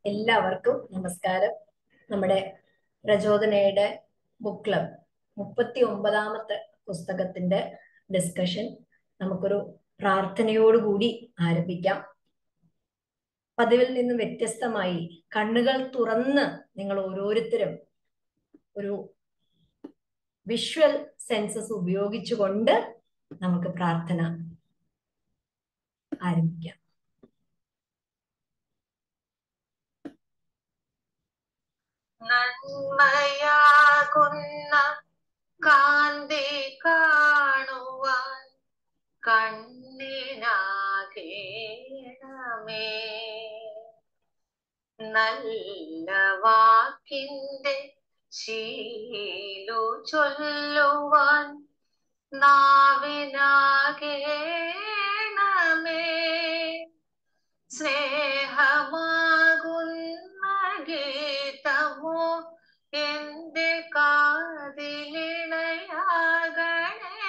എല്ലാവർക്കും നമസ്കാരം. നമ്മുടെ പ്രചോദനയുടെ ബുക്ക് ക്ലബ് 39ാമത്തെ പുസ്തകത്തിന്റെ ഡിസ്കഷൻ നമുക്കൊരു പ്രാർത്ഥനയോടുകൂടി ആരംഭിക്കാം. പതിവിൽ നിന്ന് വ്യത്യസ്തമായി കണ്ണുകൾ തുറന്ന് നിങ്ങൾ ഓരോരുത്തരും ഒരു വിഷ്വൽ സെൻസസ് ഉപയോഗിച്ചുകൊണ്ട് നമുക്ക് പ്രാർത്ഥന ആരംഭിക്കാം. നന്മയാകുന്ന കാന്തി കാണുവാൻ കണ്ണിനാകേണമേ, നല്ല വാക്കിന്റെ ശീലു ചൊല്ലുവാൻ നാവിനാകേണമേ, സ്നേഹമാകുന്ന ഗീതമോ എന്റെ കാതിലിണയാകണേ,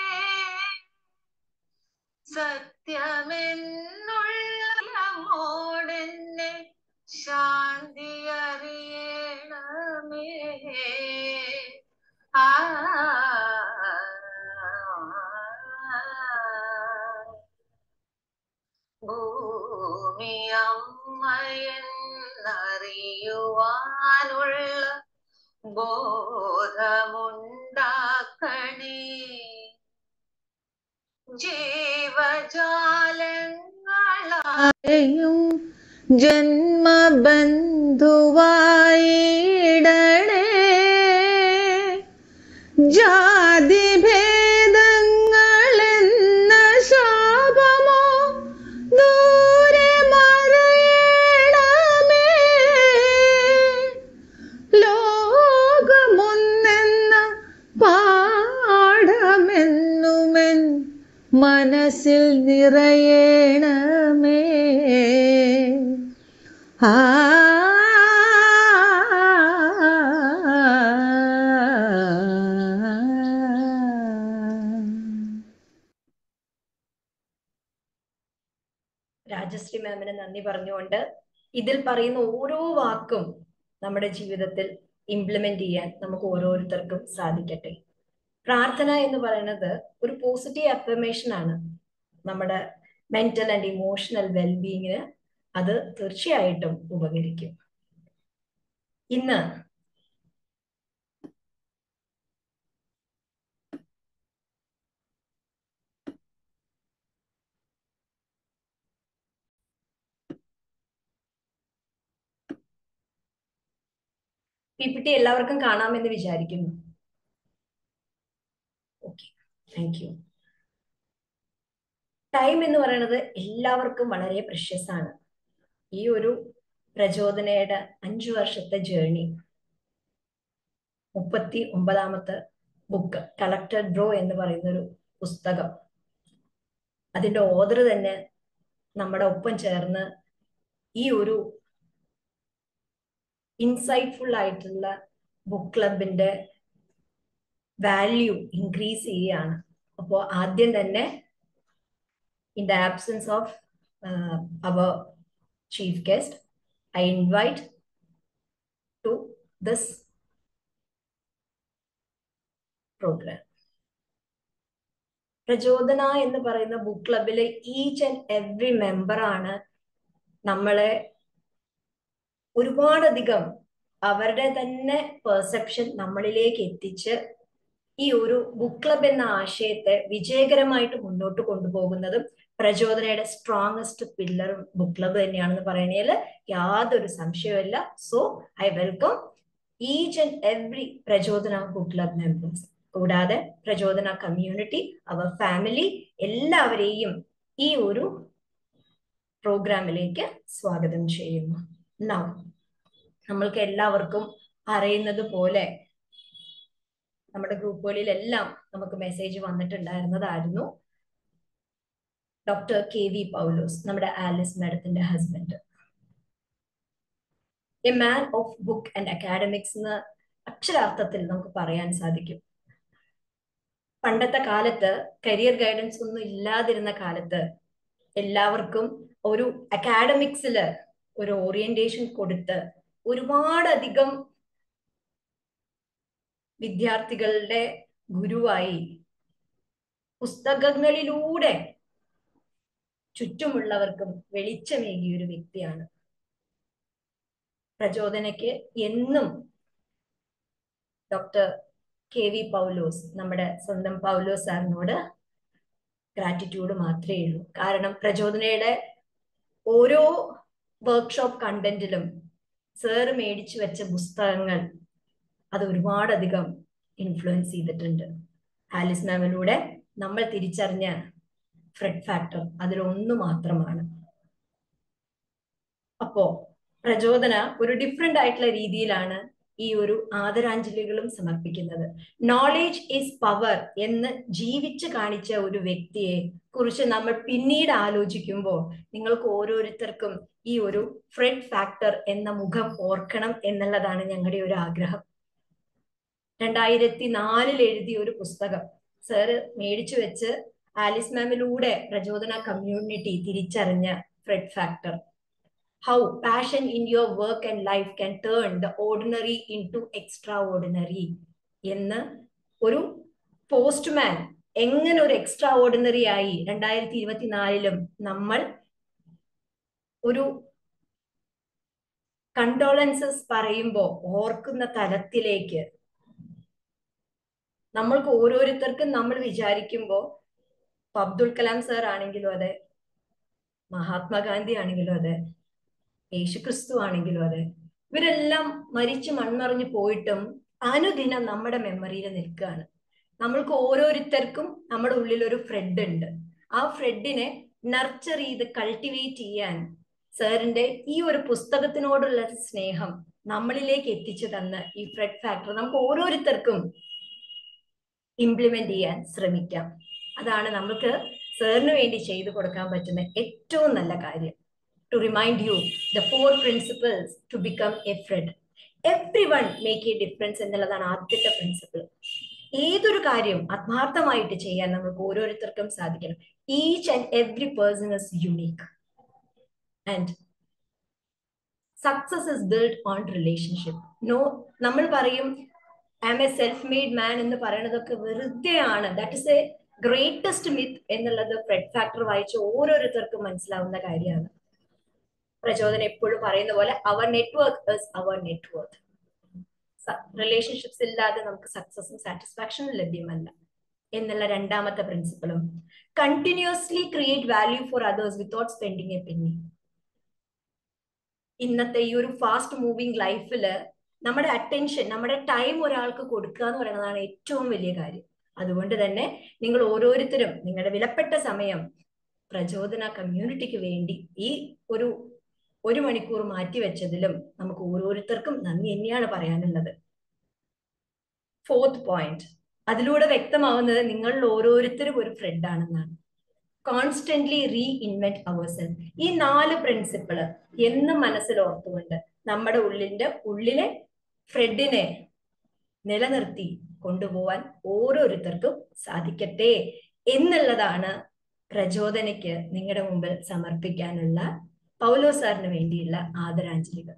സത്യമെന്നുള്ളമോടെന്നെ ശാന്തി അറിയണമേ. ഭൂമിയമ്മയെന്നറിയുവാനുള്ള ബോധമുണ്ടാക്കണേ, ജീവജാലങ്ങളായും ജന്മബന്ധുവായിടണേ, ജാതിഭേദങ്ങളെന്ന ശാപമോ ദൂരെ മറയണമേ, ലോകമൊന്നെന്ന പാഠമെന്നുമെൻ മനസ്സിൽ നിറയണമേ. രാജശ്രീ മാമിന് നന്ദി പറഞ്ഞുകൊണ്ട് ഇതിൽ പറയുന്ന ഓരോ വാക്കും നമ്മുടെ ജീവിതത്തിൽ ഇംപ്ലിമെന്റ് ചെയ്യാൻ നമുക്ക് ഓരോരുത്തർക്കും സാധിക്കട്ടെ. പ്രാർത്ഥന എന്ന് പറയുന്നത് ഒരു പോസിറ്റീവ് അഫർമേഷൻ ആണ്. നമ്മുടെ മെന്റൽ ആൻഡ് ഇമോഷണൽ വെൽബീയിങ്ങിന് അത് തീർച്ചയായിട്ടും ഉപകരിക്കും. ഇന്ന് PPT എല്ലാവർക്കും കാണാമെന്ന് വിചാരിക്കുന്നു. Okay, thank U. ടൈം എന്ന് പറയുന്നത് എല്ലാവർക്കും വളരെ പ്രഷ്യസ് ആണ്. ഈ ഒരു പ്രചോദനയുടെ 5 വർഷത്തെ ജേർണി 39ാമത്തെ ബുക്ക് കളക്ടഡ് ബ്രോ എന്ന് പറയുന്ന ഒരു പുസ്തകം, അതിന്റെ ഓതർ തന്നെ നമ്മുടെ ഒപ്പം ചേർന്ന് ഈ ഒരു ഇൻസൈറ്റ്ഫുൾ ആയിട്ടുള്ള ബുക്ക് ക്ലബിന്റെ വാല്യൂ ഇൻക്രീസ് ചെയ്യുകയാണ്. അപ്പോൾ ആദ്യം തന്നെ in the absence of our chief guest, I invite to this program. Prachodana എന്ന് പറയുന്ന ബുക്ക് ക്ലബിലെ ഈച്ച് ആൻഡ് എവറി മെമ്പർ ആണ് നമ്മളെ ഒരുപാടധികം അവരുടെ തന്നെ പെർസെപ്ഷൻ നമ്മളിലേക്ക് എത്തിച്ച് ഈ ഒരു ബുക്ക് ക്ലബ് എന്ന ആശയത്തെ വിജയകരമായിട്ട് മുന്നോട്ട് കൊണ്ടുപോകുന്നതും പ്രചോദനയുടെ സ്ട്രോങ്ങസ്റ്റ് പില്ലറും ബുക്ക് ക്ലബ് തന്നെയാണെന്ന് പറയുന്നതിൽ യാതൊരു സംശയവുമില്ല. So I welcome each and every Prachodana book club members, കൂടാതെ പ്രചോദന കമ്മ്യൂണിറ്റി, അവർ ഫാമിലി, എല്ലാവരെയും ഈ ഒരു പ്രോഗ്രാമിലേക്ക് സ്വാഗതം ചെയ്യുന്നു. നൗ നമ്മൾക്ക് എല്ലാവർക്കും അറിയുന്നത് പോലെ നമ്മുടെ ഗ്രൂപ്പുകളിലെല്ലാം നമുക്ക് മെസ്സേജ് വന്നിട്ടുണ്ടായിരുന്നതായിരുന്നു. ഡോക്ടർ KV പൗലോസ്, നമ്മുടെ ആലിസ് മാഡത്തിന്റെ husband, a man of book and academics എന്ന് അക്ഷരാർത്ഥത്തിൽ നമുക്ക് പറയാൻ സാധിക്കും. പണ്ടത്തെ കാലത്ത് കരിയർ ഗൈഡൻസ് ഒന്നും ഇല്ലാതിരുന്ന കാലത്ത് എല്ലാവർക്കും ഒരു അക്കാഡമിക്സില് ഒരു ഓറിയന്റേഷൻ കൊടുത്ത് ഒരുപാടധികം വിദ്യാർത്ഥികളുടെ ഗുരുവായി പുസ്തകങ്ങളിലൂടെ ചുറ്റുമുള്ളവർക്കും വെളിച്ചമേകിയ ഒരു വ്യക്തിയാണ്. പ്രചോദനയ്ക്ക് എന്നും ഡോക്ടർ KV പൗലോസ്, നമ്മുടെ സ്വന്തം പൗലോസ് സാറിനോട് ഗ്രാറ്റിറ്റ്യൂഡ് മാത്രമേ ഉള്ളൂ. കാരണം പ്രചോദനയുടെ ഓരോ വർക്ക്ഷോപ്പ് കണ്ടന്റിലും സാറ് മേടിച്ചു വെച്ച പുസ്തകങ്ങൾ അത് ഒരുപാടധികം ഇൻഫ്ലുവൻസ് ചെയ്തിട്ടുണ്ട്. ആലിസ് മാമിലൂടെ നമ്മൾ തിരിച്ചറിഞ്ഞ ഫ്രെഡ് ഫാക്ടർ അതിലൊന്നു മാത്രമാണ്. അപ്പോ പ്രചോദന ഒരു ഡിഫറെന്റ് ആയിട്ടുള്ള രീതിയിലാണ് ഈ ഒരു ആദരാഞ്ജലികളും സമർപ്പിക്കുന്നത്. നോളേജ് ഈസ് പവർ എന്ന് ജീവിച്ച് കാണിച്ച ഒരു വ്യക്തിയെ കുറിച്ച് നമ്മൾ പിന്നീട് ആലോചിക്കുമ്പോൾ നിങ്ങൾക്ക് ഓരോരുത്തർക്കും ഈ ഒരു ഫ്രെഡ് ഫാക്ടർ എന്ന മുഖം ഓർക്കണം എന്നുള്ളതാണ് ഞങ്ങളുടെ ഒരു ആഗ്രഹം. 2004 എഴുതിയ ഒരു പുസ്തകം സാറ് മേടിച്ചു വെച്ച് ആലിസ് മാമിലൂടെ പ്രചോദന കമ്മ്യൂണിറ്റി തിരിച്ചറിഞ്ഞ Fred factor. How passion in your work and life can turn the ordinary into extraordinary എന്ന് ഒരു പോസ്റ്റ്മാൻ എങ്ങനെ ഒരു എക്സ്ട്രാ ഓർഡിനറി ആയി 2024 നമ്മൾ ഒരു കണ്ടോളൻസസ് പറയുമ്പോൾ ഓർക്കുന്ന തലത്തിലേക്ക് നമ്മൾക്ക് ഓരോരുത്തർക്കും നമ്മൾ വിചാരിക്കുമ്പോൾ അബ്ദുൽ കലാം സാർ ആണെങ്കിലും അതെ, മഹാത്മാഗാന്ധി ആണെങ്കിലും അതെ, യേശുക്രിസ്തു ആണെങ്കിലും അതെ, ഇവരെല്ലാം മരിച്ചു മൺമറിഞ്ഞു പോയിട്ടും അനുദിനം നമ്മുടെ മെമ്മറിയിൽ നിൽക്കുകയാണ്. നമ്മൾക്ക് ഓരോരുത്തർക്കും നമ്മുടെ ഉള്ളിൽ ഒരു ഫ്രെഡ് ഉണ്ട്. ആ ഫ്രെഡിനെ നർച്ചർ ചെയ്ത് കൾട്ടിവേറ്റ് ചെയ്യാൻ സാറിന്റെ ഈ ഒരു പുസ്തകത്തിനോടുള്ള സ്നേഹം നമ്മളിലേക്ക് എത്തിച്ചു തന്ന ഈ ഫ്രെഡ് ഫാക്ടർ നമുക്ക് ഓരോരുത്തർക്കും ഇംപ്ലിമെന്റ് ചെയ്യാൻ ശ്രമിക്കാം. അതാണ് നമുക്ക് സാറിന് വേണ്ടി ചെയ്തു കൊടുക്കാൻ പറ്റുന്ന ഏറ്റവും നല്ല കാര്യം. To remind you the 4 principles to become a friend. Everyone make a difference എന്നുള്ളതാണ് ആദ്യത്തെ പ്രിൻസിപ്പിൾ. ഏതൊരു കാര്യം ആത്മാർത്ഥമായിട്ട് ചെയ്യാൻ നമുക്ക് ഓരോരുത്തർക്കും സാധിക്കണം. Each and every person is unique and success is built on relationship. No, നമ്മൾ പറയും I am a self-made man എന്ന് പറയുന്നതൊക്കെ വെറുതെയാണ്. That is a greatest myth എന്നുള്ളത് ഫ്രെഡ് ഫാക്ടർ വായിച്ച ഓരോരുത്തർക്കും മനസ്സിലാവുന്ന കാര്യമാണ്. പ്രചോദനം എപ്പോഴും പറയുന്ന പോലെ our network is our network. Relationships ഇല്ലാതെ നമുക്ക് സക്സസും സാറ്റിസ്ഫാക്ഷനും ലഭ്യമല്ല എന്നുള്ള രണ്ടാമത്തെ പ്രിൻസിപ്പിളും. Continuously create value for others without spending a penny. ഇന്നത്തെ ഈ ഒരു ഫാസ്റ്റ് മൂവിങ് ലൈഫില് നമ്മുടെ അറ്റൻഷൻ, നമ്മുടെ ടൈം ഒരാൾക്ക് കൊടുക്കുക എന്ന് പറയുന്നതാണ് ഏറ്റവും വലിയ കാര്യം. അതുകൊണ്ട് തന്നെ നിങ്ങൾ ഓരോരുത്തരും നിങ്ങളുടെ വിലപ്പെട്ട സമയം പ്രചോദന കമ്മ്യൂണിറ്റിക്ക് വേണ്ടി ഈ ഒരു മണിക്കൂർ മാറ്റിവെച്ചതിലും നമുക്ക് ഓരോരുത്തർക്കും നന്ദി തന്നെയാണ് പറയാനുള്ളത്. 4th പോയിന്റ്, അതിലൂടെ വ്യക്തമാവുന്നത് നിങ്ങളിൽ ഓരോരുത്തരും ഒരു ഫ്രെഡ് ആണെന്നാണ്. Constantly reinvent ourself. ഈ 4 പ്രിൻസിപ്പിള് എന്നും മനസ്സിൽ ഓർത്തുകൊണ്ട് നമ്മുടെ ഉള്ളിലെ ഫ്രെഡിനെ നിലനിർത്തി കൊണ്ടുപോവാൻ ഓരോരുത്തർക്കും സാധിക്കട്ടെ എന്നുള്ളതാണ് പ്രചോദനയ്ക്ക് നിങ്ങളുടെ മുമ്പിൽ സമർപ്പിക്കാനുള്ള പൗലോസ് സാറിന് വേണ്ടിയുള്ള ആദരാഞ്ജലികൾ.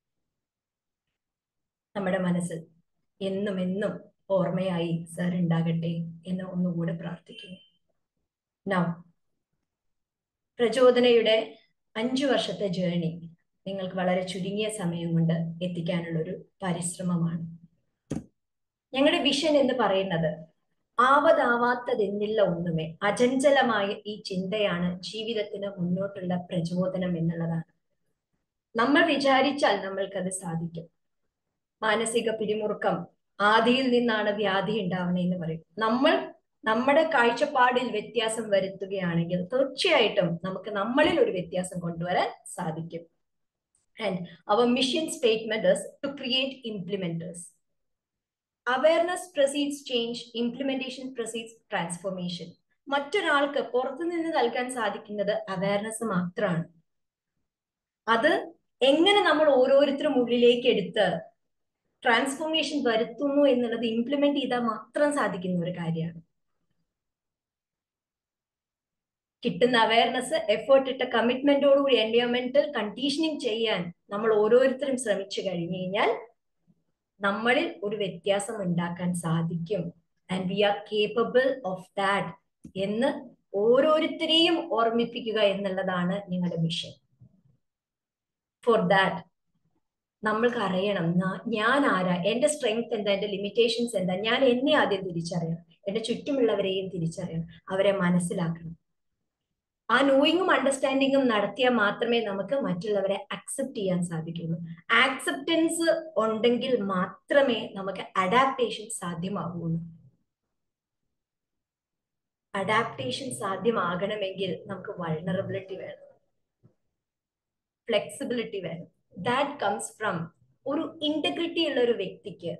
നമ്മുടെ മനസ്സിൽ എന്നും എന്നും ഓർമ്മയായി സാർ ഉണ്ടാകട്ടെ എന്ന് ഒന്നുകൂടെ പ്രാർത്ഥിക്കുന്നു. നൗ പ്രചോദനയുടെ 5 വർഷത്തെ ജേർണി നിങ്ങൾക്ക് വളരെ ചുരുങ്ങിയ സമയം കൊണ്ട് എത്തിക്കാനുള്ള ഒരു പരിശ്രമമാണ്. ഞങ്ങളുടെ വിഷൻ എന്ന് പറയുന്നത് ആവതാവാത്തതെന്നില്ല ഒന്നുമേ, അചഞ്ചലമായ ഈ ചിന്തയാണ് ജീവിതത്തിന് മുന്നോട്ടുള്ള പ്രചോദനം എന്നുള്ളതാണ്. നമ്മൾ വിചാരിച്ചാൽ നമ്മൾക്കത് സാധിക്കും. മാനസിക പിരിമുറുക്കം ആദിയിൽ നിന്നാണ് വ്യാധി ഉണ്ടാവണേന്ന് പറയും. നമ്മൾ നമ്മുടെ കാഴ്ചപ്പാടിൽ വ്യത്യാസം വരുത്തുകയാണെങ്കിൽ തീർച്ചയായിട്ടും നമുക്ക് നമ്മളിൽ ഒരു വ്യത്യാസം കൊണ്ടുവരാൻ സാധിക്കും. And our mission statement is to create implementers. Awareness precedes change, implementation precedes transformation. മറ്റൊരാൾക്ക് പുറത്തു നിന്ന് നൽകാൻ സാധിക്കുന്നത് അവയർനെസ് മാത്രമാണ്. അത് എങ്ങനെ നമ്മൾ ഓരോരുത്തരും ഉള്ളിലേക്ക് എടുത്ത് ട്രാൻസ്ഫോർമേഷൻ വരുത്തുന്നു എന്നുള്ളത് ഇംപ്ലിമെന്റ് ചെയ്താൽ മാത്രം സാധിക്കുന്ന ഒരു കാര്യമാണ്. കിട്ടുന്ന അവയർനെസ്, എഫേർട്ട് ഇട്ട കമ്മിറ്റ്മെന്റോടുകൂടി എൻവയോൺമെന്റൽ കണ്ടീഷനിങ് ചെയ്യാൻ നമ്മൾ ഓരോരുത്തരും ശ്രമിച്ചു കഴിഞ്ഞു കഴിഞ്ഞാൽ നമ്മളിൽ ഒരു വ്യത്യാസം ഉണ്ടാക്കാൻ സാധിക്കും. And we are capable of that എന്ന് ഓരോരുത്തരെയും ഓർമ്മിപ്പിക്കുക എന്നുള്ളതാണ് നിങ്ങളുടെ മിഷൻ. ഫോർ ദാറ്റ് നമ്മൾക്ക് അറിയണം ഞാൻ ആരാ, എന്റെ സ്ട്രെങ്ത് എന്താ, എന്റെ ലിമിറ്റേഷൻസ് എന്താ. ഞാൻ എന്നെ ആദ്യം തിരിച്ചറിയണം, എന്റെ ചുറ്റുമുള്ളവരെയും തിരിച്ചറിയണം, അവരെ മനസ്സിലാക്കണം. ആ നോയിങ്ങും അണ്ടർസ്റ്റാൻഡിങ്ങും നടത്തിയാൽ മാത്രമേ നമുക്ക് മറ്റുള്ളവരെ അക്സെപ്റ്റ് ചെയ്യാൻ സാധിക്കുള്ളൂ. ആക്സെപ്റ്റൻസ് ഉണ്ടെങ്കിൽ മാത്രമേ നമുക്ക് അഡാപ്റ്റേഷൻ സാധ്യമാവുള്ളൂ. അഡാപ്റ്റേഷൻ സാധ്യമാകണമെങ്കിൽ നമുക്ക് വൾണറബിലിറ്റി വേണം, ഫ്ലെക്സിബിലിറ്റി വേണം. ദാറ്റ് കംസ് ഫ്രം ഒരു ഇന്റഗ്രിറ്റി ഉള്ള ഒരു വ്യക്തിക്ക്,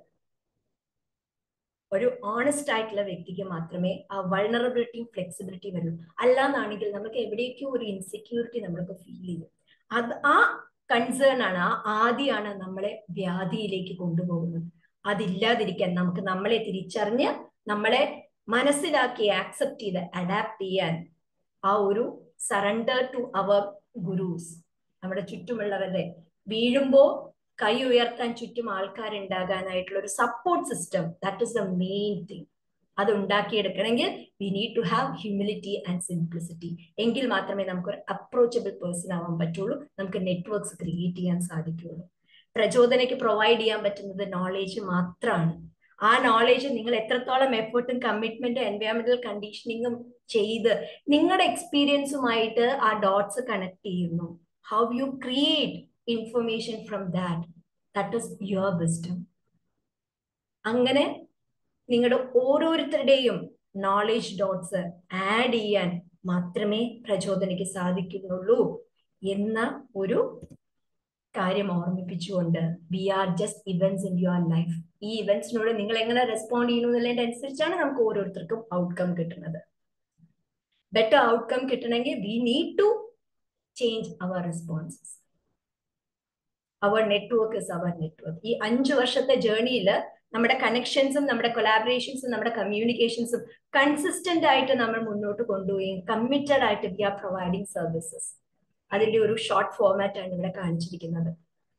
ഒരു ഓണസ്റ്റ് ആയിട്ടുള്ള വ്യക്തിക്ക് മാത്രമേ ആ വൾണറബിലിറ്റിയും ഫ്ലെക്സിബിലിറ്റി വരൂ. അല്ലാന്നാണെങ്കിൽ നമുക്ക് എവിടേക്കോ ഒരു ഇൻസെക്യൂരിറ്റി നമ്മൾക്ക് ഫീൽ ചെയ്യും. അത് ആ കൺസേൺ ആണ്, ആ ആദിയാണ് നമ്മളെ വ്യാധിയിലേക്ക് കൊണ്ടുപോകുന്നത്. അതില്ലാതിരിക്കാൻ നമുക്ക് നമ്മളെ തിരിച്ചറിഞ്ഞ് നമ്മളെ മനസ്സിലാക്കി ആക്സെപ്റ്റ് ചെയ്ത് അഡാപ്റ്റ് ചെയ്യാൻ ആ ഒരു സറണ്ടർ ടു അവർ ഗുരുസ്, നമ്മുടെ ചുറ്റുമുള്ളവരുടെ വീഴുമ്പോ കൈ ഉയർത്താൻ ചുറ്റും ആൾക്കാരുണ്ടാകാനായിട്ടുള്ള ഒരു support system, that is the main thing. അത് ഉണ്ടാക്കിയെടുക്കണമെങ്കിൽ we need to have humility and simplicity. എങ്കിൽ മാത്രമേ നമുക്കൊരു അപ്രോച്ചബിൾ പേഴ്സൺ ആവാൻ പറ്റുള്ളൂ, നമുക്ക് നെറ്റ്വർക്ക്സ് ക്രിയേറ്റ് ചെയ്യാൻ സാധിക്കുകയുള്ളൂ. പ്രചോദനയ്ക്ക് പ്രൊവൈഡ് ചെയ്യാൻ പറ്റുന്നത് നോളേജ് മാത്രമാണ്. ആ നോളേജ് നിങ്ങൾ എത്രത്തോളം എഫേർട്ടും കമ്മിറ്റ്മെന്റും എൻവയോൺമെന്റൽ കണ്ടീഷനിങ്ങും ചെയ്ത് നിങ്ങളുടെ എക്സ്പീരിയൻസുമായിട്ട് ആ ഡോട്ട്സ് കണക്ട് ചെയ്യുന്നു. How you create information from that is your wisdom. അങ്ങനെ നിങ്ങളുടെ ഓരോരുത്തരുടെയും നോളേജ് ഡോട്ട്സ് ആഡ് ചെയ്യാൻ മാത്രമേ പ്രചോദനയ്ക്ക് സാധിക്കുന്നുള്ളൂ എന്ന ഒരു കാര്യം ഓർമ്മിപ്പിച്ചുകൊണ്ട് we are just events in your life. ഈ ഇവന്റ്സിനോട് നിങ്ങൾ എങ്ങനെ റെസ്പോണ്ട് ചെയ്യുന്നു എന്നുള്ളതിന്റെ അനുസരിച്ചാണ് നമുക്ക് ഓരോരുത്തർക്കും ഔട്ട്കം കിട്ടുന്നത്. ബെറ്റർ ഔട്ട്കം കിട്ടണമെങ്കിൽ we need to change our responses. Our network is our network. ഈ 5 വർഷത്തെ ജേർണിയിൽ നമ്മുടെ കണക്ഷൻസും നമ്മുടെ കൊളാബറേഷൻസും നമ്മുടെ കമ്മ്യൂണിക്കേഷൻസും കൺസിസ്റ്റന്റ് ആയിട്ട് നമ്മൾ മുന്നോട്ട് കൊണ്ടുപോയി കമ്മിറ്റഡ് ആയിട്ട് വി ആർ പ്രൊവൈഡിങ് സർവീസസ്. അതിന്റെ ഒരു ഷോർട്ട് ഫോർമാറ്റ് ആണ് ഇവിടെ കാണിച്ചിരിക്കുന്നത്.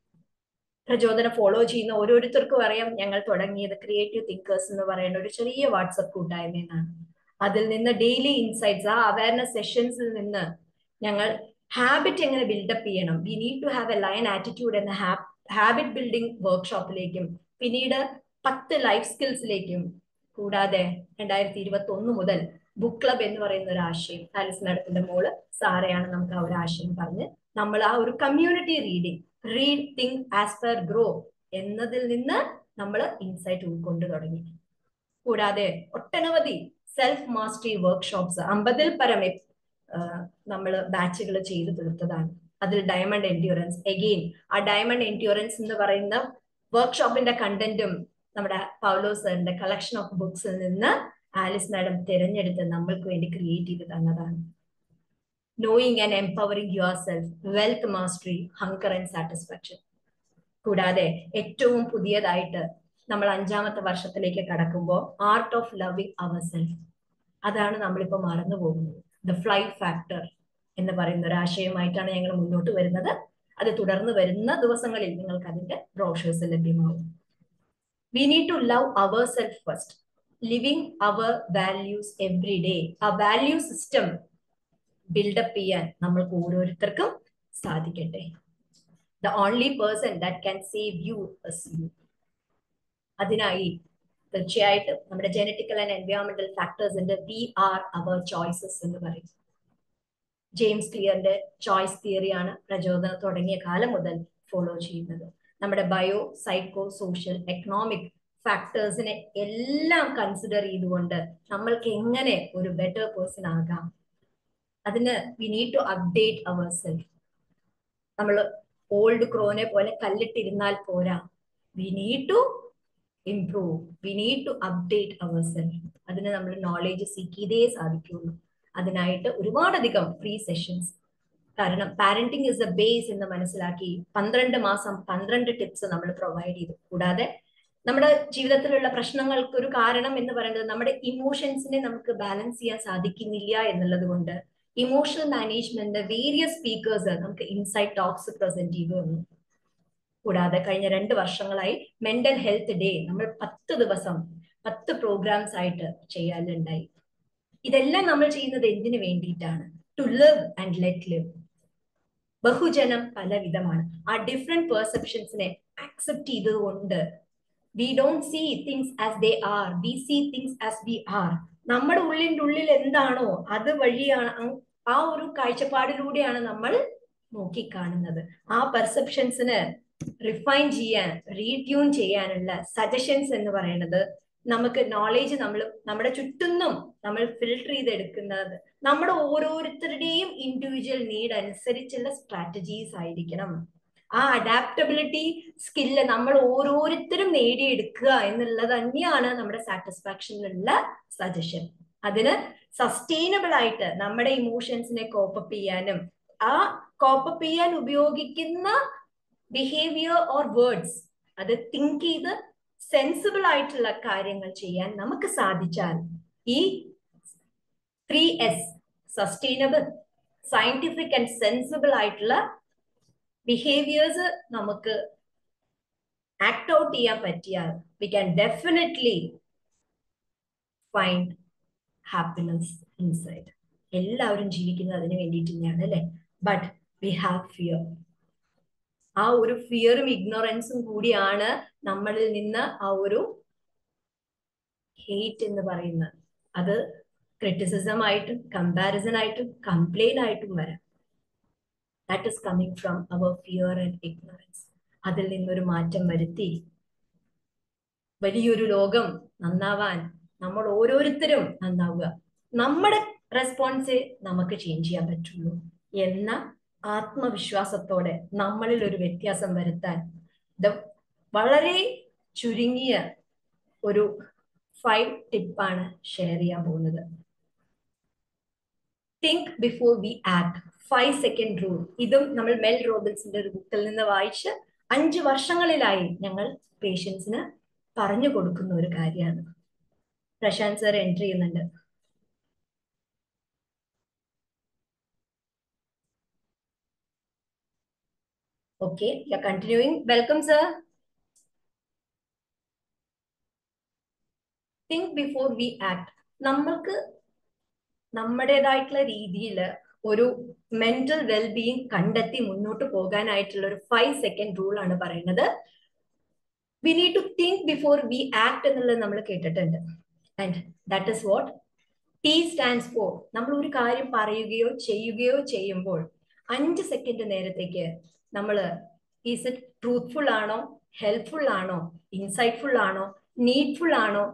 പ്രചോദനം ഫോളോ ചെയ്യുന്ന ഓരോരുത്തർക്കും അറിയാം, ഞങ്ങൾ തുടങ്ങിയത് ക്രിയേറ്റീവ് തിങ്കേഴ്സ് എന്ന് പറയുന്ന ഒരു ചെറിയ വാട്സപ്പ് കൂട്ടായ്മയാണ്. അതിൽ നിന്ന് ഡെയിലി ഇൻസൈറ്റ്സ്, ആ അവയർനെസ് സെഷൻസിൽ നിന്ന് ഞങ്ങൾ ഹാബിറ്റ് എങ്ങനെ ബിൽഡപ്പ് ചെയ്യണം, we need to have a lion attitude എന്ന ഹാബിറ്റ് ബിൽഡിംഗ് വർക്ക്ഷോപ്പിലേക്കും പിന്നീട് 10 ലൈഫ് സ്കിൽസിലേക്കും, കൂടാതെ 2021 മുതൽ ബുക്ക് ക്ലബ് എന്ന് പറയുന്ന ഒരു ആശയം, ആലിസ് മാഡത്തിന്റെ മോള് സാറയാണ് നമുക്ക് ആ ഒരു ആശയം പറഞ്ഞ് നമ്മൾ ആ ഒരു community read think aspire grow എന്നതിൽ നിന്ന് നമ്മൾ ഇൻസൈറ്റ് ഉൾക്കൊണ്ട് തുടങ്ങി. കൂടാതെ ഒട്ടനവധി സെൽഫ് മാസ്റ്ററി വർക്ക്ഷോപ്സ് 50-ൽ പരം നമ്മൾ ബാച്ചുകൾ ചെയ്തു തീർത്തതാണ്. അതിൽ ഡയമണ്ട് എൻഡ്യൂറൻസ്, എഗെയിൻ ആ ഡയമണ്ട് എൻഡ്യൂറൻസ് എന്ന് പറയുന്ന വർക്ക്ഷോപ്പിന്റെ കണ്ടന്റും നമ്മുടെ പൗലോ സാറിന്റെ കളക്ഷൻ ഓഫ് ബുക്സിൽ നിന്ന് ആലിസ് മാഡം തിരഞ്ഞെടുത്ത് നമ്മൾക്ക് വേണ്ടി ക്രിയേറ്റ് ചെയ്ത് തന്നതാണ്. Knowing and empowering your self, wealth mastery, hunger and satisfaction. കൂടാതെ ഏറ്റവും പുതിയതായിട്ട് നമ്മൾ 5-ാമത്തെ വർഷത്തിലേക്ക് കടക്കുമ്പോൾ art of loving our self, അതാണ് നമ്മളിപ്പോ മറന്നു പോകുന്നത്. ദ ഫ്ലൈറ്റ് ഫാക്ടർ എന്ന് പറയുന്ന ഒരു ആശയമായിട്ടാണ് ഞങ്ങൾ മുന്നോട്ട് വരുന്നത്. അത് തുടർന്ന് വരുന്ന ദിവസങ്ങളിൽ നിങ്ങൾക്ക് അതിന്റെ ബ്രോഷേഴ്സ് ലഭ്യമാവും. We need to love our self first, living our values every day. ആ വാല്യൂ സിസ്റ്റം ബിൽഡപ്പ് ചെയ്യാൻ നമ്മൾക്ക് ഓരോരുത്തർക്കും സാധിക്കട്ടെ. The only person that can save you is you. അതിനായി തീർച്ചയായിട്ടും നമ്മുടെ ജനറ്റിക്കൽ ആൻഡ് എൻവയോൺമെന്റൽ ഫാക്ടേഴ്സിന്റെ വി ആർ അവർ ചോയ്സസ് എന്ന് പറയും. ജെയിംസ് ക്ലിയറിന്റെ ചോയ്സ് തിയറിയാണ് പ്രചോദനം തുടങ്ങിയ കാലം മുതൽ ഫോളോ ചെയ്യുന്നത്. നമ്മുടെ ബയോ, സൈക്കോ, സോഷ്യൽ, എക്കണോമിക് ഫാക്ടേഴ്സിനെ എല്ലാം കൺസിഡർ ചെയ്തുകൊണ്ട് നമ്മൾക്ക് എങ്ങനെ ഒരു ബെറ്റർ പേഴ്സൺ ആകാം, അതിന് we need to update our self. നമ്മൾ ഓൾഡ് ക്രോനെ പോലെ കല്ലിട്ടിരുന്നാൽ പോരാ, we need to improve, we need to update our self. അതിന് നമ്മൾ നോളേജ് സീക്ക് ചെയ്തേ സാധിക്കുള്ളൂ. അതിനായിട്ട് ഒരുപാടധികം ഫ്രീ സെഷൻസ്, കാരണം പാരന്റിങ് ഇസ് എ ബേസ് എന്ന് മനസ്സിലാക്കി 12 മാസം 12 ടിപ്സ് നമ്മൾ പ്രൊവൈഡ് ചെയ്തു. കൂടാതെ നമ്മുടെ ജീവിതത്തിലുള്ള പ്രശ്നങ്ങൾക്ക് ഒരു കാരണം എന്ന് പറയുന്നത് നമ്മുടെ ഇമോഷൻസിനെ നമുക്ക് ബാലൻസ് ചെയ്യാൻ സാധിക്കുന്നില്ല എന്നുള്ളത് കൊണ്ട് ഇമോഷണൽ മാനേജ്മെന്റ് വേരിയസ് സ്പീക്കേഴ്സ് നമുക്ക് ഇൻസൈറ്റ് ടോക്സ് പ്രസന്റ് ചെയ്തു തന്നു. കൂടാതെ കഴിഞ്ഞ 2 വർഷങ്ങളായി മെന്റൽ ഹെൽത്ത് ഡേ നമ്മൾ 10 ദിവസം 10 പ്രോഗ്രാംസ് ആയിട്ട് ചെയ്യാനുണ്ടായി. ഇതെല്ലാം നമ്മൾ ചെയ്യുന്നത് എന്തിനു വേണ്ടിയിട്ടാണ്? To live and let live. ബഹുജനം പലവിധമാണ്. ആ ഡിഫറെന്റ് പെർസെപ്ഷൻസിനെ അക്സെപ്റ്റ് ചെയ്തുകൊണ്ട് we don't see things as they are, we see things as we are. നമ്മുടെ ഉള്ളിൽ എന്താണോ അത് വഴിയാണ്, ആ ഒരു കാഴ്ചപ്പാടിലൂടെയാണ് നമ്മൾ നോക്കിക്കാണുന്നത്. ആ പെർസെപ്ഷൻസിന് റിഫൈൻ ചെയ്യാൻ, റീട്യൂൺ ചെയ്യാനുള്ള സജഷൻസ് എന്ന് പറയുന്നത് നമുക്ക് നോളേജ് നമ്മുടെ ചുറ്റുന്നും നമ്മൾ ഫിൽട്ടർ ചെയ്തെടുക്കുന്നത് നമ്മുടെ ഓരോരുത്തരുടെയും ഇൻഡിവിജ്വൽ നീഡ് അനുസരിച്ചുള്ള സ്ട്രാറ്റജീസ് ആയിരിക്കണം. ആ അഡാപ്റ്റബിലിറ്റി സ്കില്ല് നമ്മൾ ഓരോരുത്തരും നേടിയെടുക്കുക എന്നുള്ളത് തന്നെയാണ് നമ്മുടെ സാറ്റിസ്ഫാക്ഷനിലുള്ള സജഷൻ. അതിന് സസ്റ്റൈനബിൾ ആയിട്ട് നമ്മുടെ ഇമോഷൻസിനെ കോപ്പപ്പ് ചെയ്യാനും ആ കോപ്പപ്പ് ചെയ്യാൻ ഉപയോഗിക്കുന്ന ബിഹേവിയർ ഓർ വേർഡ്സ് അത് തിങ്ക് ചെയ്ത് സെൻസിബിൾ ആയിട്ടുള്ള കാര്യങ്ങൾ ചെയ്യാൻ നമുക്ക് സാധിച്ചാൽ ഈ 3S sustainable, scientific and sensible ആയിട്ടുള്ള ബിഹേവിയേഴ്സ് നമുക്ക് ആക്ട് ഔട്ട് ചെയ്യാൻ പറ്റിയാൽ we can definitely find happiness inside. എല്ലാവരും ജീവിക്കുന്നത് അതിന് വേണ്ടിയിട്ട് തന്നെയാണ് അല്ലെ? But we have fear. ആ ഒരു ഫിയറും ഇഗ്നോറൻസും കൂടിയാണ് നമ്മളിൽ നിന്ന് ആ ഒരു ഹേറ്റ് എന്ന് പറയുന്നത്. അത് ക്രിറ്റിസിസം ആയിട്ടും കമ്പാരിസൺ ആയിട്ടും കംപ്ലെയിൻ ആയിട്ടും വരാം. That is coming from our fear and ignorance. അതിൽ നിന്നൊരു മാറ്റം വരുത്തി വലിയൊരു ലോകം നന്നാവാൻ നമ്മൾ ഓരോരുത്തരും നന്നാവുക. നമ്മുടെ റെസ്പോൺസേ നമുക്ക് ചേഞ്ച് ചെയ്യാൻ പറ്റുള്ളൂ എന്ന ആത്മവിശ്വാസത്തോടെ നമ്മളിൽ ഒരു വ്യത്യാസം വരുത്താൻ വളരെ ചുരുങ്ങിയ ഒരു 5 ടിപ്പാണ് ഷെയർ ചെയ്യാൻ പോകുന്നത്. Think before we act, 5 second rule. ഇതും നമ്മൾ മെൽ റോബിൻസിന്റെ ഒരു ബുക്കിൽ നിന്ന് വായിച്ച് 5 വർഷങ്ങളിലായി ഞങ്ങൾ പേഷ്യൻസിന് പറഞ്ഞു കൊടുക്കുന്ന ഒരു കാര്യമാണ്. പ്രശാന്ത് സർ എൻട്രി ചെയ്യുന്നുണ്ട്. Okay, you're continuing. Welcome, sir. Think before we act. നമ്മൾക്ക് നമ്മുടേതായിട്ടുള്ള രീതിയിൽ ഒരു മെന്റൽ വെൽബീയിങ് കണ്ടെത്തി മുന്നോട്ട് പോകാനായിട്ടുള്ള ഒരു 5 സെക്കൻഡ് റൂൾ ആണ് പറയുന്നത്. We need to think before we act എന്നുള്ളത് നമ്മൾ കേട്ടിട്ടുണ്ട്. And that is what T stands for. നമ്മൾ ഒരു കാര്യം പറയുകയോ ചെയ്യുകയോ ചെയ്യുമ്പോൾ 5 സെക്കൻഡ് നേരത്തേക്ക് നമ്മൾ ഈസ് ഇറ്റ് ട്രൂത്ത്ഫുൾ ആണോ, ഹെൽപ്ഫുൾ ആണോ, ഇൻസൈറ്റ്ഫുൾ ആണോ, നീഡ്ഫുൾ ആണോ,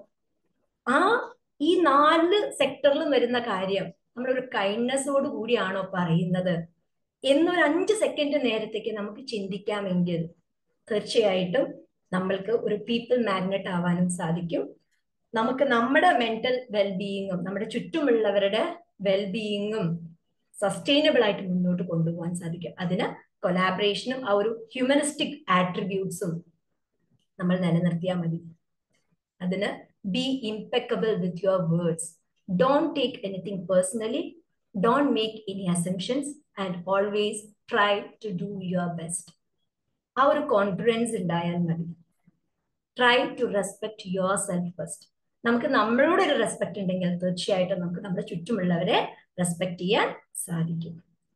ഈ 4 സെക്ടറിലും വരുന്ന കാര്യം നമ്മളൊരു കൈൻഡ്നെസ്സോട് കൂടിയാണോ പറയുന്നത് എന്നൊരു 5 സെക്കൻഡ് നേരത്തേക്ക് നമുക്ക് ചിന്തിക്കാമെങ്കിൽ തീർച്ചയായിട്ടും നമ്മൾക്ക് ഒരു പീപ്പിൾ മാഗ്നറ്റ് ആവാനും സാധിക്കും. നമുക്ക് നമ്മുടെ മെന്റൽ വെൽബീയിങ്ങും നമ്മുടെ ചുറ്റുമുള്ളവരുടെ വെൽബീയിങ്ങും സസ്റ്റൈനബിൾ ആയിട്ട് മുന്നോട്ട് കൊണ്ടുപോകാൻ സാധിക്കും. അതിന് കൊലാബറേഷനും ആ ഒരു ഹ്യൂമനിസ്റ്റിക് ആട്രിബ്യൂട്ട്സും നമ്മൾ നിലനിർത്തിയാൽ മതി. അതിന് be impeccable with your words, don't take anything personally, don't make any assumptions and always try to do your best. ആ ഒരു കോൺഫിഡൻസ് ഉണ്ടായാൽ മതി. Try to respect yourself first. നമുക്ക് നമ്മളോട് ഒരു റെസ്പെക്ട് ഉണ്ടെങ്കിൽ തീർച്ചയായിട്ടും നമുക്ക് നമ്മുടെ ചുറ്റുമുള്ളവരെ റെസ്പെക്ട് ചെയ്യാൻ സാധിക്കും.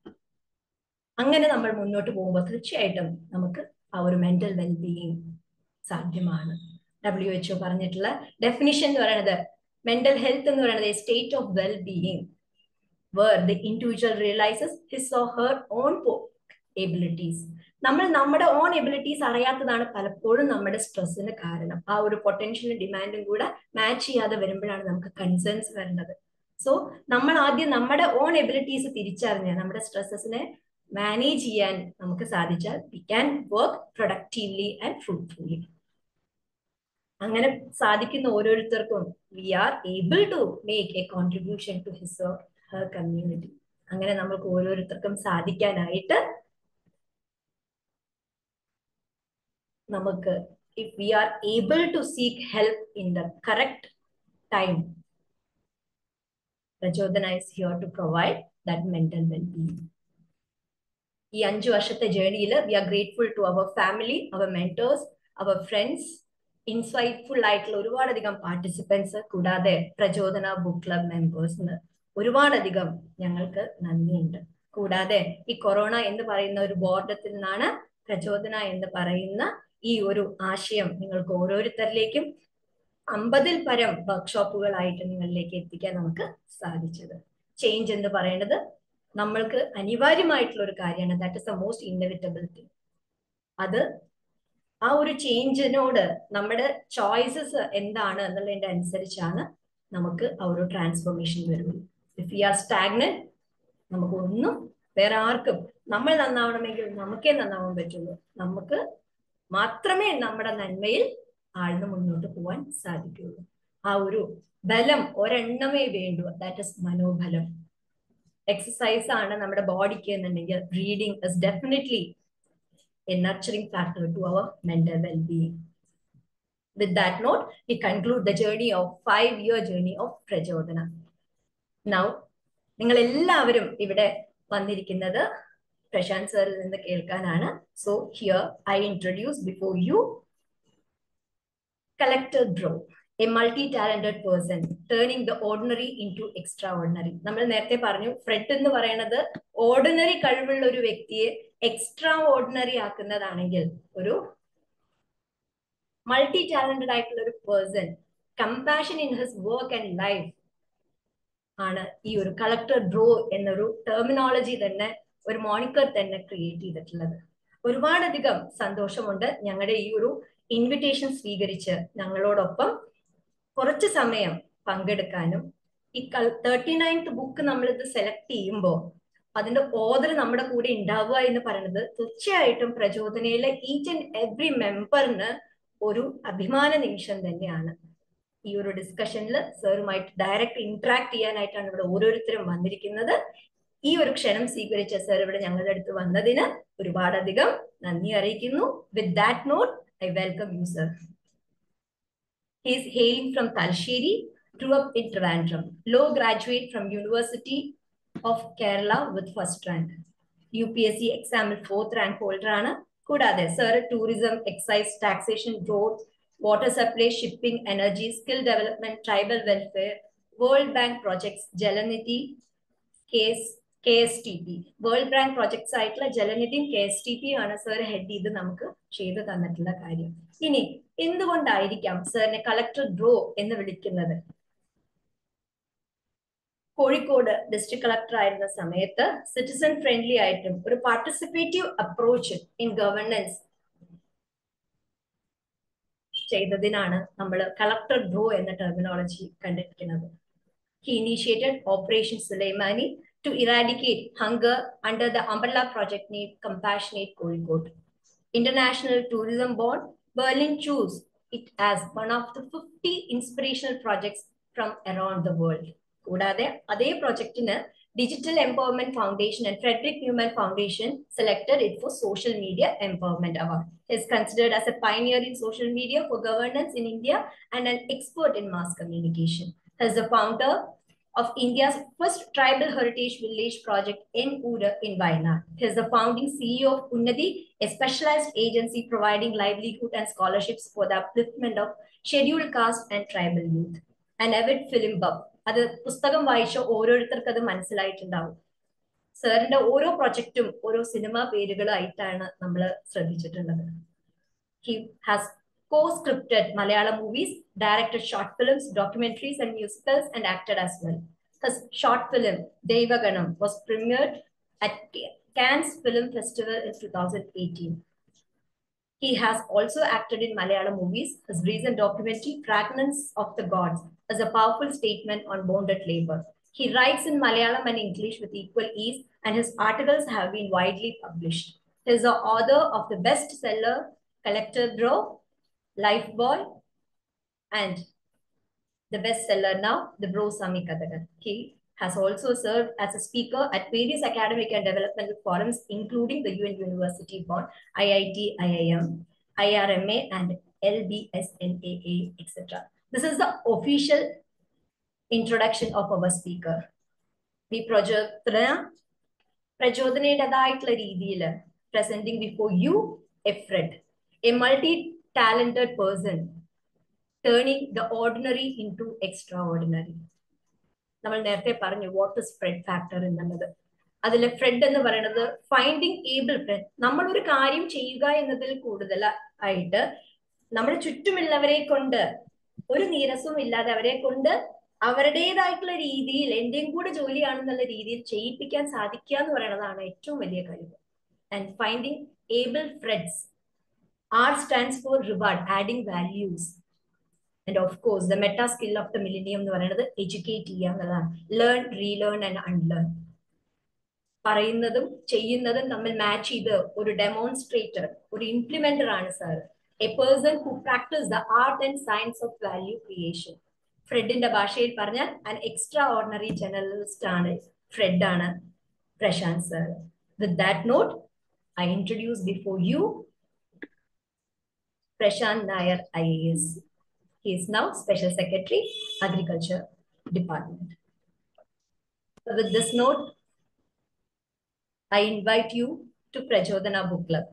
അങ്ങനെ നമ്മൾ മുന്നോട്ട് പോകുമ്പോൾ തീർച്ചയായിട്ടും നമുക്ക് ആ ഒരു മെന്റൽ വെൽബീയിങ് സാധ്യമാണ്. WHO പറഞ്ഞിട്ടുള്ള ഡെഫിനിഷൻ എന്ന് പറയുന്നത് മെന്റൽ ഹെൽത്ത് എന്ന് പറയുന്നത് a state of wellbeing where the individual realises his or her own abilities. നമ്മൾ നമ്മുടെ ഓൺ എബിലിറ്റീസ് അറിയാത്തതാണ് പലപ്പോഴും നമ്മുടെ സ്ട്രെസ്സിന് കാരണം. ആ ഒരു പൊട്ടൻഷ്യലും ഡിമാൻഡും കൂടെ മാച്ച് ചെയ്യാതെ വരുമ്പോഴാണ് നമുക്ക് കൺസേൺസ് വരുന്നത്. സോ നമ്മൾ ആദ്യം നമ്മുടെ ഓൺ എബിലിറ്റീസ് തിരിച്ചറിഞ്ഞ് നമ്മുടെ സ്ട്രെസ്സസിനെ മാനേജ് ചെയ്യാൻ നമുക്ക് സാധിച്ചാൽ we can work productively and fruitfully. അങ്ങനെ സാധിക്കുന്ന ഓരോരുത്തർക്കും we are able to make a contribution to his or her community. അങ്ങനെ നമുക്ക് ഓരോരുത്തർക്കും സാധിക്കാനായിട്ട് നമുക്ക് if we are able to seek help in the correct time, Prajodhana is here to provide that mental well-being. ഈ 5 വർഷത്തെ ജേർണിയിൽ we are grateful to our family, our mentors, our friends, insightful ആയിട്ടുള്ള ഒരുപാടധികം participants, കൂടാതെ പ്രചോദന book club മെമ്പേഴ്സിന് ഒരുപാടധികം ഞങ്ങൾക്ക് നന്ദിയുണ്ട്. കൂടാതെ ഈ കൊറോണ എന്ന് പറയുന്ന ഒരു ബോർഡത്തിൽ നിന്നാണ് പ്രചോദന എന്ന് പറയുന്ന ഈ ഒരു ആശയം നിങ്ങൾക്ക് ഓരോരുത്തരിലേക്കും 50-ൽ പരം വർക്ക്ഷോപ്പുകളായിട്ട് നിങ്ങളിലേക്ക് എത്തിക്കാൻ നമുക്ക് സാധിച്ചത്. ചേഞ്ച് എന്ന് പറയുന്നത് നമ്മൾക്ക് അനിവാര്യമായിട്ടുള്ള ഒരു കാര്യമാണ്. That is the most inevitable thing. അത് ആ ഒരു ചേഞ്ചിനോട് നമ്മുടെ ചോയ്സസ് എന്താണ് എന്നുള്ളതിന്റെ അനുസരിച്ചാണ് നമുക്ക് ആ ഒരു ട്രാൻസ്ഫോർമേഷൻ വരുന്നത്. ഇഫ് വി ആർ സ്റ്റാഗ്നന്റ്, നമുക്ക് ഒന്നും വേറെ ആർക്കും, നമ്മൾ നന്നാവണമെങ്കിൽ നമുക്കേ നന്നാവാൻ പറ്റുള്ളൂ. നമുക്ക് മാത്രമേ നമ്മുടെ നന്മയിൽ ആഴ്ന്ന് മുന്നോട്ട് പോകാൻ സാധിക്കുകയുള്ളൂ. ആ ഒരു ബലം ഒരെണ്ണമേ വേണ്ടൂ, ദാറ്റ് ഇസ് മനോബലം. എക്സസൈസ് ആണ് നമ്മുടെ ബോഡിക്ക് എന്നുണ്ടെങ്കിൽ reading is definitely a nurturing factor to our mental wellbeing. With that note, we conclude the journey of 5-year journey of Prachodana. Now, നിങ്ങൾ എല്ലാവരും ഇവിടെ വന്നിരിക്കുന്നത് പ്രശാന്ത് സാറിൽ നിന്ന് കേൾക്കാനാണ്. So here I introduce before you Collector Draw, a multi-talented person turning the ordinary into extraordinary. നമ്മൾ നേരത്തെ പറഞ്ഞു, Fred എന്ന് പറയുന്നത് ഓർഡിനറി കഴിവുള്ള ഒരു വ്യക്തിയെ എക്സ്ട്രാ ഓർഡിനറി ആക്കുന്നതാണെങ്കിൽ, ഒരു മൾട്ടി ടാലന്റഡ് ആയിട്ടുള്ള ഒരു person, compassion in his work and life ആണ് ഈ ഒരു കളക്ടർ ഡ്രോ എന്നൊരു ടെർമിനോളജി തന്നെ, ഒരു മോണിക്കർ തന്നെ ക്രിയേറ്റ് ചെയ്തിട്ടുള്ളത്. ഒരുപാടധികം സന്തോഷമുണ്ട് ഞങ്ങളുടെ ഈ ഒരു ഇൻവിറ്റേഷൻ സ്വീകരിച്ച് ഞങ്ങളോടൊപ്പം കുറച്ച് സമയം പങ്കെടുക്കാനും. ഈ 39th ബുക്ക് നമ്മളിത് സെലക്ട് ചെയ്യുമ്പോൾ അതിന്റെ ഓദർ നമ്മുടെ കൂടെ ഉണ്ടാവുക എന്ന് പറയുന്നത് തീർച്ചയായിട്ടും പ്രചോദനയിലെ ഈച്ച് ആൻഡ് എവറി മെമ്പറിന് ഒരു അഭിമാന നിമിഷം തന്നെയാണ്. ഈ ഒരു ഡിസ്കഷനിൽ സാറുമായിട്ട് ഡയറക്റ്റ് ഇന്ററാക്ട് ചെയ്യാനായിട്ടാണ് ഇവിടെ ഓരോരുത്തരും വന്നിരിക്കുന്നത്. ഈ ഒരു ക്ഷണം സ്വീകരിച്ച സാർ ഇവിടെ ഞങ്ങളുടെ അടുത്ത് വന്നതിന് ഒരുപാടധികം നന്ദി അറിയിക്കുന്നു. With that note, I welcome you, sir. He is hailing from Talsheri, grew up in Trivandrum, law graduate from University of Kerala with first rank. UPSC exam 4th rank holder ആണ്. കൂടാതെ sir tourism, excise, taxation, road, water supply, shipping, energy, skill development, tribal welfare, World Bank projects, Jalanidhi, KSTP, world bank projects ആയിട്ടുള്ള ജലനിധിയും KSTP ആണ് sir head ചെയ്ത് നമുക്ക് ചെയ്തു തന്നിട്ടുള്ള കാര്യം. ഇനി എന്തുകൊണ്ടായിരിക്കാം സാറിനെ കളക്ടർ ഡ്രോ എന്ന് വിളിക്കുന്നത്? കോഴിക്കോട് ഡിസ്ട്രിക്ട് കളക്ടർ ആയിരുന്ന സമയത്ത് സിറ്റിസൺ ഫ്രണ്ട്ലി ആയിട്ടും ഒരു പാർട്ടിസിപ്പേറ്റീവ് അപ്രോച്ച് ഇൻ ഗവർണൻസ് ചെയ്തതിനാണ് നമ്മൾ കളക്ടർ ഡ്രോ എന്ന ടെർമിനോളജി കണ്ടിരിക്കുന്നത്. He initiated Operation Sulaimani to eradicate hunger under the umbrella project named Compassionate Kozhikode. International Tourism Board, Berlin chose it as one of the 50 inspirational projects from around the world. കൂടാതെ അതേ പ്രോജക്റ്റിന് Digital Empowerment Foundation and Frederick Newman Foundation selected it for Social Media Empowerment Award. He is considered as a pioneer in social media for governance in India and an expert in mass communication. He is the founder of India's first tribal heritage village project in Uda in Wayanad. He is the founding CEO of Unnati, a specialized agency providing livelihood and scholarships for the upliftment of scheduled caste and tribal youth. An avid film buff. അത് പുസ്തകം വായിച്ച ഓരോരുത്തർക്ക് അത് മനസ്സിലായിട്ടുണ്ടാവും. സാറിന്റെ ഓരോ പ്രൊജക്റ്റും ഓരോ cinema പേരുകളായിട്ടാണ് നമ്മൾ ശ്രദ്ധിച്ചിട്ടുള്ളത്. He has co-scripted Malayalam movies, directed short films, documentaries and musicals, and acted as well. His short film Devaganam was premiered at Cannes Film Festival in 2018. He has also acted in Malayalam movies. His recent documentary Fragments of the Gods is a powerful statement on bonded labor. He writes in Malayalam and English with equal ease, and his articles have been widely published. He is the author of the bestseller Collector Draw, Lifebuoy, and the bestseller now, The Bro Sami Kadagal. He has also served as a speaker at various academic and developmental forums, including the UN University Board, IIT, IIM, IRMA, and LBSNAA, etc. This is the official introduction of our speaker. ഈ പ്രചോദനയുടേതായിട്ടുള്ള രീതിയിൽ presenting before you a Fred, a multi-talented person turning the ordinary into extraordinary. നമ്മൾ നേരത്തെ പറഞ്ഞു what is Fred factor എന്നുള്ളത്. അതിലെ Fred എന്ന് പറയുന്നത് finding able Fred. നമ്മൾ ഒരു കാര്യം ചെയ്യുക എന്നതിൽ കൂടുതൽ ആയിട്ട് നമ്മുടെ ചുറ്റുമുള്ളവരെ കൊണ്ട് ഒരു നീരസവും ഇല്ലാതെ അവരെ കൊണ്ട് അവരുടേതായിട്ടുള്ള രീതിയിൽ എന്റെയും കൂടെ ജോലിയാണെന്നുള്ള രീതിയിൽ ചെയ്യിപ്പിക്കാൻ സാധിക്കുക എന്ന് പറയുന്നതാണ് ഏറ്റവും വലിയ കഴിവ്. And finding able Fred's. R stands for reward, adding values. And of course, the meta skill of the millennium എന്ന് പറയുന്നത് എഡ്യൂക്കേറ്റ് ചെയ്യുക എന്നതാണ്. Learn, relearn and unlearn. പറയുന്നതും ചെയ്യുന്നതും തമ്മിൽ മാച്ച് ചെയ്ത് ഒരു ഡെമോൺസ്ട്രേറ്റർ, ഒരു ഇംപ്ലിമെന്റർ ആണ് sir. A person who practice the art and science of value creation. ഫ്രെഡിന്റെ ഭാഷയിൽ പറഞ്ഞാൽ an എക്സ്ട്രാ ഓർഡിനറി ജേർണലിസ്റ്റ് ആണ് ഫ്രെഡ് ആണ് Prashanth sir. With that note, I introduce before you Prashant Nair IAS. He is now Special Secretary, Agriculture Department. So with this note, I invite you to Prachodana Book Club.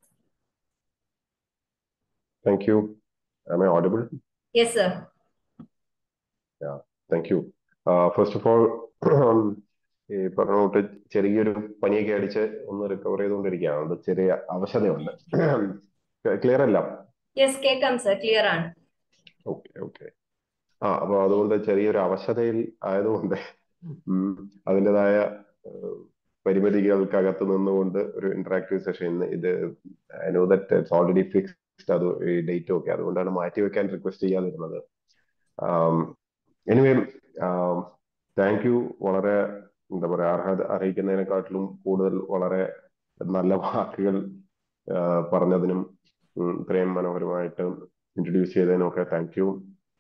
Thank you. Am I audible? Yes, sir. Yeah, thank you. First of all, ഈ പറഞ്ഞോട്ട് ചെറിയൊരു പനിയൊക്കെ അടിച്ച് ഒന്ന് recover ചെയ്തുകൊണ്ടിരിക്കുകയാണ്. ചെറിയ അവശതയുണ്ട്. Clear അല്ല? Yes, കേൾക്കാം സർ, ക്ലിയർ ആണ്. ഓക്കെ. അപ്പൊ അതുകൊണ്ട് ചെറിയൊരു അവശതയിൽ ആയതുകൊണ്ട് അതിൻ്റെതായ പരിമിതികൾക്കകത്ത് നിന്നുകൊണ്ട് ഒരു ഇന്ററാക്റ്റീവ് സെഷൻ ഇത് I know that it's already fixed, അത് ഈ ഡേറ്റും ഒക്കെ, അതുകൊണ്ടാണ് മാറ്റിവെക്കാൻ റിക്വസ്റ്റ് ചെയ്യാതിരുന്നത്. Anyway, thank you. വളരെ എന്താ പറയാ, അർഹത അറിയിക്കുന്നതിനെക്കാട്ടിലും കൂടുതൽ വളരെ നല്ല വാക്കുകൾ പറഞ്ഞതിനും ഇത്രയും മനോഹരമായിട്ട് ഇൻട്രൊഡ്യൂസ് ചെയ്തതിനും ഒക്കെ താങ്ക് യു.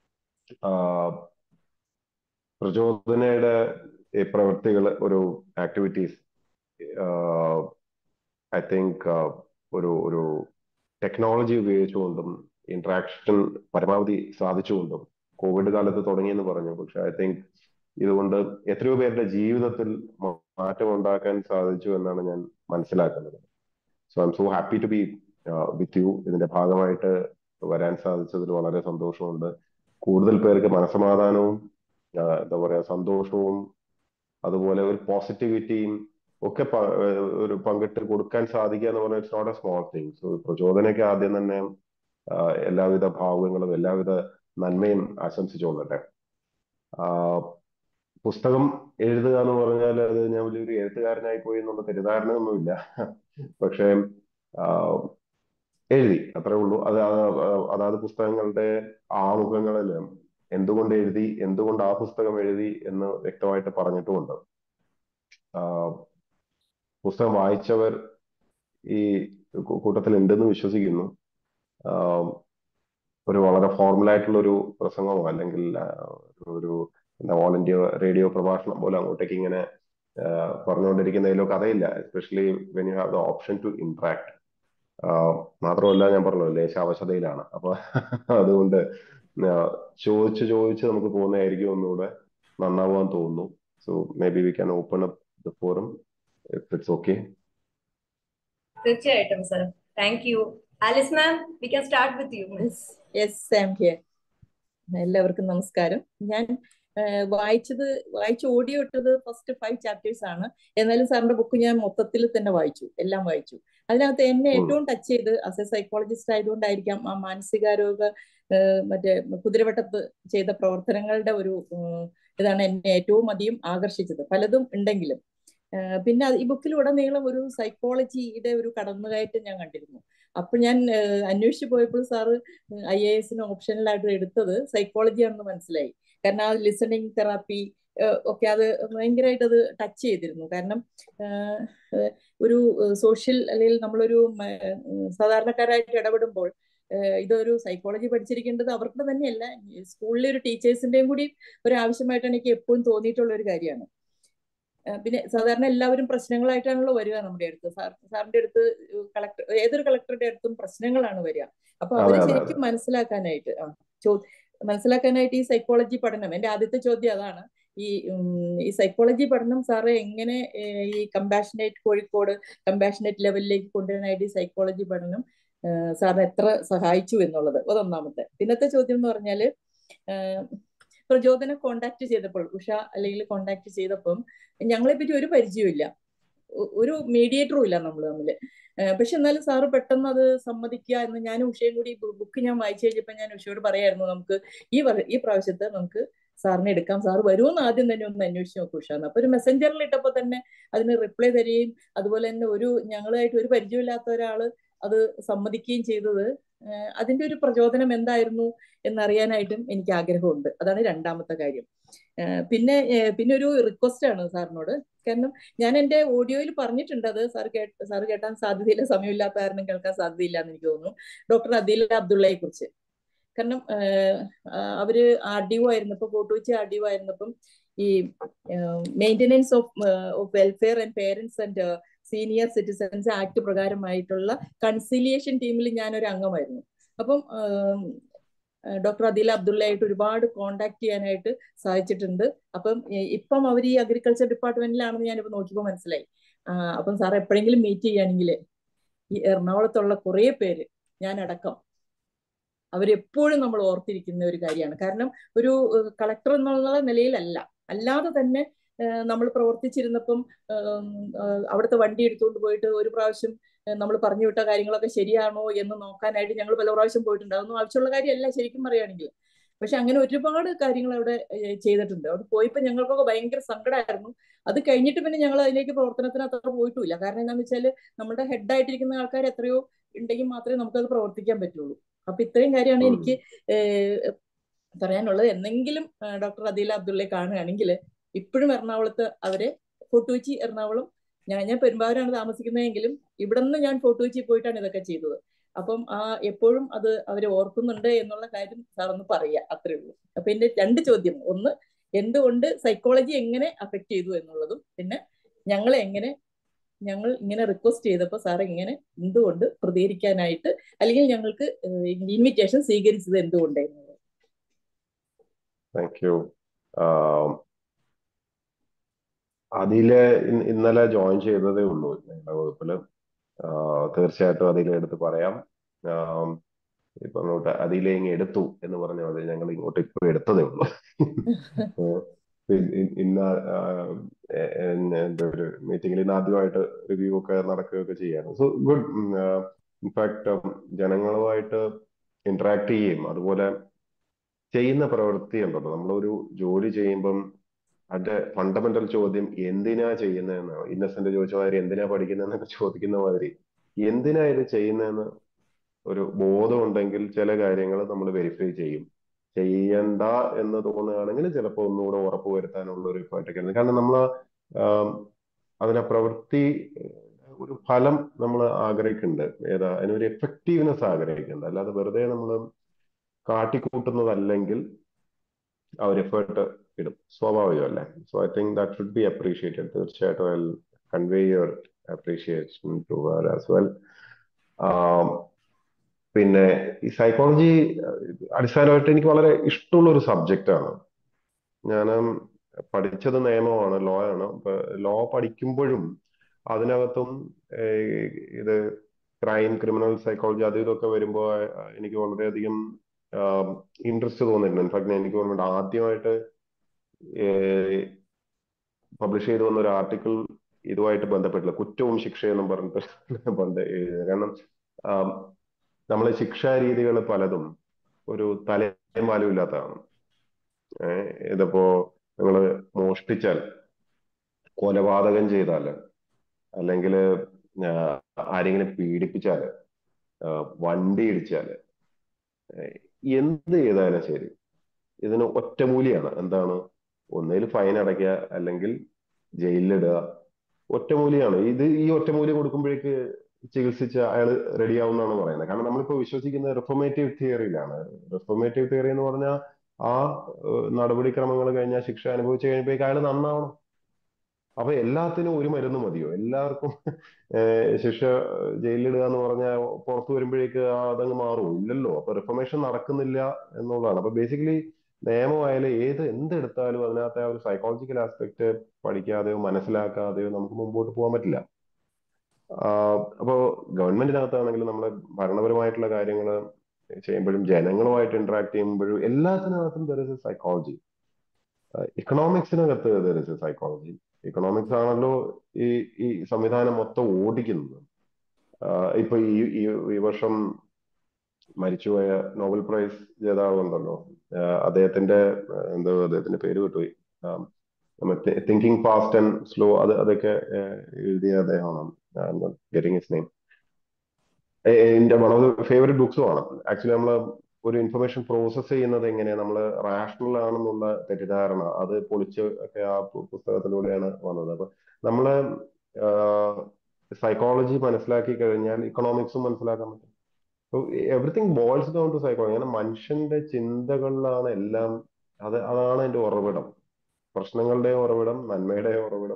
പ്രചോദനയുടെ ഈ പ്രവൃത്തികൾ, ഒരു ആക്ടിവിറ്റീസ്, ഐ തിങ്ക് ഒരു ടെക്നോളജി ഉപയോഗിച്ചുകൊണ്ടും ഇന്ററാക്ഷൻ പരമാവധി സാധിച്ചുകൊണ്ടും കോവിഡ് കാലത്ത് തുടങ്ങിയെന്ന് പറഞ്ഞു. പക്ഷെ ഐ തിങ്ക് ഇതുകൊണ്ട് എത്രയോ പേരുടെ ജീവിതത്തിൽ മാറ്റം ഉണ്ടാക്കാൻ സാധിച്ചു എന്നാണ് ഞാൻ മനസ്സിലാക്കുന്നത്. So I am so happy to be with you. ഇതിന്റെ ഭാഗമായിട്ട് വരാൻ സാധിച്ചതിൽ വളരെ സന്തോഷമുണ്ട്. കൂടുതൽ പേർക്ക് മനസ്സമാധാനവും എന്താ പറയാ സന്തോഷവും അതുപോലെ ഒരു പോസിറ്റിവിറ്റിയും ഒക്കെ ഒരു പങ്കിട്ട് കൊടുക്കാൻ സാധിക്കുക എന്ന് പറഞ്ഞാൽ it's not a small thing. So പ്രചോദനയ്ക്ക് ആദ്യം തന്നെ എല്ലാവിധ ഭാവുകങ്ങളും എല്ലാവിധ നന്മയും ആശംസിച്ചുകൊള്ളട്ടെ. പുസ്തകം എഴുതുക എന്ന് പറഞ്ഞാൽ അത് ഞാൻ വലിയൊരു എഴുത്തുകാരനായി പോയി എന്നുള്ള തെറ്റിദ്ധാരണയൊന്നുമില്ല. പക്ഷെ എഴുതി, അത്രേ ഉള്ളൂ. അതായത് പുസ്തകങ്ങളുടെ ആമുഖങ്ങളിൽ എന്തുകൊണ്ട് എഴുതി, എന്തുകൊണ്ട് ആ പുസ്തകം എഴുതി എന്ന് വ്യക്തമായിട്ട് പറഞ്ഞിട്ടുമുണ്ട്. പുസ്തകം വായിച്ചവർ ഈ കൂട്ടത്തിൽ ഉണ്ടെന്ന് വിശ്വസിക്കുന്നു. ഒരു വളരെ ഫോർമലായിട്ടുള്ള ഒരു പ്രസംഗമോ അല്ലെങ്കിൽ ഒരു ഓൾ ഇന്ത്യ റേഡിയോ പ്രഭാഷണം പോലെ അങ്ങോട്ടേക്ക് ഇങ്ങനെ പറഞ്ഞുകൊണ്ടിരിക്കുന്നതിലോ കഥയില്ല. Especially when you have the option to interact. മാത്രമല്ല, ഞാൻ പറഞ്ഞല്ലോ ലേശാവശതയിലാണ്. അപ്പൊ അതുകൊണ്ട് ചോദിച്ച് നമുക്ക് പോകുന്നതായിരിക്കും ഒന്നുകൂടെ നന്നാവാൻ തോന്നുന്നു. So maybe we can open up the forum if it's okay. തീർച്ചയായിട്ടും sir, thank you. Alice ma'am, we can start with you. Yes, I am here. എല്ലാവർക്കും നമസ്കാരം. ഞാൻ വായിച്ച് ഓഡിയോ ഇട്ടത് ഫസ്റ്റ് 5 ചാപ്റ്റേഴ്സ് ആണ്. എന്നാലും സാറിന്റെ ബുക്ക് ഞാൻ മൊത്തത്തിൽ തന്നെ വായിച്ചു, എല്ലാം വായിച്ചു. അതിനകത്ത് എന്നെ ഏറ്റവും ടച്ച് ചെയ്ത്, ആസ് എ സൈക്കോളജിസ്റ്റ് ആയതുകൊണ്ടായിരിക്കാം, ആ മാനസികാരോഗ മറ്റേ കുതിരവട്ടത്ത് ചെയ്ത പ്രവർത്തനങ്ങളുടെ ഒരു ഇതാണ് എന്നെ ഏറ്റവും അധികം ആകർഷിച്ചത്. പലതും ഉണ്ടെങ്കിലും പിന്നെ ഈ ബുക്കിലുടനീളം ഒരു സൈക്കോളജിയുടെ ഒരു കടന്നുകയറ്റം ഞാൻ കണ്ടിരുന്നു. അപ്പൊ ഞാൻ അന്വേഷിച്ചു പോയപ്പോൾ സാറ് IAS ഓപ്ഷനിലായിട്ട് എടുത്തത് സൈക്കോളജി ആണെന്ന് മനസ്സിലായി. കാരണം ആ ലിസണിങ് തെറാപ്പി ഒക്കെ അത് ഭയങ്കരമായിട്ട് അത് ടച്ച് ചെയ്തിരുന്നു. കാരണം ഒരു സോഷ്യൽ അല്ലെങ്കിൽ നമ്മളൊരു സാധാരണക്കാരായിട്ട് ഇടപെടുമ്പോൾ ഇതൊരു സൈക്കോളജി പഠിച്ചിരിക്കേണ്ടത് അവർക്ക് തന്നെയല്ല, സ്കൂളിലെ ഒരു ടീച്ചേഴ്സിന്റെയും കൂടി ഒരു ആവശ്യമായിട്ടാണ് എനിക്ക് എപ്പോഴും തോന്നിയിട്ടുള്ള ഒരു കാര്യമാണ്. പിന്നെ സാധാരണ എല്ലാവരും പ്രശ്നങ്ങളായിട്ടാണല്ലോ വരിക നമ്മുടെ അടുത്ത്. സാറിന്റെ അടുത്ത് ഏതൊരു കളക്ടറുടെ അടുത്തും പ്രശ്നങ്ങളാണ് വരിക. അപ്പൊ അവരെ ശരിക്കും മനസ്സിലാക്കാനായിട്ട് ഈ സൈക്കോളജി പഠനം, എന്റെ ആദ്യത്തെ ചോദ്യം അതാണ്. ഈ സൈക്കോളജി പഠനം സാറ് എങ്ങനെ ഈ കമ്പാഷനേറ്റ് കോഴിക്കോട് കമ്പാഷനേറ്റ് ലെവലിലേക്ക് കൊണ്ടുവരാനായിട്ട് ഈ സൈക്കോളജി പഠനം സാറിന് എത്ര സഹായിച്ചു എന്നുള്ളത് അതൊന്നാമത്തെ. പിന്നത്തെ ചോദ്യം എന്ന് പറഞ്ഞാല് പ്രചോദനം കോണ്ടാക്ട് ചെയ്തപ്പോൾ ഉഷ അല്ലെങ്കിൽ കോണ്ടാക്ട് ചെയ്തപ്പം ഞങ്ങളെ പറ്റി ഒരു പരിചയമില്ല, ഒരു മീഡിയേറ്ററും ഇല്ല നമ്മൾ തമ്മില്. പക്ഷെ എന്നാലും സാറ് പെട്ടെന്ന് അത് സമ്മതിക്കുക എന്ന് ഞാനും ഉഷയും കൂടി ബുക്ക് ഞാൻ വായിച്ചു കഴിഞ്ഞപ്പോൾ ഞാൻ ഉഷയോട് പറയായിരുന്നു, നമുക്ക് ഈ പ്രാവശ്യത്തെ നമുക്ക് സാറിനെ എടുക്കാം, സാറ് വരുമെന്ന് ആദ്യം തന്നെ ഒന്ന് അന്വേഷിച്ച് നോക്കും ഉഷാന്ന്. അപ്പൊ ഒരു മെസ്സഞ്ചറിൽ ഇട്ടപ്പോൾ തന്നെ അതിന് റിപ്ലൈ തരികയും അതുപോലെ തന്നെ ഞങ്ങളുമായിട്ട് ഒരു പരിചയമില്ലാത്ത ഒരാള് അത് സമ്മതിക്കുകയും ചെയ്തത് അതിന്റെ ഒരു പ്രചോദനം എന്തായിരുന്നു എന്നറിയാനായിട്ടും എനിക്ക് ആഗ്രഹമുണ്ട്. അതാണ് രണ്ടാമത്തെ കാര്യം. പിന്നെ ഒരു റിക്വസ്റ്റ് ആണ് സാറിനോട്. കാരണം ഞാൻ എൻ്റെ ഓഡിയോയിൽ പറഞ്ഞിട്ടുണ്ട്, അത് സാറ് കേട്ടാൻ സാധ്യതയില്ല, സമയമില്ലാത്ത കാരണം കേൾക്കാൻ സാധ്യതയില്ല എന്ന് എനിക്ക് തോന്നുന്നു, ഡോക്ടർ അദീല അബ്ദുള്ളയെ കുറിച്ച്. കാരണം അവര് RDO ആയിരുന്നപ്പോൾ, കോട്ടുകൊച്ചി RDO ആയിരുന്നപ്പം ഈ maintenance of welfare and parents and senior citizens act പ്രകാരമായിട്ടുള്ള കൺസിലിയേഷൻ ടീമിൽ ഞാനൊരു അംഗമായിരുന്നു. അപ്പം ഡോക്ടർ അദീല അബ്ദുള്ളയായിട്ട് ഒരുപാട് കോണ്ടാക്ട് ചെയ്യാനായിട്ട് സാധിച്ചിട്ടുണ്ട്. അപ്പം ഇപ്പം അവർ ഈ അഗ്രികൾച്ചർ ഡിപ്പാർട്ട്മെന്റിലാണെന്ന് ഞാനിപ്പോൾ നോക്കിയപ്പോൾ മനസ്സിലായി. അപ്പം സാർ എപ്പോഴെങ്കിലും മീറ്റ് ചെയ്യുകയാണെങ്കിൽ ഈ എറണാകുളത്തുള്ള കുറേ പേര്, ഞാനടക്കം, അവരെപ്പോഴും നമ്മൾ ഓർത്തിരിക്കുന്ന ഒരു കാര്യമാണ്. കാരണം ഒരു കളക്ടർ എന്നുള്ള നിലയിലല്ല, അല്ലാതെ തന്നെ നമ്മൾ പ്രവർത്തിച്ചിരുന്നപ്പം അവിടുത്തെ വണ്ടി എടുത്തുകൊണ്ട് പോയിട്ട് ഒരു പ്രാവശ്യം നമ്മൾ പറഞ്ഞു വിട്ട കാര്യങ്ങളൊക്കെ ശരിയാണോ എന്ന് നോക്കാനായിട്ട് ഞങ്ങൾ പല പ്രാവശ്യം പോയിട്ടുണ്ട്. അതൊന്നും ആവശ്യമുള്ള കാര്യമല്ല ശരിക്കും പറയുകയാണെങ്കിൽ. പക്ഷെ അങ്ങനെ ഒരുപാട് കാര്യങ്ങൾ അവിടെ ചെയ്തിട്ടുണ്ട്. അവിടെ പോയപ്പോൾ ഞങ്ങൾക്കൊക്കെ ഭയങ്കര സങ്കടമായിരുന്നു. അത് കഴിഞ്ഞിട്ട് പിന്നെ ഞങ്ങൾ അതിലേക്ക് പ്രവർത്തനത്തിന് അത്ര പോയിട്ടില്ല. കാരണം എന്താണെന്ന് വെച്ചാൽ നമ്മുടെ ഹെഡായിട്ടിരിക്കുന്ന ആൾക്കാർ എത്രയോ ഉണ്ടെങ്കിൽ മാത്രമേ നമുക്കത് പ്രവർത്തിക്കാൻ പറ്റുള്ളൂ. അപ്പൊ ഇത്രയും കാര്യമാണ് എനിക്ക് പറയാനുള്ളത്. എന്നെങ്കിലും ഡോക്ടർ അദീല അബ്ദുള്ളയെ കാണുകയാണെങ്കിൽ ഇപ്പോഴും എറണാകുളത്ത് അവരെ, ഫോർട്ട് കൊച്ചി എറണാകുളം, ഞാൻ പെരുമ്പാവൂരാണ് താമസിക്കുന്നതെങ്കിലും ഇവിടെ നിന്ന് ഞാൻ ഫോർട്ട് കൊച്ചി പോയിട്ടാണ് ഇതൊക്കെ ചെയ്തത്. അപ്പം എപ്പോഴും അത് അവരെ ഓർക്കുന്നുണ്ട് എന്നുള്ള കാര്യം സാറൊന്ന് പറയുക, അത്രേ ഉള്ളൂ. അപ്പൊ എന്റെ രണ്ട് ചോദ്യം, ഒന്ന് എന്തുകൊണ്ട് സൈക്കോളജി എങ്ങനെ അഫക്ട് ചെയ്തു എന്നുള്ളതും, പിന്നെ ഞങ്ങൾ ഇങ്ങനെ റിക്വസ്റ്റ് ചെയ്തപ്പോൾ സാർ ഇങ്ങനെ എന്തുകൊണ്ട് പ്രതികരിക്കാനായിട്ട്, അല്ലെങ്കിൽ ഞങ്ങൾക്ക് ഇൻവിറ്റേഷൻ സ്വീകരിച്ചത് എന്തുകൊണ്ടായിരുന്നു? Thank you. അതില് ഇന്നലെ ജോയിൻ ചെയ്തതേ ഉള്ളൂ ഞങ്ങളുടെ വകുപ്പില്. തീർച്ചയായിട്ടും അതിലെ എടുത്ത് പറയാം. ഇപ്പൊ അങ്ങോട്ട് അതിലെ ഇങ്ങ് എടുത്തു എന്ന് പറഞ്ഞാൽ മതി, ഞങ്ങൾ ഇങ്ങോട്ട് ഇപ്പൊ എടുത്തതേ ഉള്ളൂ. ഇന്ന എന്താ ഒരു മീറ്റിംഗിൽ ഇന്ന് ആദ്യമായിട്ട് റിവ്യൂ ഒക്കെ നടക്കുകയൊക്കെ ചെയ്യാണ്. So good. ഇൻഫാക്ട് ജനങ്ങളുമായിട്ട് ഇന്ററാക്ട് ചെയ്യുകയും അതുപോലെ ചെയ്യുന്ന പ്രവൃത്തി ഉണ്ടല്ലോ, നമ്മളൊരു ജോലി ചെയ്യുമ്പം അതിന്റെ ഫണ്ടമെന്റൽ ചോദ്യം എന്തിനാ ചെയ്യുന്നതെന്നാണ്. ഇന്നസെന്റ് ചോദിച്ച മാതിരി എന്തിനാ പഠിക്കുന്നതെന്നൊക്കെ ചോദിക്കുന്ന മാതിരി എന്തിനാ ഇത് ചെയ്യുന്നതെന്ന് ഒരു ബോധം ഉണ്ടെങ്കിൽ ചില കാര്യങ്ങൾ നമ്മൾ വെരിഫൈ ചെയ്യും. ചെയ്യണ്ട എന്ന് തോന്നുകയാണെങ്കിൽ ചിലപ്പോൾ ഒന്നുകൂടെ ഉറപ്പ് വരുത്താനുള്ള ഒരു എഫേർട്ടൊക്കെ. കാരണം നമ്മൾ അതിനെ പ്രവൃത്തി ഒരു ഫലം നമ്മൾ ആഗ്രഹിക്കുന്നുണ്ട്, അതിനൊരു എഫക്റ്റീവ്നെസ് ആഗ്രഹിക്കുന്നുണ്ട്. അല്ലാതെ വെറുതെ നമ്മൾ കാട്ടിക്കൂട്ടുന്നതല്ലെങ്കിൽ ആ ഒരു എഫേർട്ട് ഇടും, സ്വാഭാവികമല്ലേ. So I think that should be appreciated. തീർച്ചയായിട്ടും I convey your appreciation to her as well. പിന്നെ ഈ സൈക്കോളജി അടിസ്ഥാനമായിട്ട് എനിക്ക് വളരെ ഇഷ്ടമുള്ള ഒരു സബ്ജക്റ്റാണ്. ഞാൻ പഠിച്ചത് നിയമമാണ്, ലോ ആണ്. അപ്പൊ ലോ പഠിക്കുമ്പോഴും അതിനകത്തും ഇത് ക്രിമിനൽ സൈക്കോളജി അത് ഇതൊക്കെ വരുമ്പോൾ എനിക്ക് വളരെയധികം ഇൻട്രസ്റ്റ് തോന്നിയിട്ടുണ്ട്. ഇൻഫാക്ട് എനിക്ക് തോന്നുന്നുണ്ട് ആദ്യമായിട്ട് പബ്ലിഷ് ചെയ്തു വന്ന ഒരു ആർട്ടിക്കിൾ ഇതുമായിട്ട് ബന്ധപ്പെട്ടില്ല, കുറ്റവും ശിക്ഷയെന്നും പറഞ്ഞിട്ട് കാരണം നമ്മളെ ശിക്ഷാ രീതികൾ പലതും ഒരു തലയും വാലും ഇല്ലാത്തതാണ്. ഇതിപ്പോ നിങ്ങൾ മോഷ്ടിച്ചാൽ, കൊലപാതകം ചെയ്താൽ, അല്ലെങ്കിൽ ആരെങ്കിലും പീഡിപ്പിച്ചാല്, വണ്ടി ഇടിച്ചാല്, എന്ത് ചെയ്താലും ശരി ഇതിന് ഒറ്റമൂലിയാണ്. എന്താണ്? ഒന്നേൽ ഫൈൻ അടയ്ക്കുക, അല്ലെങ്കിൽ ജയിലിലിടുക. ഒറ്റമൂലിയാണ് ഇത്. ഈ ഒറ്റമൂലി കൊടുക്കുമ്പോഴേക്ക് ചികിത്സിച്ച് അയാൾ റെഡിയാവുമെന്നാണ് പറയുന്നത്. കാരണം നമ്മളിപ്പോ വിശ്വസിക്കുന്ന റിഫോർമേറ്റീവ് തിയറിയിലാണ്. റിഫോർമേറ്റീവ് തിയറി എന്ന് പറഞ്ഞാൽ ആ നടപടിക്രമങ്ങൾ കഴിഞ്ഞാൽ, ശിക്ഷ അനുഭവിച്ചു കഴിയുമ്പോഴേക്ക് അയാൾ നന്നാവണം. അപ്പൊ എല്ലാത്തിനും ഒരു മരുന്ന് മതിയോ? എല്ലാവർക്കും ശിക്ഷ ജയിലിലിടുക എന്ന് പറഞ്ഞാൽ പുറത്തു വരുമ്പോഴേക്ക് അതങ്ങ് മാറുമോ? ഇല്ലല്ലോ. അപ്പൊ റിഫോർമേഷൻ നടക്കുന്നില്ല എന്നുള്ളതാണ്. അപ്പൊ ബേസിക്കലി നിയമമായാലും എന്തെടുത്താലും അതിനകത്തെ ആ ഒരു സൈക്കോളജിക്കൽ ആസ്പെക്ട് പഠിക്കാതെയോ മനസ്സിലാക്കാതെയോ നമുക്ക് മുമ്പോട്ട് പോകാൻ പറ്റില്ല. അപ്പോൾ ഗവൺമെന്റിനകത്താണെങ്കിലും നമ്മൾ ഭരണപരമായിട്ടുള്ള കാര്യങ്ങൾ ചെയ്യുമ്പോഴും ജനങ്ങളുമായിട്ട് ഇന്ററാക്ട് ചെയ്യുമ്പോഴും എല്ലാത്തിനകത്തും there is a psychology. ഇക്കണോമിക്സിനകത്ത് there is a psychology. Economics ആണല്ലോ ഈ ഈ സംവിധാനം മൊത്തം ഓടിക്കുന്നത്. ഇപ്പൊ ഈ വർഷം മരിച്ചുപോയ നോബൽ പ്രൈസ് ജേതാവുണ്ടല്ലോ, അദ്ദേഹത്തിന്റെ അദ്ദേഹത്തിന്റെ പേര് വിട്ടുപോയി, തിങ്കിങ് ഫാസ്റ്റ് ആൻഡ് സ്ലോ, അതൊക്കെ എഴുതിയ അദ്ദേഹമാണ്. Getting his name. എന്റെ വൺ ഓഫ് ദ ഫേവറേറ്റ് ബുക്സും ആണ്. ആക്ച്വലി നമ്മൾ ഒരു ഇൻഫർമേഷൻ പ്രോസസ് ചെയ്യുന്നത് എങ്ങനെയാണ്, നമ്മൾ റാഷണൽ ആണെന്നുള്ള തെറ്റിദ്ധാരണ അത് പൊളിച്ച് ഒക്കെ ആ പുസ്തകത്തിലൂടെയാണ് വന്നത്. അപ്പൊ നമ്മള് സൈക്കോളജി മനസ്സിലാക്കി കഴിഞ്ഞാൽ ഇക്കണോമിക്സും മനസ്സിലാക്കാൻ പറ്റും. Everything boils down to psychology. അങ്ങനെ മനുഷ്യന്റെ ചിന്തകളിലാണ് എല്ലാം. അതാണ് അതിന്റെ ഉറവിടം. പ്രശ്നങ്ങളുടെ ഉറവിടം, നന്മയുടെ ഉറവിടം,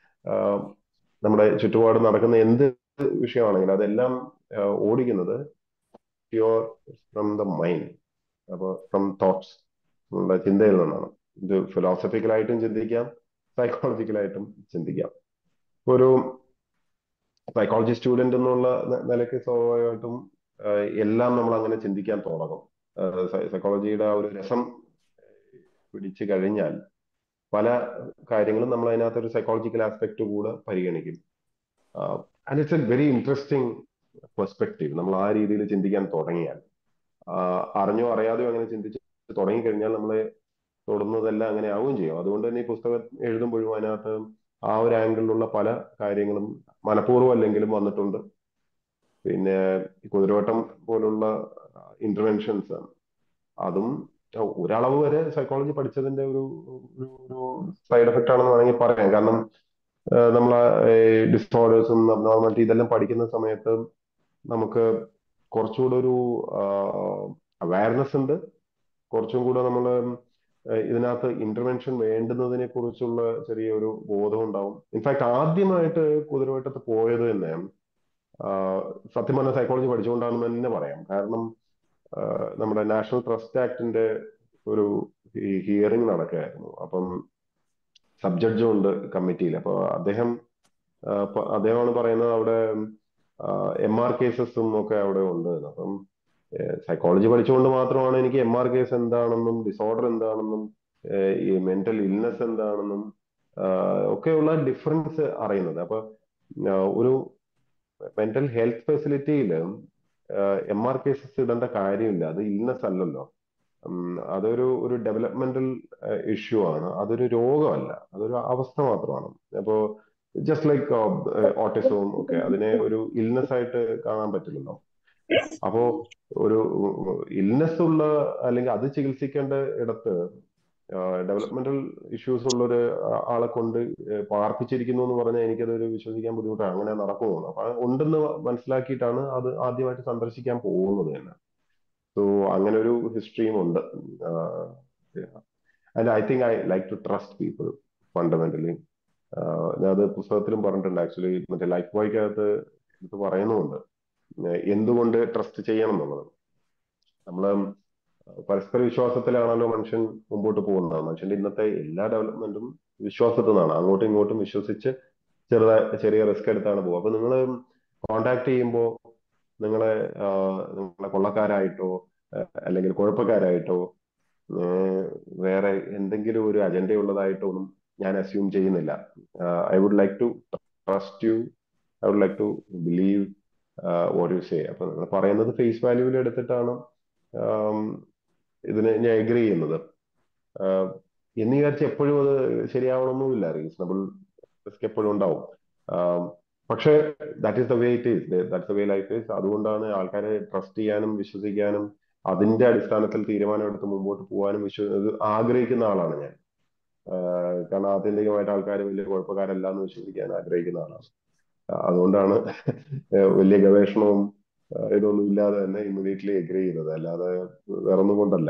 നമ്മുടെ ചുറ്റുപാട് നടക്കുന്ന എന്ത് വിഷയമാണെങ്കിലും അതെല്ലാം ഓടിക്കുന്നത് പ്യുവർ ഫ്രം ദ മൈൻഡ്. അപ്പൊ ഫ്രം തോട്ട്സ്, നമ്മുടെ ചിന്തയിൽ നിന്നാണ്. ഇത് ഫിലോസഫിക്കലായിട്ടും ചിന്തിക്കാം, സൈക്കോളജിക്കലായിട്ടും ചിന്തിക്കാം. ഒരു സൈക്കോളജി സ്റ്റുഡന്റ് എന്നുള്ള നിലയ്ക്ക് സ്വാഭാവികമായിട്ടും എല്ലാം നമ്മൾ അങ്ങനെ ചിന്തിക്കാൻ തുടങ്ങും. സൈക്കോളജിയുടെ ആ ഒരു രസം പിടിച്ചു കഴിഞ്ഞാൽ പല കാര്യങ്ങളും നമ്മൾ അതിനകത്ത് ഒരു സൈക്കോളജിക്കൽ ആസ്പെക്ട് കൂടെ പരിഗണിക്കും. And it's a very interesting perspective. നമ്മൾ ആ രീതിയിൽ ചിന്തിക്കാൻ തുടങ്ങിയാൽ, അറിഞ്ഞോ അറിയാതെയോ അങ്ങനെ ചിന്തിച്ച് തുടങ്ങിക്കഴിഞ്ഞാൽ നമ്മളെ തൊടുന്നതെല്ലാം അങ്ങനെ ആവുകയും ചെയ്യും. അതുകൊണ്ട് തന്നെ ഈ പുസ്തകം എഴുതുമ്പോഴും അതിനകത്ത് ആ ഒരു ആംഗിളിലുള്ള പല കാര്യങ്ങളും മനഃപൂർവ്വം അല്ലെങ്കിലും വന്നിട്ടുണ്ട്. പിന്നെ കുതിരവട്ടം പോലുള്ള ഇന്റർവെൻഷൻസ്, അതും ഒരളവ് വരെ സൈക്കോളജി പഠിച്ചതിന്റെ ഒരു സൈഡ് എഫക്റ്റ് ആണെന്ന് വേണമെങ്കിൽ പറയാം. കാരണം നമ്മൾ ഡിസോർഡേഴ്സും അബ്നോർമാലിറ്റി ഇതെല്ലാം പഠിക്കുന്ന സമയത്ത് നമുക്ക് കുറച്ചുകൂടെ ഒരു അവയർനെസ് ഉണ്ട്. കുറച്ചും കൂടെ നമ്മൾ ഇതിനകത്ത് ഇന്റർവെൻഷൻ വേണ്ടുന്നതിനെ കുറിച്ചുള്ള ചെറിയൊരു ബോധം ഉണ്ടാവും. ഇൻഫാക്ട് ആദ്യമായിട്ട് കുതിരവട്ടത്ത് പോയത് തന്നെ സത്യം പറഞ്ഞ സൈക്കോളജി പഠിച്ചുകൊണ്ടാണെന്ന് തന്നെ പറയാം. കാരണം നമ്മുടെ നാഷണൽ ട്രസ്റ്റ് ആക്ടിന്റെ ഒരു ഹിയറിംഗ് നടക്കുകയായിരുന്നു. അപ്പം സബ് ജഡ്ജും ഉണ്ട് കമ്മിറ്റിയിൽ. അപ്പൊ അദ്ദേഹമാണ് പറയുന്നത് അവിടെ MR കേസസും ഒക്കെ അവിടെ ഉണ്ട്. അപ്പം സൈക്കോളജി പഠിച്ചുകൊണ്ട് മാത്രമാണ് എനിക്ക് MR കേസ് എന്താണെന്നും ഡിസോർഡർ എന്താണെന്നും ഈ മെന്റൽ ഇൽനെസ് എന്താണെന്നും ഒക്കെയുള്ള ഡിഫറൻസ് അറിയുന്നത്. അപ്പൊ ഒരു മെന്റൽ ഹെൽത്ത് ഫെസിലിറ്റിയിൽ MR കേസസ് ഇടേണ്ട കാര്യമില്ല. അത് ഇൽനെസ് അല്ലല്ലോ. അതൊരു ഡെവലപ്മെന്റൽ ഇഷ്യൂ ആണ്. അതൊരു രോഗമല്ല, അതൊരു അവസ്ഥ മാത്രമാണ്. അപ്പോ ജസ്റ്റ് ലൈക്ക് ഓട്ടിസവും ഒക്കെ അതിനെ ഒരു ഇൽനെസ് ആയിട്ട് കാണാൻ പറ്റില്ലല്ലോ. അപ്പോ ഒരു ഇൽനെസ് ഉള്ള അല്ലെങ്കിൽ അത് ചികിത്സിക്കേണ്ട ഇടത്ത് ഡെവലപ്മെന്റൽ ഇഷ്യൂസ് ഉള്ള ഒരു ആളെ കൊണ്ട് പാർപ്പിച്ചിരിക്കുന്നു എന്ന് പറഞ്ഞാൽ എനിക്കതൊരു വിശ്വസിക്കാൻ ബുദ്ധിമുട്ടാണ്. അങ്ങനെ നടക്കുമോ? അപ്പൊ ഉണ്ടെന്ന് മനസ്സിലാക്കിയിട്ടാണ് അത് ആദ്യമായിട്ട് സന്ദർശിക്കാൻ പോകുന്നത് തന്നെ. സോ അങ്ങനെ ഒരു ഹിസ്റ്ററിയും ഉണ്ട്. And I think I like to trust people fundamentally. ഞാനത് പുസ്തകത്തിലും പറഞ്ഞിട്ടുണ്ട്. ആക്ച്വലി മറ്റേ ലൈഫ് ബോയ്ക്കകത്ത് ഇത് പറയുന്നുമുണ്ട്, എന്തുകൊണ്ട് ട്രസ്റ്റ് ചെയ്യണം എന്നുള്ളത്. നമ്മള് പരസ്പര വിശ്വാസത്തിലാണല്ലോ മനുഷ്യൻ മുമ്പോട്ട് പോകുന്നത്. മനുഷ്യന്റെ ഇന്നത്തെ എല്ലാ ഡെവലപ്മെന്റും വിശ്വാസത്തിൽ നിന്നാണ്. അങ്ങോട്ടും ഇങ്ങോട്ടും വിശ്വസിച്ച് ചെറിയ റിസ്ക് എടുത്താണ് പോകുക. അപ്പൊ നിങ്ങൾ കോണ്ടാക്ട് ചെയ്യുമ്പോൾ നിങ്ങളെ കൊള്ളക്കാരായിട്ടോ അല്ലെങ്കിൽ കുഴപ്പക്കാരായിട്ടോ വേറെ എന്തെങ്കിലും ഒരു അജണ്ട ഉള്ളതായിട്ടോ ഒന്നും ഞാൻ അസ്യൂം ചെയ്യുന്നില്ല. I would like to trust you, I would like to believe what you say. അപ്പൊ നിങ്ങൾ പറയുന്നത് ഫേസ് വാല്യൂവിൽ എടുത്തിട്ടാണ് ഇതിന് ഞാൻ എഗ്രി ചെയ്യുന്നത്. എന്ന് വിചാരിച്ച് എപ്പോഴും അത് ശരിയാവണമെന്നുമില്ല. റീസണബിൾ റിസ്ക് എപ്പോഴും ഉണ്ടാവും. പക്ഷേ that is the way it is, that's the way life is. അതുകൊണ്ടാണ് ആൾക്കാരെ ട്രസ്റ്റ് ചെയ്യാനും വിശ്വസിക്കാനും അതിന്റെ അടിസ്ഥാനത്തിൽ തീരുമാനമെടുത്ത് മുമ്പോട്ട് പോകാനും ആഗ്രഹിക്കുന്ന ആളാണ് ഞാൻ. കാരണം ആത്യന്തികമായിട്ട് ആൾക്കാർ വലിയ കുഴപ്പക്കാരല്ല എന്ന് വിശ്വസിക്കാൻ ആഗ്രഹിക്കുന്ന ആളാണ്. അതുകൊണ്ടാണ് വലിയ ഗവേഷണവും ഇതൊന്നും ഇല്ലാതെ തന്നെ ഇമ്മീഡിയറ്റ്ലി എഗ്രി ചെയ്യുന്നത്, അല്ലാതെ വേറൊന്നും കൊണ്ടല്ല.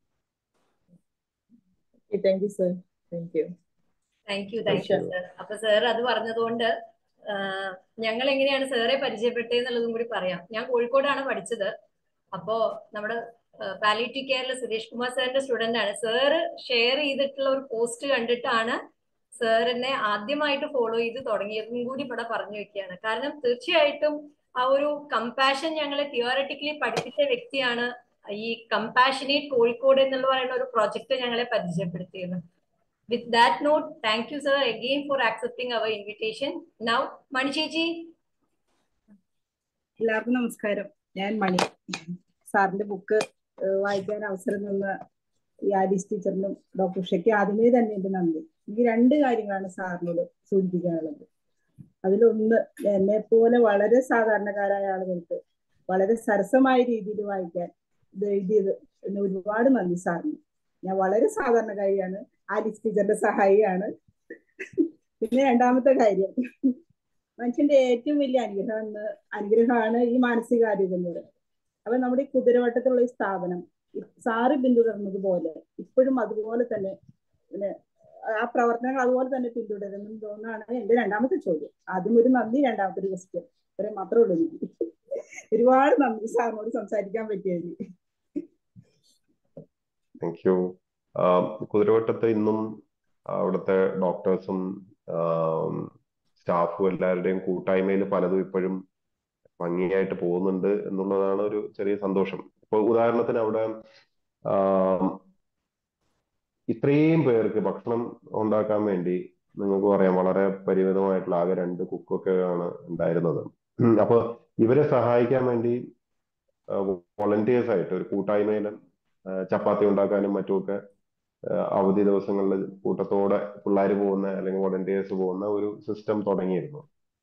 Thank you sir. Thank you. Thank you sir. അപ്പൊ സാർ അത് പറഞ്ഞതുകൊണ്ട് ഞങ്ങൾ എങ്ങനെയാണ് സാറെ പരിചയപ്പെട്ടതെന്നുള്ളതും കൂടി പറയാം. ഞാൻ കോഴിക്കോടാണ് പഠിച്ചത്. അപ്പോ നമ്മുടെ പാലിയേറ്റീവ് കെയറിൽ സുരേഷ് കുമാർ സാറിന്റെ സ്റ്റുഡന്റ് ആണ്. സാറ് ഷെയർ ചെയ്തിട്ടുള്ള ഒരു പോസ്റ്റ് കണ്ടിട്ടാണ് സാറിനെ ആദ്യമായിട്ട് ഫോളോ ചെയ്ത് തുടങ്ങിയതും കൂടി ഇവിടെ പറഞ്ഞു വെക്കുകയാണ്. കാരണം തീർച്ചയായിട്ടും ആ ഒരു കമ്പാഷൻ ഞങ്ങളെ തിയോററ്റിക്കലി പഠിപ്പിച്ച വ്യക്തിയാണ് ഈ കമ്പാഷനേറ്റ് കോഴിക്കോട് എന്നുള്ള പറയുന്ന ഒരു പ്രൊജക്ട് ഞങ്ങളെ പരിചയപ്പെടുത്തിയത്. With that note, thank you sir again for accepting our invitation. Now Mani ചേച്ചി. എല്ലാവർക്കും നമസ്കാരം. ഞാൻ മണി. സാറിന്റെ ബുക്ക് വായിക്കാൻ അവസരം തന്ന ഈ ആലീസ് ടീച്ചറിനും ഡോക്ടർ ഉഷയ്ക്ക് ആദ്യമേ തന്നെ എന്റെ നന്ദി. എനിക്ക് 2 കാര്യങ്ങളാണ് സാറിനോട് സൂചിപ്പിക്കാനുള്ളത്. അതിലൊന്ന്, എന്നെ പോലെ വളരെ സാധാരണക്കാരായ ആളുകൾക്ക് വളരെ സരസമായ രീതിയിൽ വായിക്കാൻ ഇത് എഴുതിയത് എന്ന് ഒരുപാട് നന്ദി സാറിന്. ഞാൻ വളരെ സാധാരണക്കാരിയാണ്, ആലീസ് ടീച്ചറിന്റെ സഹായിയാണ്. പിന്നെ രണ്ടാമത്തെ കാര്യം, മനുഷ്യന്റെ ഏറ്റവും വലിയ അനുഗ്രഹമാണ് ഈ മാനസികാരോഗ്യം എന്ന് പറയുന്നത്. അപ്പൊ നമ്മുടെ ഈ കുതിരവട്ടത്തിലുള്ള ഈ സ്ഥാപനം സാറ് പിന്തുടർന്നത് പോലെ ഇപ്പോഴും അതുപോലെ തന്നെ പിന്നെ ആ പ്രവർത്തനങ്ങൾ അതുപോലെ തന്നെ പിന്തുടരുന്നതാണ് എന്റെ രണ്ടാമത്തെ ചോദ്യം. ആദ്യം ഒരു നന്ദി, രണ്ടാമത്തെ ഒരു ക്വസ്റ്റ്യൻ. ഇത്രയും മാത്രമേ ഉള്ളൂ എനിക്ക്. ഒരുപാട് നന്ദി സാറിനോട് സംസാരിക്കാൻ പറ്റിയത്. Thank you. കുതിരവട്ടത്ത് ഇന്നും അവിടുത്തെ ഡോക്ടേഴ്സും സ്റ്റാഫും എല്ലാവരുടെയും കൂട്ടായ്മയിൽ പലതും ഇപ്പോഴും ഭംഗിയായിട്ട് പോകുന്നുണ്ട് എന്നുള്ളതാണ് ഒരു ചെറിയ സന്തോഷം. ഇപ്പൊ ഉദാഹരണത്തിന് അവിടെ ഇത്രയും പേർക്ക് ഭക്ഷണം ഉണ്ടാക്കാൻ വേണ്ടി നിങ്ങൾക്ക് പറയാം വളരെ പരിമിതമായിട്ടുള്ള ആകെ 2 കുക്കൊക്കെയാണ് ഉണ്ടായിരുന്നത്. അപ്പൊ ഇവരെ സഹായിക്കാൻ വേണ്ടി വോളണ്ടിയേഴ്സ് ആയിട്ട് ഒരു കൂട്ടായ്മയിൽ ചപ്പാത്തി ഉണ്ടാക്കാനും മറ്റുമൊക്കെ അവധി ദിവസങ്ങളിൽ കൂട്ടത്തോടെ പിള്ളേർ പോകുന്ന അല്ലെങ്കിൽ വോളണ്ടിയേഴ്സ് പോകുന്ന ഒരു സിസ്റ്റം തുടങ്ങിയിരുന്നു.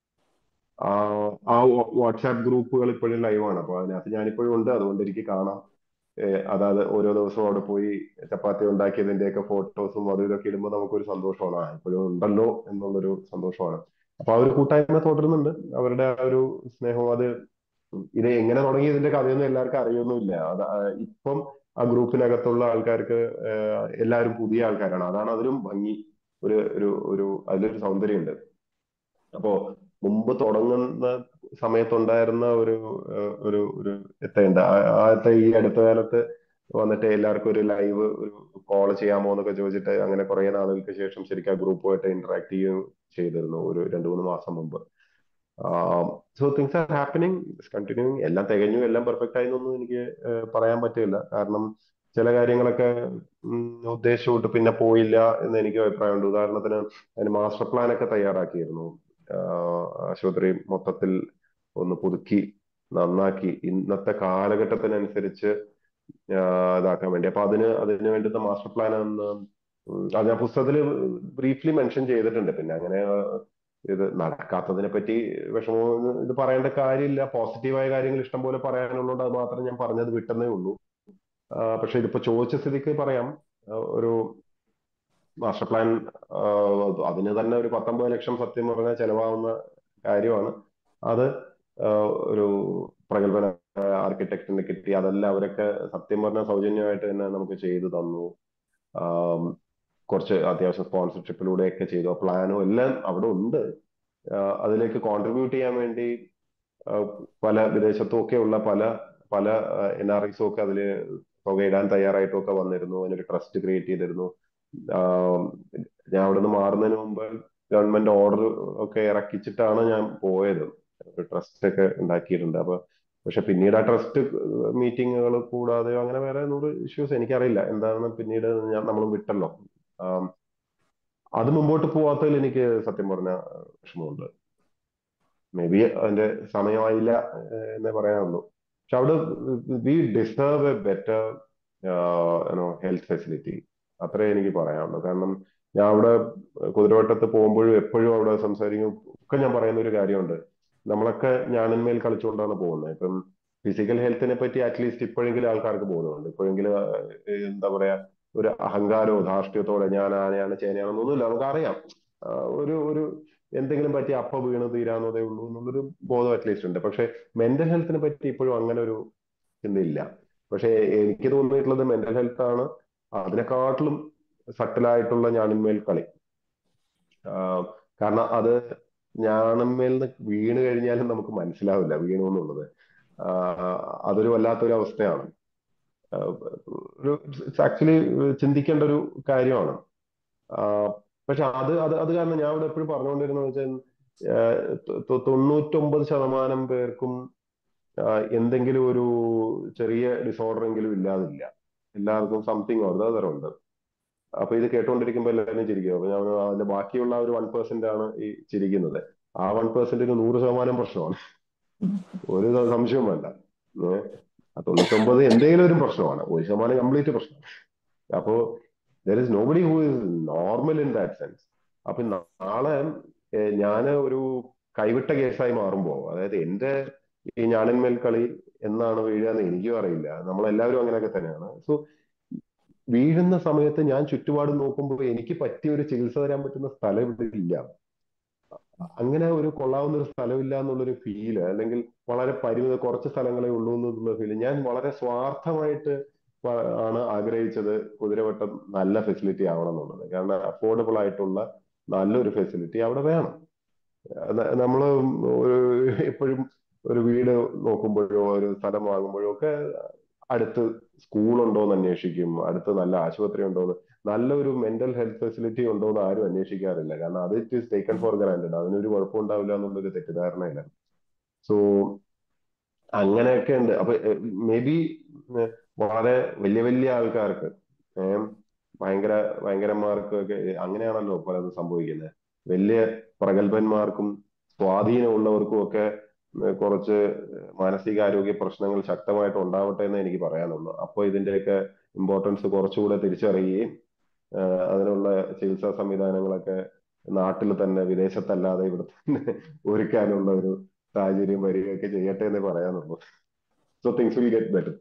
ആ വാട്സാപ്പ് ഗ്രൂപ്പുകൾ ഇപ്പോഴും ലൈവാണ്. അപ്പൊ അതിനകത്ത് ഞാനിപ്പോഴും ഉണ്ട്. അതുകൊണ്ട് എനിക്ക് കാണാം. അതായത് ഓരോ ദിവസവും അവിടെ പോയി ചപ്പാത്തി ഉണ്ടാക്കിയതിന്റെയൊക്കെ ഫോട്ടോസും അതും ഇതൊക്കെ ഇടുമ്പോൾ നമുക്കൊരു സന്തോഷമാണ്. ഇപ്പോഴും ഉണ്ടല്ലോ എന്നുള്ളൊരു സന്തോഷമാണ്. അപ്പൊ ആ ഒരു കൂട്ടായ്മ തുടരുന്നുണ്ട്. അവരുടെ ആ ഒരു സ്നേഹവും അത് ഇത് എങ്ങനെ തുടങ്ങി ഇതിന്റെ കഥയൊന്നും എല്ലാവർക്കും അറിയൊന്നുമില്ല. അത് ഇപ്പം ആ ഗ്രൂപ്പിനകത്തുള്ള ആൾക്കാർക്ക് എല്ലാവരും പുതിയ ആൾക്കാരാണ്. അതാണ് അതിലും ഭംഗി. ഒരു ഒരു ഒരു അതിലൊരു സൗന്ദര്യമുണ്ട്. അപ്പോ മുമ്പ് തുടങ്ങുന്ന സമയത്തുണ്ടായിരുന്ന ഒരു ഒരു ഒരു എത്തയുണ്ട്. ആദ്യത്തെ ഈ അടുത്ത കാലത്ത് വന്നിട്ട് എല്ലാവർക്കും ഒരു ലൈവ് ഒരു കോൾ ചെയ്യാമോ എന്നൊക്കെ ചോദിച്ചിട്ട് അങ്ങനെ കുറെ നാളുകൾക്ക് ശേഷം ശരിക്കും ആ ഗ്രൂപ്പുമായിട്ട് ഇന്ററാക്ട് ചെയ്യുകയും ചെയ്തിരുന്നു ഒരു 2-3 മാസം മുമ്പ്. So things are happening, continuing. എല്ലാം തികഞ്ഞു, എല്ലാം പെർഫെക്റ്റ് ആയി എന്നൊന്നും എനിക്ക് പറയാൻ പറ്റില്ല. കാരണം ചില കാര്യങ്ങളൊക്കെ ഉദ്ദേശിച്ചുകൊണ്ട് പിന്നെ പോയില്ല എന്ന് എനിക്ക് അഭിപ്രായമുണ്ട്. ഉദാഹരണത്തിന് അതിന് മാസ്റ്റർ പ്ലാൻ ഒക്കെ തയ്യാറാക്കിയിരുന്നു. ആശുപത്രി മൊത്തത്തിൽ ഒന്ന് പുതുക്കി നന്നാക്കി ഇന്നത്തെ കാലഘട്ടത്തിനനുസരിച്ച് ഇതാക്കാൻ വേണ്ടി. അപ്പൊ അതിന് വേണ്ടുന്ന മാസ്റ്റർ പ്ലാൻ അത് ഞാൻ പുസ്തകത്തിൽ ബ്രീഫ്ലി മെൻഷൻ ചെയ്തിട്ടുണ്ട്. പിന്നെ അങ്ങനെ ഇത് നടക്കാത്തതിനെ പറ്റി വിഷമം ഇത് പറയേണ്ട കാര്യമില്ല. പോസിറ്റീവായ കാര്യങ്ങൾ ഇഷ്ടം പോലെ പറയാനുള്ളത്, അത് മാത്രം ഞാൻ പറഞ്ഞത് വിട്ടെന്നേ ഉള്ളൂ. പക്ഷെ ഇതിപ്പോ ചോദിച്ച സ്ഥിതിക്ക് പറയാം. ഒരു മാസ്റ്റർ പ്ലാൻ അതിന് തന്നെ ഒരു 19 ലക്ഷം സത്യം പറഞ്ഞാൽ ചെലവാകുന്ന കാര്യമാണ്. അത് ഒരു പ്രഗത്ഭന ആർക്കിടെക്റ്റിനെ കിട്ടി. അതെല്ലാം അവരൊക്കെ സത്യം പറഞ്ഞാൽ സൗജന്യമായിട്ട് തന്നെ നമുക്ക് ചെയ്തു തന്നു. കുറച്ച് അത്യാവശ്യം സ്പോൺസർഷിപ്പിലൂടെയൊക്കെ ചെയ്തു. പ്ലാനും എല്ലാം അവിടെ ഉണ്ട്. അതിലേക്ക് കോൺട്രിബ്യൂട്ട് ചെയ്യാൻ വേണ്ടി പല വിദേശത്തും ഒക്കെ ഉള്ള പല പല NRIസും ഒക്കെ അതിൽ തുകയിടാൻ തയ്യാറായിട്ടും ഒക്കെ വന്നിരുന്നു. അതിനൊരു ട്രസ്റ്റ് ക്രിയേറ്റ് ചെയ്തിരുന്നു. ഞാൻ അവിടെ നിന്ന് മാറുന്നതിന് മുമ്പ് ഗവൺമെന്റ് ഓർഡർ ഒക്കെ ഇറക്കിച്ചിട്ടാണ് ഞാൻ പോയത്. ട്രസ്റ്റ് ഒക്കെ ഉണ്ടാക്കിയിട്ടുണ്ട്. പക്ഷെ പിന്നീട് ആ ട്രസ്റ്റ് മീറ്റിങ്ങുകൾ കൂടാതെ അങ്ങനെ വേറെ 100 ഇഷ്യൂസ് എനിക്കറിയില്ല എന്താണ് പിന്നീട് നമ്മൾ വിട്ടല്ലോ. അത് മുമ്പോട്ട് പോവാത്തതിൽ എനിക്ക് സത്യം പറഞ്ഞ വിഷമമുണ്ട്. മേ ബി അതിന്റെ സമയമായില്ല എന്നേ പറയാനുള്ളൂ. പക്ഷെ അവിടെ we deserve a better health facility. അത്രേ എനിക്ക് പറയാനുള്ളൂ. കാരണം ഞാൻ അവിടെ കുതിരവട്ടത്ത് പോകുമ്പോഴും എപ്പോഴും അവിടെ സംസാരിക്കും ഒക്കെ ഞാൻ പറയുന്ന ഒരു കാര്യമുണ്ട്. നമ്മളൊക്കെ ഞാണിന്മേൽ കളിച്ചുകൊണ്ടാണ് പോകുന്നത്. ഇപ്പം ഫിസിക്കൽ ഹെൽത്തിനെ പറ്റി അറ്റ്ലീസ്റ്റ് ഇപ്പോഴെങ്കിലും ആൾക്കാർക്ക് ബോധമുണ്ട്. ഇപ്പോഴെങ്കിലും എന്താ പറയാ, ഒരു അഹങ്കാരവും ധാർഷ്ട്യത്തോടെ ഞാൻ ആനയാണ് ചേനയാണെന്നൊന്നുമില്ല. നമുക്കറിയാം ഒരു എന്തെങ്കിലും പറ്റി അപ്പ വീണ് തീരാവുന്നതേ ഉള്ളൂ എന്നുള്ളൊരു ബോധം അറ്റ്ലീസ്റ്റ് ഉണ്ട്. പക്ഷെ മെന്റൽ ഹെൽത്തിനെ പറ്റി ഇപ്പോഴും അങ്ങനെ ഒരു ചിന്തയില്ല. പക്ഷെ എനിക്ക് തോന്നിയിട്ടുള്ളത് മെന്റൽ ഹെൽത്ത് ആണ് അതിനെക്കാട്ടിലും സട്ടിലായിട്ടുള്ള ഞാണിന്മേൽ കളി. കാരണം അത് ഞാണിന്മേൽ നിന്ന് വീണ് കഴിഞ്ഞാലും നമുക്ക് മനസ്സിലാവില്ല വീണു എന്നുള്ളത്. അതൊരു വല്ലാത്തൊരു അവസ്ഥയാണ്. ഒരു ആക്ച്വലി ചിന്തിക്കേണ്ട ഒരു കാര്യമാണ്. പക്ഷെ അത് അത് അത് കാരണം ഞാൻ ഇവിടെ എപ്പോഴും പറഞ്ഞുകൊണ്ടിരുന്നത് വെച്ചാൽ 99% പേർക്കും എന്തെങ്കിലും ഒരു ചെറിയ ഡിസോർഡർ എങ്കിലും ഇല്ലാതില്ല. എല്ലാവർക്കും സംതിങ് ഓർ ദ അതർ ഉണ്ട്. അപ്പൊ ഇത് കേട്ടോണ്ടിരിക്കുമ്പോൾ എല്ലാവരും ചിരിക്കും. അപ്പൊ ഞാൻ അതിന്റെ ബാക്കിയുള്ള ഒരു 1% ആണ് ഈ ചിരിക്കുന്നത്. ആ 1%ന് 100% പ്രശ്നമാണ്, ഒരു സംശയവും വേണ്ട. ആ 99 എന്തെങ്കിലും ഒരു പ്രശ്നമാണ്, 1% കംപ്ലീറ്റ് പ്രശ്നമാണ്. അപ്പോ there is nobody who is normal in that sense. അപ്പൊ നാളെ ഞാന് ഒരു കൈവിട്ട കേസായി മാറുമ്പോ, അതായത് എന്റെ ഈ ഞാണിന്മേൽ കളി എന്നാണ് വീഴുകയെന്ന് എനിക്കും അറിയില്ല. നമ്മളെല്ലാവരും അങ്ങനെയൊക്കെ തന്നെയാണ്. സോ വീഴുന്ന സമയത്ത് ഞാൻ ചുറ്റുപാട് നോക്കുമ്പോൾ എനിക്ക് പറ്റിയ ഒരു ചികിത്സ തരാൻ പറ്റുന്ന സ്ഥലം ഇവിടെ ഇല്ല. അങ്ങനെ ഒരു കൊള്ളാവുന്ന ഒരു സ്ഥലമില്ല എന്നുള്ളൊരു ഫീല്, അല്ലെങ്കിൽ വളരെ പരിമിത കുറച്ച് സ്ഥലങ്ങളെ ഉള്ളൂ എന്നുള്ള ഫീല് ഞാൻ വളരെ സ്വാർത്ഥമായിട്ട് ആണ് ആഗ്രഹിച്ചത്. കുതിരവട്ടം നല്ല ഫെസിലിറ്റി ആവണം എന്നുള്ളത്. കാരണം അഫോർഡബിൾ ആയിട്ടുള്ള നല്ലൊരു ഫെസിലിറ്റി അവിടെ വേണം. നമ്മള് ഒരു എപ്പോഴും ഒരു വീട് നോക്കുമ്പോഴോ ഒരു സ്ഥലം വാങ്ങുമ്പോഴോ ഒക്കെ അടുത്ത് സ്കൂളുണ്ടോ എന്ന് അന്വേഷിക്കും, അടുത്ത് നല്ല ആശുപത്രി ഉണ്ടോ എന്ന്, നല്ലൊരു മെന്റൽ ഹെൽത്ത് ഫെസിലിറ്റി ഉണ്ടോ എന്ന് ആരും അന്വേഷിക്കാറില്ല. കാരണം അത് it is taken for granted, അതിനൊരു കുഴപ്പമുണ്ടാവില്ല എന്നുള്ളൊരു തെറ്റിദ്ധാരണയില്ല. സോ അങ്ങനെയൊക്കെ ഉണ്ട്. അപ്പൊ മേ ബി വളരെ വലിയ വലിയ ആൾക്കാർക്ക്, ഭയങ്കര ഭയങ്കരന്മാർക്കൊക്കെ അങ്ങനെയാണല്ലോ പലതും സംഭവിക്കുന്നത്. വലിയ പ്രഗത്ഭന്മാർക്കും സ്വാധീനമുള്ളവർക്കും ഒക്കെ കുറച്ച് മാനസികാരോഗ്യ പ്രശ്നങ്ങൾ ശക്തമായിട്ട് ഉണ്ടാവട്ടെ എന്ന് എനിക്ക് പറയാനുള്ളൂ. അപ്പോൾ ഇതിന്റെയൊക്കെ ഇമ്പോർട്ടൻസ് കുറച്ചുകൂടെ തിരിച്ചറിയുകയും അതിനുള്ള ചികിത്സാ സംവിധാനങ്ങളൊക്കെ നാട്ടിൽ തന്നെ, വിദേശത്തല്ലാതെ ഇവിടെ തന്നെ ഒരുക്കാനുള്ള ഒരു സാഹചര്യം വരികയൊക്കെ ചെയ്യട്ടെ എന്നേ പറയാനുള്ളൂ. So things will get better.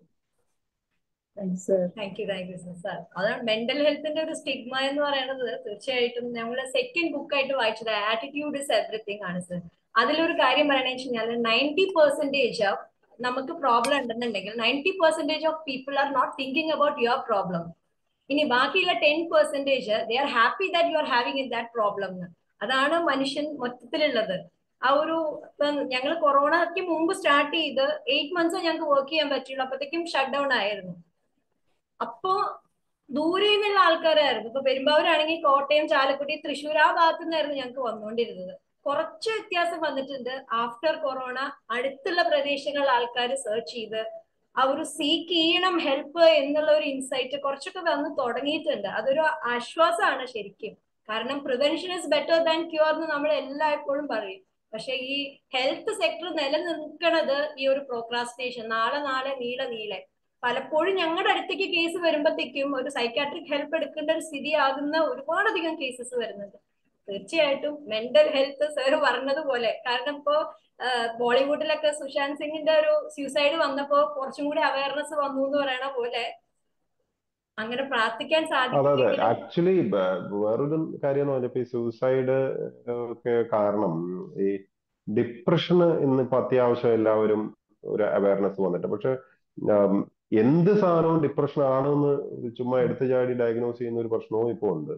Thank you sir. അതാണ് മെന്റൽ ഹെൽത്തിന്റെ ഒരു സ്റ്റിഗ്മ എന്ന് പറയുന്നത്. തീർച്ചയായിട്ടും നമ്മൾ സെക്കൻഡ് ബുക്കായിട്ട് വായിച്ചത് ആറ്റിറ്റ്യൂഡ് ഇസ് എവറിത്തിങ് ആണ് സർ. അതിലൊരു കാര്യം പറയണെന്ന് വെച്ച് കഴിഞ്ഞാൽ 90% നമുക്ക് പ്രോബ്ലം ഉണ്ടെന്നുണ്ടെങ്കിൽ 90% of people are not thinking about your problem. ഇനി ബാക്കിയുള്ള 10% they are happy that you are having in that problem. അതാണ് മനുഷ്യൻ മൊത്തത്തിലുള്ളത്. ആ ഒരു ഞങ്ങൾ കൊറോണയ്ക്ക് മുമ്പ് സ്റ്റാർട്ട് ചെയ്ത് 8 months ഞങ്ങൾക്ക് വർക്ക് ചെയ്യാൻ പറ്റുള്ളൂ. അപ്പോഴത്തേക്കും ഷട്ട് ഡൗൺ ആയിരുന്നു. അപ്പോ ദൂരെ നിന്നുള്ള ആൾക്കാരായിരുന്നു. ഇപ്പൊ പെരുമ്പാവൂരാണെങ്കിൽ കോട്ടയം, ചാലക്കുടി, തൃശ്ശൂർ ആ ഭാഗത്തു നിന്നായിരുന്നു ഞങ്ങൾക്ക് വന്നുകൊണ്ടിരുന്നത്. കുറച്ച് വ്യത്യാസം വന്നിട്ടുണ്ട് ആഫ്റ്റർ കൊറോണ. അടുത്തുള്ള പ്രദേശങ്ങളിൽ ആൾക്കാർ സെർച്ച് ചെയ്ത് ആ ഒരു സീക്ക് ചെയ്യണം ഹെൽപ്പ് എന്നുള്ള ഒരു ഇൻസൈറ്റ് കുറച്ചൊക്കെ വന്ന് തുടങ്ങിയിട്ടുണ്ട്. അതൊരു ആശ്വാസമാണ് ശരിക്കും. കാരണം prevention is better than cure എന്ന് നമ്മൾ എല്ലായ്പ്പോഴും പറയും. പക്ഷെ ഈ ഹെൽത്ത് സെക്ടർ നിലനിൽക്കണത് ഈ ഒരു പ്രോക്രാസ്റ്റിനേഷൻ, നാളെ നാളെ നീളെ നീളെ. പലപ്പോഴും ഞങ്ങളുടെ അടുത്തേക്ക് കേസ് വരുമ്പോഴത്തേക്കും ഒരു സൈക്കാട്രിക് ഹെൽപ്പ് എടുക്കേണ്ട ഒരു സ്ഥിതിയാകുന്ന ഒരുപാടധികം കേസസ് വരുന്നുണ്ട്. തീർച്ചയായിട്ടും മെന്റൽ ഹെൽത്ത് സാർ പറഞ്ഞതുപോലെ, കാരണം ഇപ്പോ ബോളിവുഡിലൊക്കെ സുശാന്ത് സിംഗിന്റെ ഒരു സൂസൈഡ് വന്നപ്പോ കുറച്ചും കൂടി അവയർനെസ് വന്നു എന്ന് പറയണ പോലെ അങ്ങനെ പ്രാർത്ഥിക്കാൻ അതെ സാധിക്കും. ആക്ച്വലി വേറൊരു കാര്യം എന്ന് പറഞ്ഞപ്പോ ഈ സൂസൈഡ് ഒക്കെ കാരണം ഈ ഡിപ്രഷന് ഇന്നിപ്പോ അത്യാവശ്യം എല്ലാവരും ഒരു അവയർനെസ് വന്നിട്ട്. പക്ഷെ എന്ത് സാധനവും ഡിപ്രഷൻ ആണെന്ന് ചുമ്മാ എടുത്തു ചാടി ഡയഗ്നോസ് ചെയ്യുന്ന ഒരു പ്രശ്നവും ഇപ്പൊ ഉണ്ട്.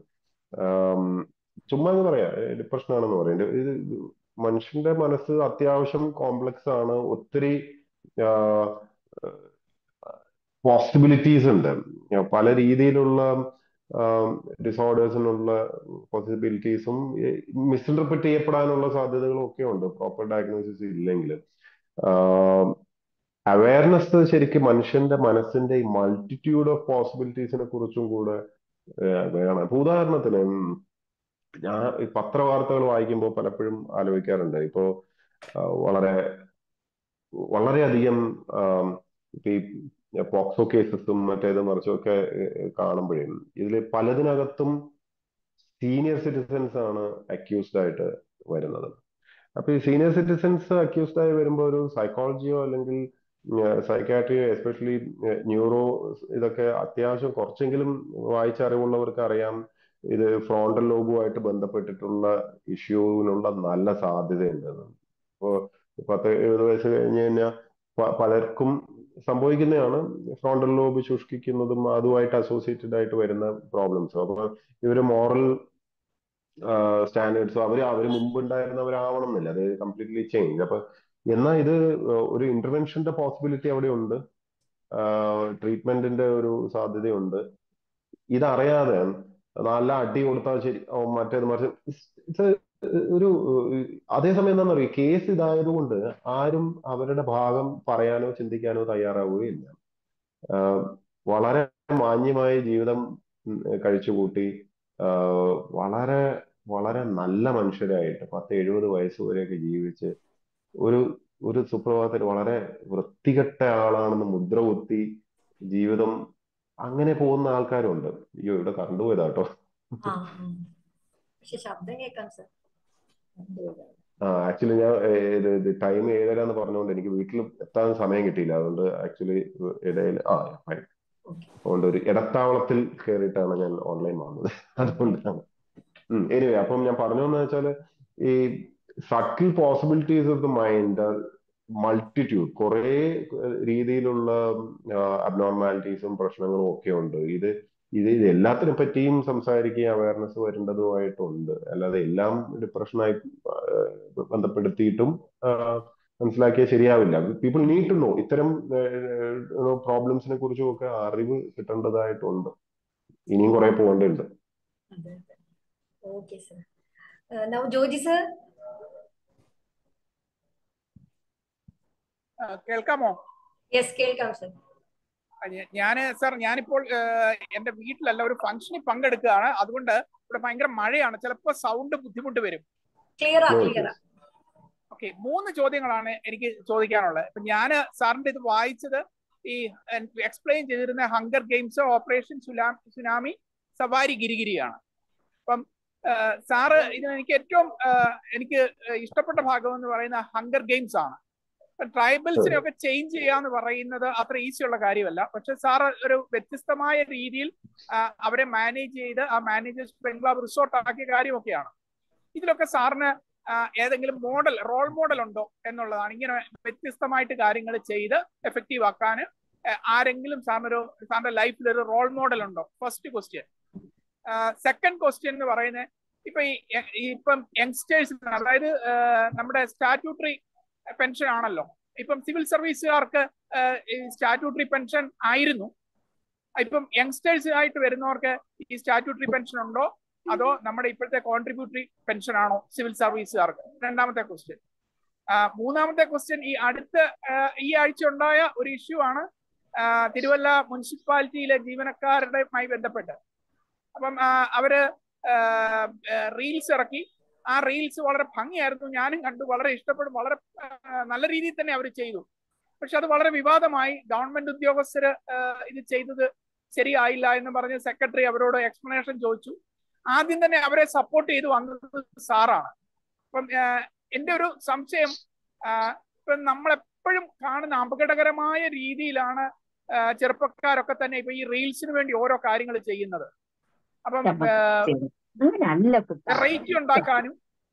ചുമ്മാ എന്ന് പറയാ ഡിപ്രഷൻ ആണെന്ന് പറയാം. ഇത് മനുഷ്യന്റെ മനസ്സ് അത്യാവശ്യം കോംപ്ലക്സ് ആണ്. ഒത്തിരി പോസിബിലിറ്റീസ് ഉണ്ട്. പല രീതിയിലുള്ള ഡിസോർഡേഴ്സിനുള്ള പോസിബിലിറ്റീസും മിസ്ഇന്റർപ്രിറ്റ് ചെയ്യപ്പെടാനുള്ള സാധ്യതകളും ഒക്കെ ഉണ്ട് പ്രോപ്പർ ഡയഗ്നോസിസ് ഇല്ലെങ്കിൽ. അവയർനെസ് ശരിക്കും മനുഷ്യന്റെ മനസ്സിന്റെ ഈ മൾട്ടിറ്റ്യൂഡ് ഓഫ് പോസിബിലിറ്റീസിനെ കുറിച്ചും കൂടെ വേണം. ഇപ്പൊ ഉദാഹരണത്തിന് ഞാൻ ഈ പത്രവാർത്തകൾ വായിക്കുമ്പോൾ പലപ്പോഴും ആലോചിക്കാറുണ്ട്. ഇപ്പോ വളരെ വളരെയധികം ഈ പോക്സോ കേസസും മറ്റേതും മറിച്ചും ഒക്കെ കാണുമ്പോഴേ ഇതിൽ പലതിനകത്തും സീനിയർ സിറ്റിസൺസ് ആണ് അക്യൂസ്ഡ് ആയിട്ട് വരുന്നത്. അപ്പൊ ഈ സീനിയർ സിറ്റിസൺസ് അക്യൂസ്ഡ് ആയി വരുമ്പോൾ ഒരു സൈക്കോളജിയോ അല്ലെങ്കിൽ സൈക്കാട്രിയോ എസ്പെഷ്യലി ന്യൂറോ ഇതൊക്കെ അത്യാവശ്യം കുറച്ചെങ്കിലും വായിച്ചറിവുള്ളവർക്ക് അറിയാം ഇത് ഫ്രോണ്ടൽ ലോബുമായിട്ട് ബന്ധപ്പെട്ടിട്ടുള്ള ഇഷ്യൂവിനുള്ള നല്ല സാധ്യതയുണ്ടെന്ന്. ഇപ്പോ 10-70 വയസ്സ് കഴിഞ്ഞ് കഴിഞ്ഞാൽ പലർക്കും സംഭവിക്കുന്നതാണ് ഫ്രോണ്ടൽ ലോബ് ശുഷ്കിക്കുന്നതും അതുമായിട്ട് അസോസിയേറ്റഡ് ആയിട്ട് വരുന്ന പ്രോബ്ലംസും. അപ്പൊ ഇവര് മോറൽ സ്റ്റാൻഡേർഡ്സോ അവര് മുമ്പ് ഉണ്ടായിരുന്നവരാവണം എന്നില്ല. അത് കംപ്ലീറ്റ്ലി ചേഞ്ച്. അപ്പൊ എന്നാൽ ഇത് ഒരു ഇന്റർവെൻഷന്റെ പോസിബിലിറ്റി അവിടെ ഉണ്ട്, ട്രീറ്റ്മെന്റിന്റെ ഒരു സാധ്യതയുണ്ട്. ഇതറിയാതെ നല്ല അടി കൊടുത്താൽ ശരി മറ്റേത് മറിച്ച് ഒരു അതേസമയം എന്താണെന്ന് അറിയോ, കേസ് ഇതായതുകൊണ്ട് ആരും അവരുടെ ഭാഗം പറയാനോ ചിന്തിക്കാനോ തയ്യാറാവുകയില്ല. വളരെ മാന്യമായ ജീവിതം കഴിച്ചുകൂട്ടി വളരെ വളരെ നല്ല മനുഷ്യരായിട്ട് 10-70 വയസ്സ് വരെയൊക്കെ ജീവിച്ച് ഒരു ഒരു സുപ്രഭാതത്തിൽ വളരെ വൃത്തികെട്ട ആളാണെന്ന് മുദ്ര കുത്തി ജീവിതം അങ്ങനെ പോകുന്ന ആൾക്കാരുണ്ട്. അയ്യോ, ഇവിടെ കണ്ടുപോയതാട്ടോ. പക്ഷെ ശബ്ദം കേൾക്കാം സർ. ആക്ച്വലി ഞാൻ ടൈം 7:30 എന്ന് പറഞ്ഞുകൊണ്ട് എനിക്ക് വീട്ടിൽ എത്താൻ സമയം കിട്ടിയില്ല. അതുകൊണ്ട് ആക്ച്വലി ഇടയിൽ അതുകൊണ്ട് ഒരു ഇടത്താവളത്തിൽ കയറിയിട്ടാണ് ഞാൻ ഓൺലൈൻ വന്നത്. അതുകൊണ്ടാണ്. എനിവേ, അപ്പം ഞാൻ പറഞ്ഞതെന്ന് വെച്ചാല് ഈ subtle possibilities of the mind multitude, കുറെ രീതിയിലുള്ള അബ്നോർമാലിറ്റീസും പ്രശ്നങ്ങളും ഒക്കെ ഉണ്ട്. ഇത് എല്ലാത്തിനെ പറ്റിയും സംസാരിക്കുകയും അവയർനെസ് വരേണ്ടതുമായിട്ടുണ്ട്. അല്ലാതെ എല്ലാം ഡിപ്രഷനായി ബന്ധപ്പെടുത്തിയിട്ടും മനസ്സിലാക്കിയാൽ ശരിയാവില്ല. പീപ്പിൾ നീഡ് ടു നോ, ഇത്തരം പ്രോബ്ലംസിനെ കുറിച്ചും ഒക്കെ അറിവ് കിട്ടേണ്ടതായിട്ടുണ്ട്. ഇനിയും കുറെ പോകേണ്ടതുണ്ട്. Okay sir. Now Joji sir. കേൾക്കാമോ? യെസ്, കേൾക്കാം സർ. ഞാനിപ്പോൾ എന്റെ വീട്ടിലല്ല, ഒരു ഫംഗ്ഷനിൽ പങ്കെടുക്കുകയാണ്. അതുകൊണ്ട് ഇവിടെ ഭയങ്കര മഴയാണ്, ചിലപ്പോൾ സൗണ്ട് ബുദ്ധിമുട്ട് വരും. ഓക്കെ, 3 ചോദ്യങ്ങളാണ് എനിക്ക് ചോദിക്കാനുള്ളത്. ഇപ്പൊ ഞാൻ സാറിന്റെ ഇത് വായിച്ചത് ഈ എക്സ്പ്ലെയിൻ ചെയ്തിരുന്ന ഹങ്കർ ഗെയിംസ്, ഓപ്പറേഷൻ സുനാമി, സവാരി ഗിരിഗിരിയാണ്. അപ്പം സാറ് ഇതിന് എനിക്ക് ഏറ്റവും എനിക്ക് ഇഷ്ടപ്പെട്ട ഭാഗം എന്ന് പറയുന്ന ഹങ്കർ ഗെയിംസ് ആണ്. ട്രൈബൽസിനെ ഒക്കെ ചേഞ്ച് ചെയ്യാന്ന് പറയുന്നത് അത്ര ഈസി ഉള്ള കാര്യമല്ല. പക്ഷെ സാറ് ഒരു വ്യത്യസ്തമായ രീതിയിൽ അവരെ മാനേജ് ചെയ്ത് ആ മാനേജേഴ്സ് ബംഗ്ലാവ് റിസോർട്ട് ആക്കിയ കാര്യമൊക്കെയാണ്. ഇതിലൊക്കെ സാറിന് ഏതെങ്കിലും റോൾ മോഡൽ ഉണ്ടോ എന്നുള്ളതാണ്. ഇങ്ങനെ വ്യത്യസ്തമായിട്ട് കാര്യങ്ങൾ ചെയ്ത് എഫക്റ്റീവ് ആക്കാൻ ആരെങ്കിലും സാറിന്റെ ലൈഫിൽ ഒരു റോൾ മോഡൽ ഉണ്ടോ? First question. സെക്കൻഡ് ക്വസ്റ്റ്യൻ എന്ന് പറയുന്നത്, ഇപ്പം യങ്സ്റ്റേഴ്സിന്, അതായത് നമ്മുടെ സ്റ്റാറ്റ്യൂട്ടറി പെൻഷൻ ആണല്ലോ. ഇപ്പം സിവിൽ സർവീസുകാർക്ക് സ്റ്റാറ്റ്യൂട്ടറി പെൻഷൻ ആയിരുന്നു. ഇപ്പം യങ്സ്റ്റേഴ്സ് ആയിട്ട് വരുന്നവർക്ക് ഈ സ്റ്റാറ്റ്യൂട്ടറി പെൻഷൻ ഉണ്ടോ, അതോ നമ്മുടെ ഇപ്പോഴത്തെ കോൺട്രിബ്യൂട്ടറി പെൻഷൻ ആണോ സിവിൽ സർവീസുകാർക്ക്? രണ്ടാമത്തെ ക്വസ്റ്റ്യൻ. മൂന്നാമത്തെ ക്വസ്റ്റ്യൻ, ഈ ആഴ്ച ഉണ്ടായ ഒരു ഇഷ്യൂ ആണ് തിരുവല്ല മുനിസിപ്പാലിറ്റിയിലെ ജീവനക്കാരുടെയുമായി ബന്ധപ്പെട്ട്. അപ്പം അവര് റീൽസ് ഇറക്കി. ആ റീൽസ് വളരെ ഭംഗിയായിരുന്നു, ഞാനും കണ്ടു, വളരെ ഇഷ്ടപ്പെടും, വളരെ നല്ല രീതിയിൽ തന്നെ അവർ ചെയ്തു. പക്ഷെ അത് വളരെ വിവാദമായി. ഗവൺമെന്റ് ഉദ്യോഗസ്ഥര് ഇത് ചെയ്തത് ശരിയായില്ല എന്ന് പറഞ്ഞ് സെക്രട്ടറി അവരോട് എക്സ്പ്ലനേഷൻ ചോദിച്ചു. ആദ്യം തന്നെ അവരെ സപ്പോർട്ട് ചെയ്ത് വന്നത് സാറാണ്. അപ്പം എൻ്റെ ഒരു സംശയം, ഇപ്പം നമ്മളെപ്പോഴും കാണുന്ന അപകടകരമായ രീതിയിലാണ് ചെറുപ്പക്കാരൊക്കെ തന്നെ ഇപ്പൊ ഈ റീൽസിന് വേണ്ടി ഓരോ കാര്യങ്ങൾ ചെയ്യുന്നത്. അപ്പം വെറൈറ്റി ഉണ്ടാക്കാനും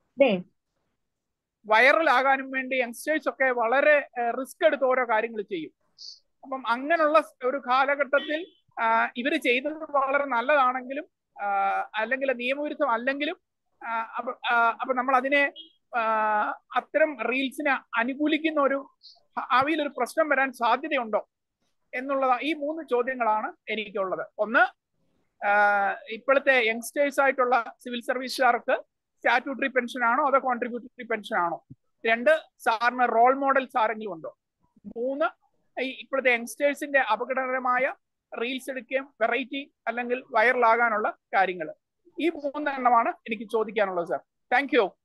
വൈറലാകാനും വേണ്ടി യങ്സ്റ്റേഴ്സ് ഒക്കെ വളരെ റിസ്ക് എടുത്ത് ഓരോ കാര്യങ്ങൾ ചെയ്യും. അപ്പം അങ്ങനെയുള്ള ഒരു കാലഘട്ടത്തിൽ ഇവര് ചെയ്തത് വളരെ നല്ലതാണെങ്കിലും അല്ലെങ്കിൽ നിയമവിരുദ്ധം അല്ലെങ്കിലും അപ്പൊ നമ്മൾ അതിനെ അത്തരം റീൽസിനെ അനുകൂലിക്കുന്ന ഒരു ഭാവിയിൽ ഒരു പ്രശ്നം വരാൻ സാധ്യതയുണ്ടോ എന്നുള്ളതാണ്. ഈ 3 ചോദ്യങ്ങളാണ് എനിക്കുള്ളത്. ഒന്ന്, ഇപ്പോഴത്തെ യങ്സ്റ്റേഴ്സ് ആയിട്ടുള്ള സിവിൽ സർവീസുകാർക്ക് സ്റ്റാറ്റ്യൂട്ടറി പെൻഷൻ ആണോ അതോ കോൺട്രിബ്യൂട്ടറി പെൻഷൻ ആണോ? 2, സാറിന് റോൾ മോഡൽസ് ആരെങ്കിലും ഉണ്ടോ? 3, ഇപ്പോഴത്തെ യങ്സ്റ്റേഴ്സിന്റെ അപകടകരമായ റീൽസ് എടുക്കുകയും വെറൈറ്റി അല്ലെങ്കിൽ വൈറലാകാനുള്ള കാര്യങ്ങൾ. ഈ 3 എണ്ണമാണ് എനിക്ക് ചോദിക്കാനുള്ളത് സാർ. Thank U.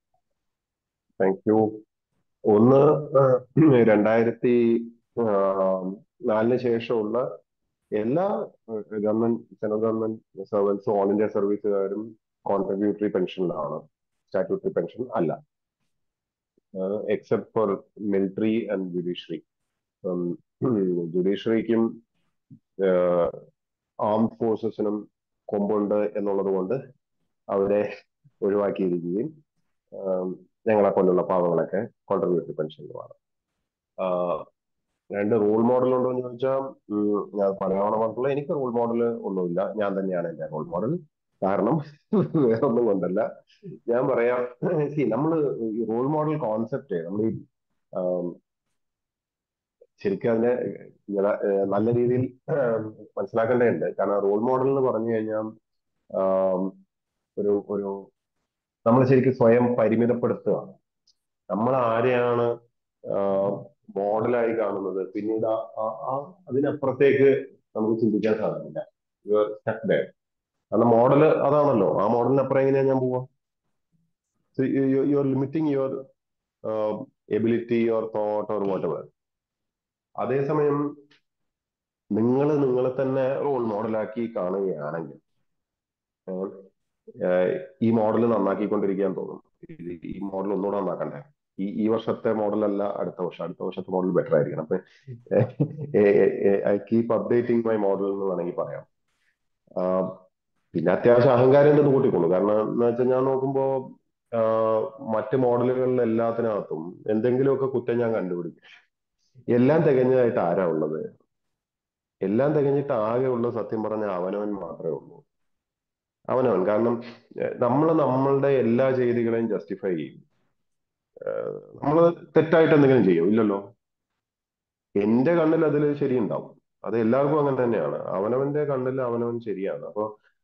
ഒന്ന്, 2004 ശേഷമുള്ള എല്ലാ ഗവൺമെന്റ്, സെൻട്രൽ ഗവൺമെന്റ് സർവൻസും ഓൾ ഇന്ത്യ സർവീസുകാരും കോൺട്രിബ്യൂട്ടറി പെൻഷനിലാണ്, സ്റ്റാറ്റ്യൂട്ടറി പെൻഷൻ അല്ല. Except for military and judiciary. ജുഡീഷ്യറിക്കും ആംഡ് ഫോഴ്സസിനും കൊമ്പുണ്ട് എന്നുള്ളത് കൊണ്ട് അവരെ ഒഴിവാക്കിയിരിക്കുകയും ഞങ്ങളെ പോലുള്ള പാവങ്ങളൊക്കെ കോൺട്രിബ്യൂട്ടറി പെൻഷനിലുമാണ്. 2 റോൾ മോഡൽ ഉണ്ടോ എന്ന് ചോദിച്ചാൽ ഞാൻ പറയാവുന്ന എനിക്ക് റോൾ മോഡൽ ഒന്നുമില്ല. ഞാൻ തന്നെയാണ് എന്റെ റോൾ മോഡൽ. കാരണം വേറൊന്നും കൊണ്ടല്ല. ഞാൻ പറയാം, നമ്മള് ഈ റോൾ മോഡൽ കോൺസെപ്റ്റ് നമ്മൾ ഈ ശരിക്കും അതിനെ നല്ല രീതിയിൽ മനസ്സിലാക്കേണ്ടതുണ്ട്. കാരണം റോൾ മോഡൽ എന്ന് പറഞ്ഞു കഴിഞ്ഞാൽ ഒരു ഒരു നമ്മൾ ശരിക്കും സ്വയം പരിമിതപ്പെടുത്തുകയാണ്. നമ്മൾ ആരെയാണ് മോഡലായി കാണുന്നത്, പിന്നീട് അതിനപ്പുറത്തേക്ക് നമുക്ക് ചിന്തിക്കാൻ സാധിക്കില്ല. കാരണം മോഡൽ അതാണല്ലോ, ആ മോഡലിനപ്പുറം എങ്ങനെയാ ഞാൻ പോവാ? You are limiting your ability or thought or whatever. അതേസമയം നിങ്ങളെ തന്നെ റോൾ മോഡലാക്കി കാണുകയാണെങ്കിൽ ഈ മോഡൽ നന്നാക്കിക്കൊണ്ടിരിക്കാൻ തോന്നും. ഈ മോഡൽ ഒന്നുകൂടെ നന്നാക്കണ്ടേ, ഈ വർഷത്തെ മോഡലല്ല അടുത്ത വർഷത്തെ മോഡൽ ബെറ്റർ ആയിരിക്കണം. അപ്പൊ I keep updating my model എന്ന് വേണമെങ്കിൽ പറയാം. പിന്നെ അത്യാവശ്യം അഹങ്കാരം ഉണ്ടെന്ന് കൂട്ടിക്കൊള്ളു. കാരണം എന്ന് വെച്ചാൽ ഞാൻ നോക്കുമ്പോ മറ്റ് മോഡലുകളിൽ എല്ലാത്തിനകത്തും എന്തെങ്കിലുമൊക്കെ കുറ്റം ഞാൻ കണ്ടുപിടിക്കും. എല്ലാം തികഞ്ഞതായിട്ട് ആരാ ഉള്ളത്? എല്ലാം തികഞ്ഞിട്ട് ആകെ ഉള്ളത് സത്യം പറഞ്ഞ അവനവൻ മാത്രമേ ഉള്ളൂ. അവനവൻ. കാരണം നമ്മളുടെ എല്ലാ ചെയ്തികളെയും ജസ്റ്റിഫൈ ചെയ്യും. നമ്മൾ തെറ്റായിട്ട് എന്തെങ്കിലും ചെയ്യും? ഇല്ലല്ലോ. എന്റെ കണ്ണിൽ അതിൽ ശരിയുണ്ടാവും. അത് എല്ലാവർക്കും അങ്ങനെ തന്നെയാണ്. അവനവന്റെ കണ്ണിൽ അവനവൻ ശരിയാണ്. അപ്പൊ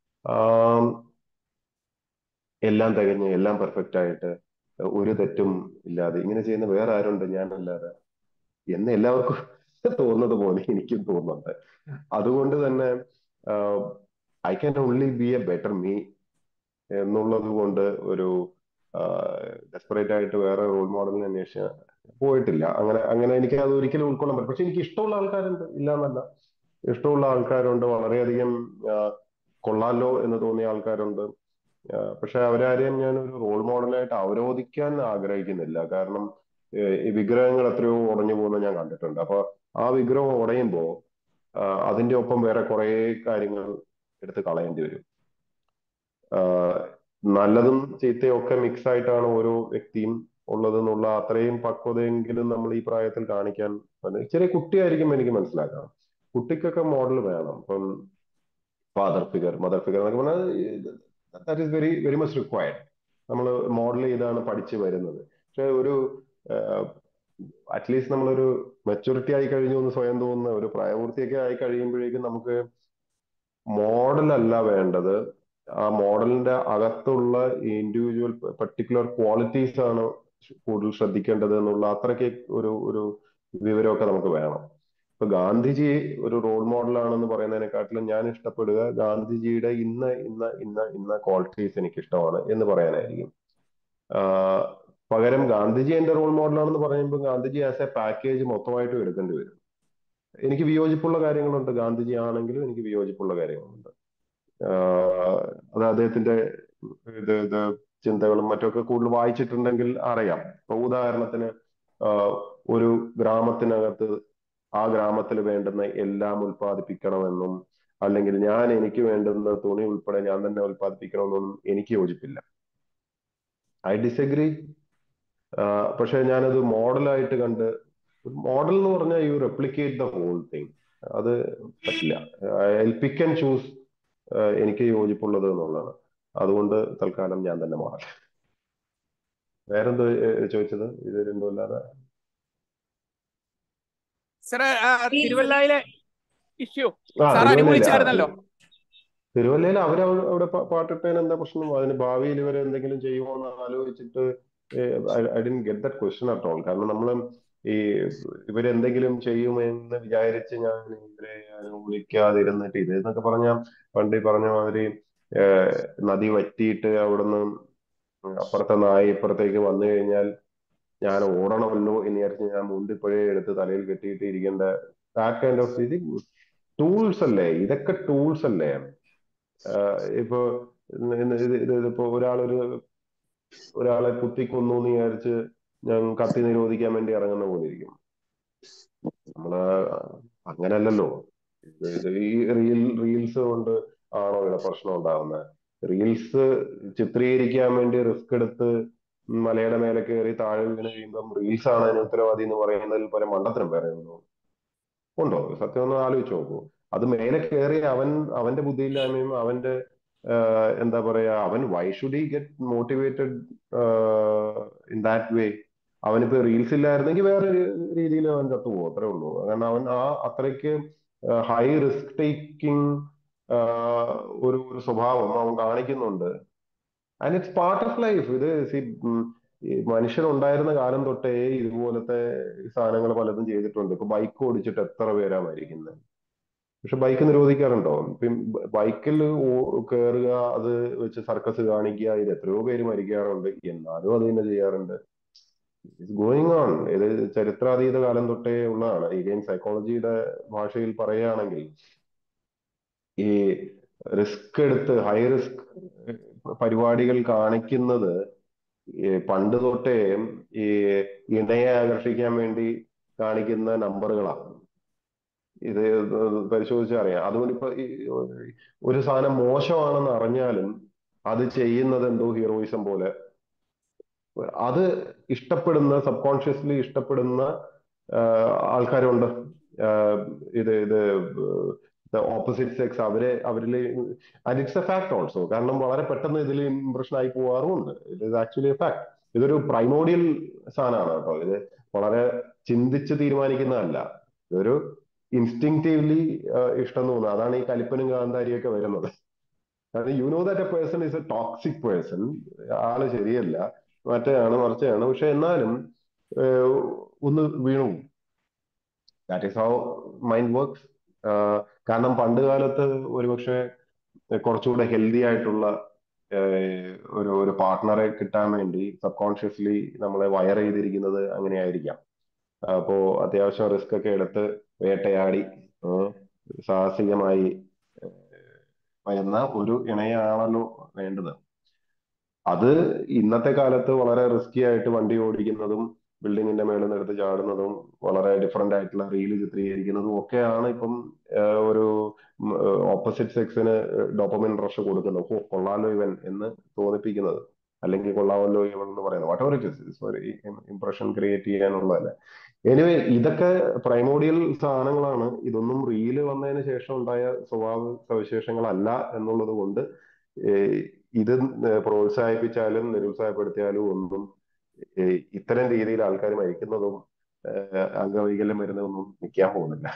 എല്ലാം തികഞ്ഞ് എല്ലാം പെർഫെക്റ്റ് ആയിട്ട് ഒരു തെറ്റും ഇല്ലാതെ ഇങ്ങനെ ചെയ്യുന്ന വേറെ ആരുണ്ട് ഞാനല്ലാതെ എന്ന് എല്ലാവർക്കും തോന്നുന്നത് പോലെ എനിക്കും തോന്നുന്നുണ്ട്. അതുകൊണ്ട് തന്നെ I can only be a better me എന്നുള്ളത് കൊണ്ട് ഒരു ഡെസ്പറേറ്റ് ആയിട്ട് വേറെ റോൾ മോഡലിനെ അന്വേഷിച്ച് പോയിട്ടില്ല. അങ്ങനെ എനിക്ക് അത് ഒരിക്കലും ഉൾക്കൊള്ളാൻ പറ്റും. പക്ഷെ എനിക്ക് ഇഷ്ടമുള്ള ആൾക്കാരുണ്ട്, ഇല്ല എന്നല്ല. ഇഷ്ടമുള്ള ആൾക്കാരുണ്ട്, വളരെയധികം കൊള്ളാലോ എന്ന് തോന്നിയ ആൾക്കാരുണ്ട്. പക്ഷെ അവരാരെയും ഞാൻ ഒരു റോൾ മോഡലായിട്ട് അവരോധിക്കാൻ ആഗ്രഹിക്കുന്നില്ല. കാരണം ഈ വിഗ്രഹങ്ങൾ എത്രയോ ഉടഞ്ഞു പോകുന്നത് ഞാൻ കണ്ടിട്ടുണ്ട്. അപ്പൊ ആ വിഗ്രഹം ഉടയുമ്പോ അതിന്റെ ഒപ്പം വേറെ കുറെ കാര്യങ്ങൾ എടുത്ത് കളയേണ്ടി വരും. നല്ലതും ചീത്തയും ഒക്കെ മിക്സ് ആയിട്ടാണ് ഓരോ വ്യക്തിയും ഉള്ളത് എന്നുള്ള അത്രയും പക്വതയെങ്കിലും നമ്മൾ ഈ പ്രായത്തിൽ കാണിക്കാൻ. ചെറിയ കുട്ടിയായിരിക്കും എനിക്ക് മനസ്സിലാക്കാം. കുട്ടിക്കൊക്കെ മോഡൽ വേണം. ഇപ്പം ഫാദർ ഫിഗർ, മദർ ഫിഗർ എന്നൊക്കെ പറഞ്ഞാൽ that is very very much required. നമ്മൾ മോഡൽ ചെയ്താണ് പഠിച്ചു വരുന്നത്. പക്ഷെ ഒരു അറ്റ്ലീസ്റ്റ് നമ്മളൊരു മെച്ചൂരിറ്റി ആയി കഴിഞ്ഞു എന്ന് സ്വയം തോന്നുന്ന ഒരു പ്രായപൂർത്തിയൊക്കെ ആയി കഴിയുമ്പോഴേക്കും നമുക്ക് മോഡൽ അല്ല വേണ്ടത്, ആ മോഡലിന്റെ അകത്തുള്ള ഇൻഡിവിജ്വൽ പെർട്ടിക്കുലർ ക്വാളിറ്റീസ് ആണ് കൂടുതൽ ശ്രദ്ധിക്കേണ്ടത് എന്നുള്ള അത്രയ്ക്ക് ഒരു വിവരമൊക്കെ നമുക്ക് വേണം. ഇപ്പൊ ഗാന്ധിജി ഒരു റോൾ മോഡലാണെന്ന് പറയുന്നതിനെക്കാട്ടിലും ഞാൻ ഇഷ്ടപ്പെടുക ഗാന്ധിജിയുടെ ഇന്ന ക്വാളിറ്റീസ് എനിക്ക് ഇഷ്ടമാണ് എന്ന് പറയാനായിരിക്കും. പകരം ഗാന്ധിജി എന്റെ റോൾ മോഡലാണെന്ന് പറയുമ്പോൾ ഗാന്ധിജി ആസ് എ പാക്കേജ് മൊത്തമായിട്ടും എടുക്കേണ്ടി വരും. എനിക്ക് വിയോജിപ്പുള്ള കാര്യങ്ങളുണ്ട്, ഗാന്ധിജി ആണെങ്കിലും എനിക്ക് വിയോജിപ്പുള്ള കാര്യങ്ങളുണ്ട്. അത് അദ്ദേഹത്തിന്റെ ഇത് ചിന്തകളും മറ്റൊക്കെ കൂടുതൽ വായിച്ചിട്ടുണ്ടെങ്കിൽ അറിയാം. ഇപ്പൊ ഉദാഹരണത്തിന് ഒരു ഗ്രാമത്തിനകത്ത് ആ ഗ്രാമത്തിൽ വേണ്ടുന്ന എല്ലാം ഉൽപ്പാദിപ്പിക്കണമെന്നും അല്ലെങ്കിൽ എനിക്ക് വേണ്ടുന്ന തുണി ഉൾപ്പെടെ ഞാൻ തന്നെ ഉൽപ്പാദിപ്പിക്കണമെന്നൊന്നും എനിക്ക് യോജിപ്പില്ല. I disagree. പക്ഷെ ഞാനത് മോഡലായിട്ട് കണ്ട്, മോഡൽ എന്ന് പറഞ്ഞാൽ you replicate the whole thing. അത് പറ്റില്ല. ഐ പിക്ക് ആൻഡ് ചൂസ് എനിക്ക് യോജിപ്പുള്ളത് എന്നുള്ളതാണ്. അതുകൊണ്ട് തൽക്കാലം ഞാൻ തന്നെ മോഡൽ. വേറെന്തോ ചോദിച്ചത്? ഇത് രണ്ടും അല്ലാതെ തിരുവല്ലയിലെ ഇഷ്യൂ സാർ അനുഭവിച്ചായിരുന്നല്ലോ. തിരുവല്ലയിൽ അവിടെ പാട്ടിട്ടതിന് എന്താ പ്രശ്നം? അതിന് ഭാവിയിൽ ഇവരെ എന്തെങ്കിലും ചെയ്യുമോ എന്ന് ആലോചിച്ചിട്ട് I didn't get that question at all. കാരണം നമ്മൾ ഇവരെന്തെങ്കിലും ചെയ്യുമെന്ന് വിചാരിച്ച് ഞാൻ ഇവരെ വിളിക്കാതിരുന്നിട്ട് ഇതെന്നൊക്കെ പറഞ്ഞാൽ പണ്ട് പറഞ്ഞ മാതിരി നദി വറ്റിയിട്ട് അവിടുന്ന് അപ്പുറത്തെ നായ ഇപ്പുറത്തേക്ക് വന്നു കഴിഞ്ഞാൽ ഞാൻ ഓടണമല്ലോ എന്ന് വിചാരിച്ച് ഞാൻ മുണ്ടിപ്പഴേ എടുത്ത് തലയിൽ കെട്ടിയിട്ട് ഇരിക്കേണ്ട ദാറ്റ് കൈൻഡ് ഓഫ് ഇത് ടൂൾസ് അല്ലേ? ഇതൊക്കെ ടൂൾസ് അല്ലേ? ഇപ്പൊ ഇതിപ്പോ ഒരാളെ കുത്തിക്കൊന്നു എന്ന് വിചാരിച്ച് ഞാൻ കത്തി നിരോധിക്കാൻ വേണ്ടി ഇറങ്ങുന്ന പോലെ ഇരിക്കും. നമ്മള് അങ്ങനല്ലല്ലോ. ഈ റീൽസ് കൊണ്ട് ആണോ ഇവിടെ പ്രശ്നം ഉണ്ടാകുന്നത്? റീൽസ് ചിത്രീകരിക്കാൻ വേണ്ടി റിസ്ക് എടുത്ത് മലയുടെ മേലെ കയറി താഴെ വീണ് കഴിയുമ്പം റീൽസ് ആണ് അതിന് ഉത്തരവാദി എന്ന് പറയുന്നതിൽ പല മണ്ടത്തരം വേറെ ഉണ്ടോ? സത്യം ഒന്ന് ആലോചിച്ച് നോക്കൂ. അത് മേലെ കയറി അവന്റെ ബുദ്ധിയില്ലായ്മയും അവന്റെ എന്താ പറയാ, അവൻ why should he get motivated in that way? അവനിപ്പോ റീൽസ് ഇല്ലായിരുന്നെങ്കിൽ വേറെ രീതിയിൽ അവൻ ചത്തുപോകും, അത്രേ ഉള്ളൂ. കാരണം അവൻ അത്രയ്ക്ക് ഹൈ റിസ്ക് ടേക്കിംഗ് ഒരു ഒരു സ്വഭാവം അവൻ കാണിക്കുന്നുണ്ട്. And it's part of life. ഇത് മനുഷ്യനുണ്ടായിരുന്ന കാലം തൊട്ടേ ഇതുപോലത്തെ സാധനങ്ങൾ പലതും ചെയ്തിട്ടുണ്ട്. ഇപ്പൊ ബൈക്ക് ഓടിച്ചിട്ട് എത്ര പേരാ മരിക്കുന്നത്. പക്ഷെ ബൈക്ക് നിരോധിക്കാറുണ്ടോ? ബൈക്കിൽ കയറുക, അത് വെച്ച് സർക്കസ് കാണിക്കുക, ഇത് എത്രയോ പേര് മരിക്കാറുണ്ട്. എന്നാലും അത് തന്നെ ചെയ്യാറുണ്ട്. It's going on. ഇത് ചരിത്രാതീത കാലം തൊട്ടേ ഉള്ളതാണ്. ഇഗൈൻ സൈക്കോളജിയുടെ ഭാഷയിൽ പറയുകയാണെങ്കിൽ ഈ റിസ്ക് എടുത്ത് ഹൈ റിസ്ക് പരിപാടികൾ കാണിക്കുന്നത് പണ്ട് തൊട്ടേ ഈ ഇണയെ ആകർഷിക്കാൻ വേണ്ടി കാണിക്കുന്ന നമ്പറുകളാണ്. ഇത് പരിശോധിച്ചാൽ അറിയാം. അതുകൊണ്ട് ഇപ്പൊ ഒരു സാധനം മോശമാണെന്ന് അറിഞ്ഞാലും അത് ചെയ്യുന്നത് എന്തോ ഹീറോയിസം പോലെ. അത് ഇഷ്ടപ്പെടുന്ന, സബ് കോൺഷ്യസ്ലി ഇഷ്ടപ്പെടുന്ന ആൾക്കാരുണ്ട്. ഇത് ഓപ്പോസിറ്റ് സെക്സ് അവരിൽ and it's a fact also. കാരണം വളരെ പെട്ടെന്ന് ഇതിൽ ഇംപ്രഷൻ ആയി പോവാറുമുണ്ട്. It is actually a fact. ഇതൊരു പ്രൈമോഡിയൽ സാധനമാണ് കേട്ടോ. ഇത് വളരെ ചിന്തിച്ച് തീരുമാനിക്കുന്നതല്ല. ഇതൊരു ഇൻസ്റ്റിങ്റ്റീവ്ലി ഇഷ്ടം തോന്നുന്നത്. അതാണ് ഈ കലിപ്പനും കാന്താരിയും ഒക്കെ വരുന്നത്. കാരണം you know that a person is a toxic person, ആള് ശരിയല്ല, മറ്റേയാണ് മറിച്ചാണ്, പക്ഷെ എന്നാലും ഒന്ന് വീണു. That is how mind works. കാരണം പണ്ട് കാലത്ത് ഒരുപക്ഷെ കുറച്ചുകൂടെ ഹെൽത്തി ആയിട്ടുള്ള ഒരു ഒരു പാർട്ട്ണറെ കിട്ടാൻ വേണ്ടി സബ് കോൺഷ്യസ്ലി നമ്മളെ വയർ ചെയ്തിരിക്കുന്നത് അങ്ങനെയായിരിക്കാം. അപ്പോ അത്യാവശ്യം റിസ്ക് ഒക്കെ എടുത്ത് വേട്ടയാടി സാഹസികമായി വരുന്ന ഒരു ഇണയാണല്ലോ വേണ്ടത്. അത് ഇന്നത്തെ കാലത്ത് വളരെ റിസ്കി ആയിട്ട് വണ്ടി ഓടിക്കുന്നതും ബിൽഡിങ്ങിന്റെ മേളിൽ നിന്ന് എടുത്ത് ചാടുന്നതും വളരെ ഡിഫറെന്റ് ആയിട്ടുള്ള റീല് ചിത്രീകരിക്കുന്നതും ഒക്കെയാണ് ഇപ്പം ഒരു ഓപ്പോസിറ്റ് സെക്സിന് ഡോപ്പമിൻ റഷ് കൊടുക്കുന്നത്. ഓ കൊള്ളാലോ ഇവൻ എന്ന് തോന്നിപ്പിക്കുന്നത്, അല്ലെങ്കിൽ കൊള്ളാമല്ലോ ഇവൻ എന്ന് പറയുന്നത്, വാട്ട് എവർ ഇറ്റ് ഇസ്, ഒരു ഇംപ്രഷൻ ക്രിയേറ്റ് ചെയ്യാനുള്ളതല്ല. എനിവേ, ഇതൊക്കെ പ്രൈമോഡിയൽ സാധനങ്ങളാണ്. ഇതൊന്നും റീല് വന്നതിന് ശേഷം ഉണ്ടായ സ്വഭാവ സവിശേഷങ്ങളല്ല എന്നുള്ളത് കൊണ്ട് ഇത് പ്രോത്സാഹിപ്പിച്ചാലും നിരുത്സാഹപ്പെടുത്തിയാലും ഒന്നും ഇത്തരം രീതിയിൽ ആൾക്കാർ മരിക്കുന്നതും അംഗവൈകല്യം വരുന്നതൊന്നും നിൽക്കാൻ പോകുന്നില്ല.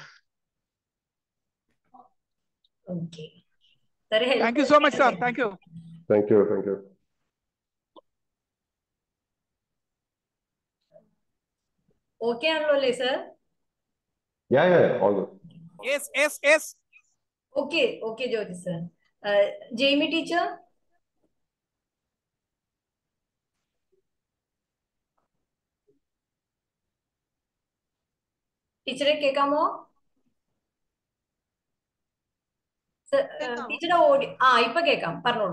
Thank you so much sir. Thank you. Thank you. Thank you. Okay ആണല്ലോ അല്ലേ sir? Okay okay Joji sir. Jaimy teacher, ടീച്ചറെ കേൾക്കാമോ? ടീച്ചറുടെ ഓഡിയോ ഇപ്പൊ കേൾക്കാം, പറഞ്ഞോളൂ.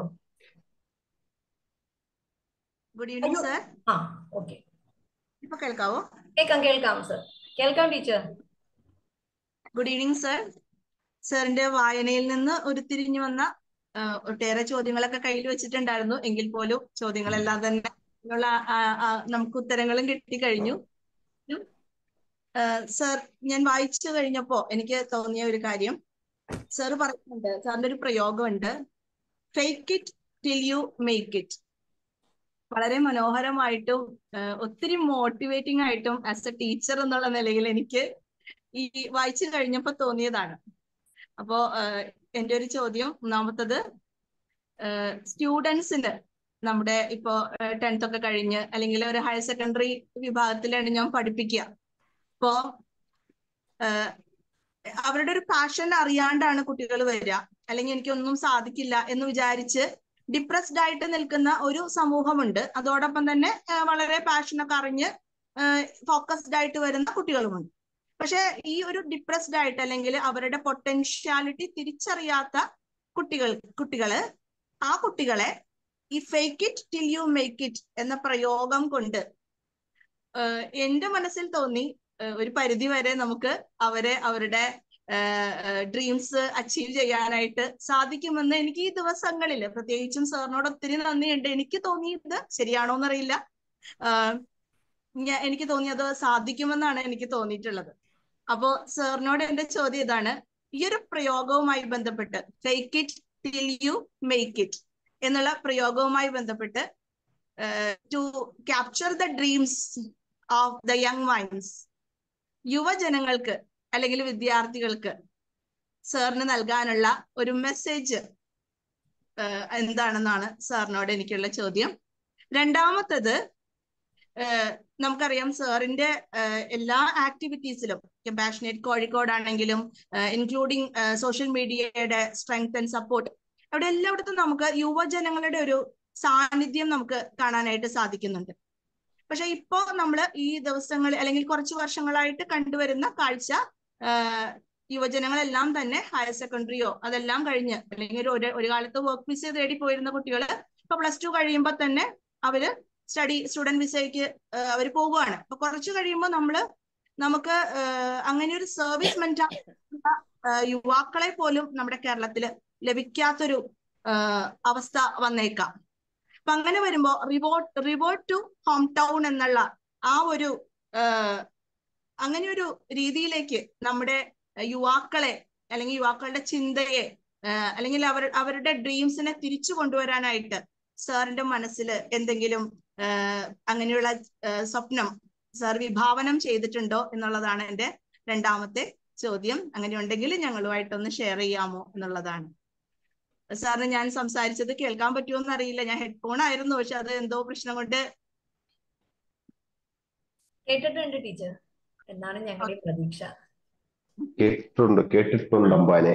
Good evening sir. ഓക്കെ, ഇപ്പൊ കേൾക്കാവോ? കേൾക്കാം സർ, കേൾക്കാം ടീച്ചർ. Good evening sir. സാറിന്റെ വായനയിൽ നിന്ന് ഉരുത്തിരിഞ്ഞു വന്ന ഒട്ടേറെ ചോദ്യങ്ങളൊക്കെ കയ്യിൽ വെച്ചിട്ടുണ്ടായിരുന്നു. എങ്കിൽ പോലും ചോദ്യങ്ങളെല്ലാം തന്നെ നമുക്ക് ഉത്തരങ്ങളും കിട്ടിക്കഴിഞ്ഞു. സർ, ഞാൻ വായിച്ചു കഴിഞ്ഞപ്പോ എനിക്ക് തോന്നിയ ഒരു കാര്യം, സാറ് പറയുന്നുണ്ട്, സാറിന്റെ ഒരു പ്രയോഗമുണ്ട്, fake it till you make it. വളരെ മനോഹരമായിട്ടും ഒത്തിരി മോട്ടിവേറ്റിംഗ് ആയിട്ടും ആസ് എ ടീച്ചർ എന്നുള്ള നിലയിൽ എനിക്ക് ഈ വായിച്ചു കഴിഞ്ഞപ്പോ തോന്നിയതാണ്. അപ്പോ എൻ്റെ ഒരു ചോദ്യം, ഒന്നാമത്തത്, സ്റ്റുഡൻസിന് നമ്മുടെ ഇപ്പോ 10th ഒക്കെ കഴിഞ്ഞ് അല്ലെങ്കിൽ ഒരു ഹയർ സെക്കൻഡറി വിഭാഗത്തിലാണ് ഞാൻ പഠിപ്പിക്കുക. അപ്പോ അവരുടെ ഒരു പാഷൻ അറിയാണ്ടാണ് കുട്ടികൾ വരിക, അല്ലെങ്കിൽ എനിക്കൊന്നും സാധിക്കില്ല എന്ന് വിചാരിച്ച് ഡിപ്രസ്ഡ് ആയിട്ട് നിൽക്കുന്ന ഒരു സമൂഹമുണ്ട്. അതോടൊപ്പം തന്നെ വളരെ പാഷനൊക്കെ അറിഞ്ഞ് ഫോക്കസ്ഡ് ആയിട്ട് വരുന്ന കുട്ടികളുമുണ്ട്. പക്ഷെ ഈ ഒരു ഡിപ്രസ്ഡ് ആയിട്ട് അല്ലെങ്കിൽ അവരുടെ പൊട്ടൻഷ്യാലിറ്റി തിരിച്ചറിയാത്ത കുട്ടികളെ ഈ fake it till you make it എന്ന പ്രയോഗം കൊണ്ട് എന്റെ മനസ്സിൽ തോന്നി, ഒരു പരിധി വരെ നമുക്ക് അവരുടെ ഡ്രീംസ് അച്ചീവ് ചെയ്യാനായിട്ട് സാധിക്കുമെന്ന് എനിക്ക് ഈ ദിവസങ്ങളിൽ, പ്രത്യേകിച്ചും സാറിനോട് ഒത്തിരി നന്ദിയുണ്ട്. എനിക്ക് തോന്നിയത് ശരിയാണോന്നറിയില്ല, എനിക്ക് തോന്നിയത് സാധിക്കുമെന്നാണ് എനിക്ക് തോന്നിയിട്ടുള്ളത്. അപ്പോ സാറിനോട് എന്റെ ചോദ്യം ഇതാണ്, ഈ ഒരു പ്രയോഗവുമായി ബന്ധപ്പെട്ട്, fake it till you make it എന്നുള്ള പ്രയോഗവുമായി ബന്ധപ്പെട്ട് to capture the dreams of the young minds, യുവജനങ്ങൾക്ക് അല്ലെങ്കിൽ വിദ്യാർത്ഥികൾക്ക് സാറിന് നൽകാനുള്ള ഒരു മെസ്സേജ് എന്താണെന്നാണ് സാറിനോട് എനിക്കുള്ള ചോദ്യം. രണ്ടാമത്തത്, നമുക്കറിയാം സാറിന്റെ എല്ലാ ആക്ടിവിറ്റീസിലും, കമ്പാഷനേറ്റ് കോഴിക്കോട് ആണെങ്കിലും ഇൻക്ലൂഡിങ് സോഷ്യൽ മീഡിയയുടെ സ്ട്രെങ്ത് ആൻഡ് സപ്പോർട്ട്, അവിടെ എല്ലായിടത്തും നമുക്ക് യുവജനങ്ങളുടെ ഒരു സാന്നിധ്യം നമുക്ക് കാണാനായിട്ട് സാധിക്കുന്നുണ്ട്. പക്ഷെ ഇപ്പോ നമ്മൾ ഈ ദിവസങ്ങളിൽ അല്ലെങ്കിൽ കുറച്ച് വർഷങ്ങളായിട്ട് കണ്ടുവരുന്ന കാഴ്ച, യുവജനങ്ങളെല്ലാം തന്നെ ഹയർ സെക്കൻഡറിയോ അതെല്ലാം കഴിഞ്ഞ്, അല്ലെങ്കിൽ ഒരു കാലത്ത് വർക്ക് വിസ തേടി പോയിരുന്ന കുട്ടികൾ ഇപ്പൊ +2 കഴിയുമ്പോൾ തന്നെ അവര് സ്റ്റുഡന്റ് വിസയ്ക്ക് അവർ പോവുകയാണ്. അപ്പൊ കുറച്ച് കഴിയുമ്പോൾ നമുക്ക് അങ്ങനെ ഒരു സർവീസ് മെന്റാലിറ്റി യുവാക്കളെ പോലും നമ്മുടെ കേരളത്തിൽ ലഭിക്കാത്തൊരു അവസ്ഥ വന്നേക്കാം. അപ്പൊ അങ്ങനെ വരുമ്പോ റിവോർട്ട് ടു ഹോം ടൗൺ എന്നുള്ള ആ ഒരു അങ്ങനെ ഒരു രീതിയിലേക്ക് നമ്മുടെ യുവാക്കളെ അല്ലെങ്കിൽ യുവാക്കളുടെ ചിന്തയെ അല്ലെങ്കിൽ അവരുടെ ഡ്രീംസിനെ തിരിച്ചു കൊണ്ടുവരാനായിട്ട് സാറിന്റെ മനസ്സിൽ എന്തെങ്കിലും അങ്ങനെയുള്ള സ്വപ്നം സാർ വിഭാവനം ചെയ്തിട്ടുണ്ടോ എന്നുള്ളതാണ് എൻ്റെ രണ്ടാമത്തെ ചോദ്യം. അങ്ങനെ ഉണ്ടെങ്കിൽ ഞങ്ങളുമായിട്ടൊന്ന് ഷെയർ ചെയ്യാമോ എന്നുള്ളതാണ്. സാറിന് ഞാൻ സംസാരിച്ചത് കേൾക്കാൻ പറ്റുമോന്ന് അറിയില്ല, ഞാൻ ഹെഡ്ഫോൺ ആയിരുന്നു, പക്ഷെ അത് എന്തോ പ്രശ്നം കൊണ്ട്. കേട്ടിട്ടുണ്ട് ടീച്ചർ എന്നാണ് ഞങ്ങളുടെ പ്രതീക്ഷ. കേട്ടിട്ടുണ്ട് അമ്പാനെ.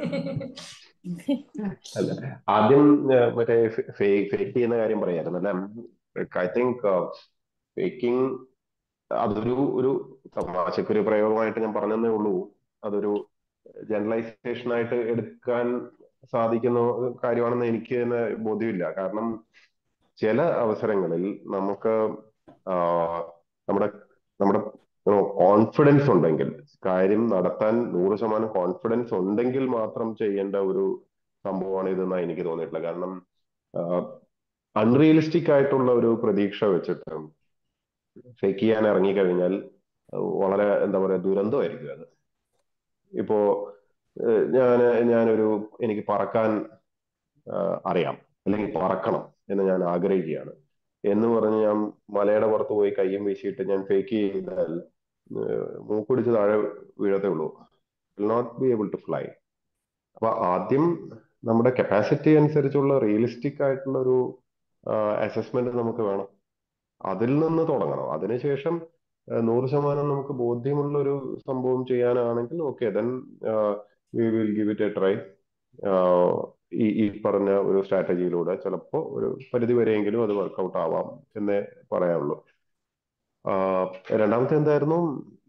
അല്ല, ആദ്യം മറ്റേ ഫേക്ക് ചെയ്യുന്ന കാര്യം പറയായിരുന്നു അല്ലെ. ഐ തിങ്ക് ഫേക്കിംഗ് അതൊരു തമാശക്കൊരു പ്രയോഗമായിട്ട് ഞാൻ പറഞ്ഞതേ ഉള്ളൂ. അതൊരു ജനറലൈസേഷൻ ആയിട്ട് എടുക്കാൻ സാധിക്കുന്ന കാര്യമാണെന്ന് എനിക്ക് തന്നെ ബോധ്യമില്ല. കാരണം ചില അവസരങ്ങളിൽ നമുക്ക് നമ്മുടെ കോൺഫിഡൻസ് ഉണ്ടെങ്കിൽ, കാര്യം നടത്താൻ 100% കോൺഫിഡൻസ് ഉണ്ടെങ്കിൽ മാത്രം ചെയ്യേണ്ട ഒരു സംഭവമാണ് ഇതെന്നാണ് എനിക്ക് തോന്നിയിട്ടുള്ളത്. കാരണം അൺറിയലിസ്റ്റിക് ആയിട്ടുള്ള ഒരു പ്രതീക്ഷ വെച്ചിട്ട് ഫേക്ക് ചെയ്യാൻ ഇറങ്ങിക്കഴിഞ്ഞാൽ വളരെ എന്താ പറയാ ദുരന്തമായിരിക്കും അത്. ഇപ്പോ എനിക്ക് പറക്കാൻ അറിയാം അല്ലെങ്കിൽ പറക്കണം എന്ന് ഞാൻ ആഗ്രഹിക്കുകയാണ് എന്ന് പറഞ്ഞ് ഞാൻ മലയുടെ പുറത്ത് പോയി കയ്യും വീശിയിട്ട് ഞാൻ ഫേക്ക് ചെയ്താൽ മൂക്കുടിച്ച് താഴെ വീഴത്തേ ഉള്ളൂ. Will not be able to fly. അപ്പൊ ആദ്യം നമ്മുടെ കപ്പാസിറ്റി അനുസരിച്ചുള്ള റിയലിസ്റ്റിക് ആയിട്ടുള്ള ഒരു അസസ്മെന്റ് നമുക്ക് വേണം. അതിൽ നിന്ന് തുടങ്ങണം. അതിനുശേഷം 100% നമുക്ക് ബോധ്യമുള്ള ഒരു സംഭവം ചെയ്യാനാണെങ്കിൽ okay, then we will give it a try. ഈ പറഞ്ഞ ഒരു സ്ട്രാറ്റജിയിലൂടെ ചിലപ്പോൾ ഒരു പരിധി വരെയെങ്കിലും അത് വർക്കൗട്ട് ആവാം എന്നേ പറയാനുള്ളൂ. രണ്ടാമത്തെ എന്തായിരുന്നു?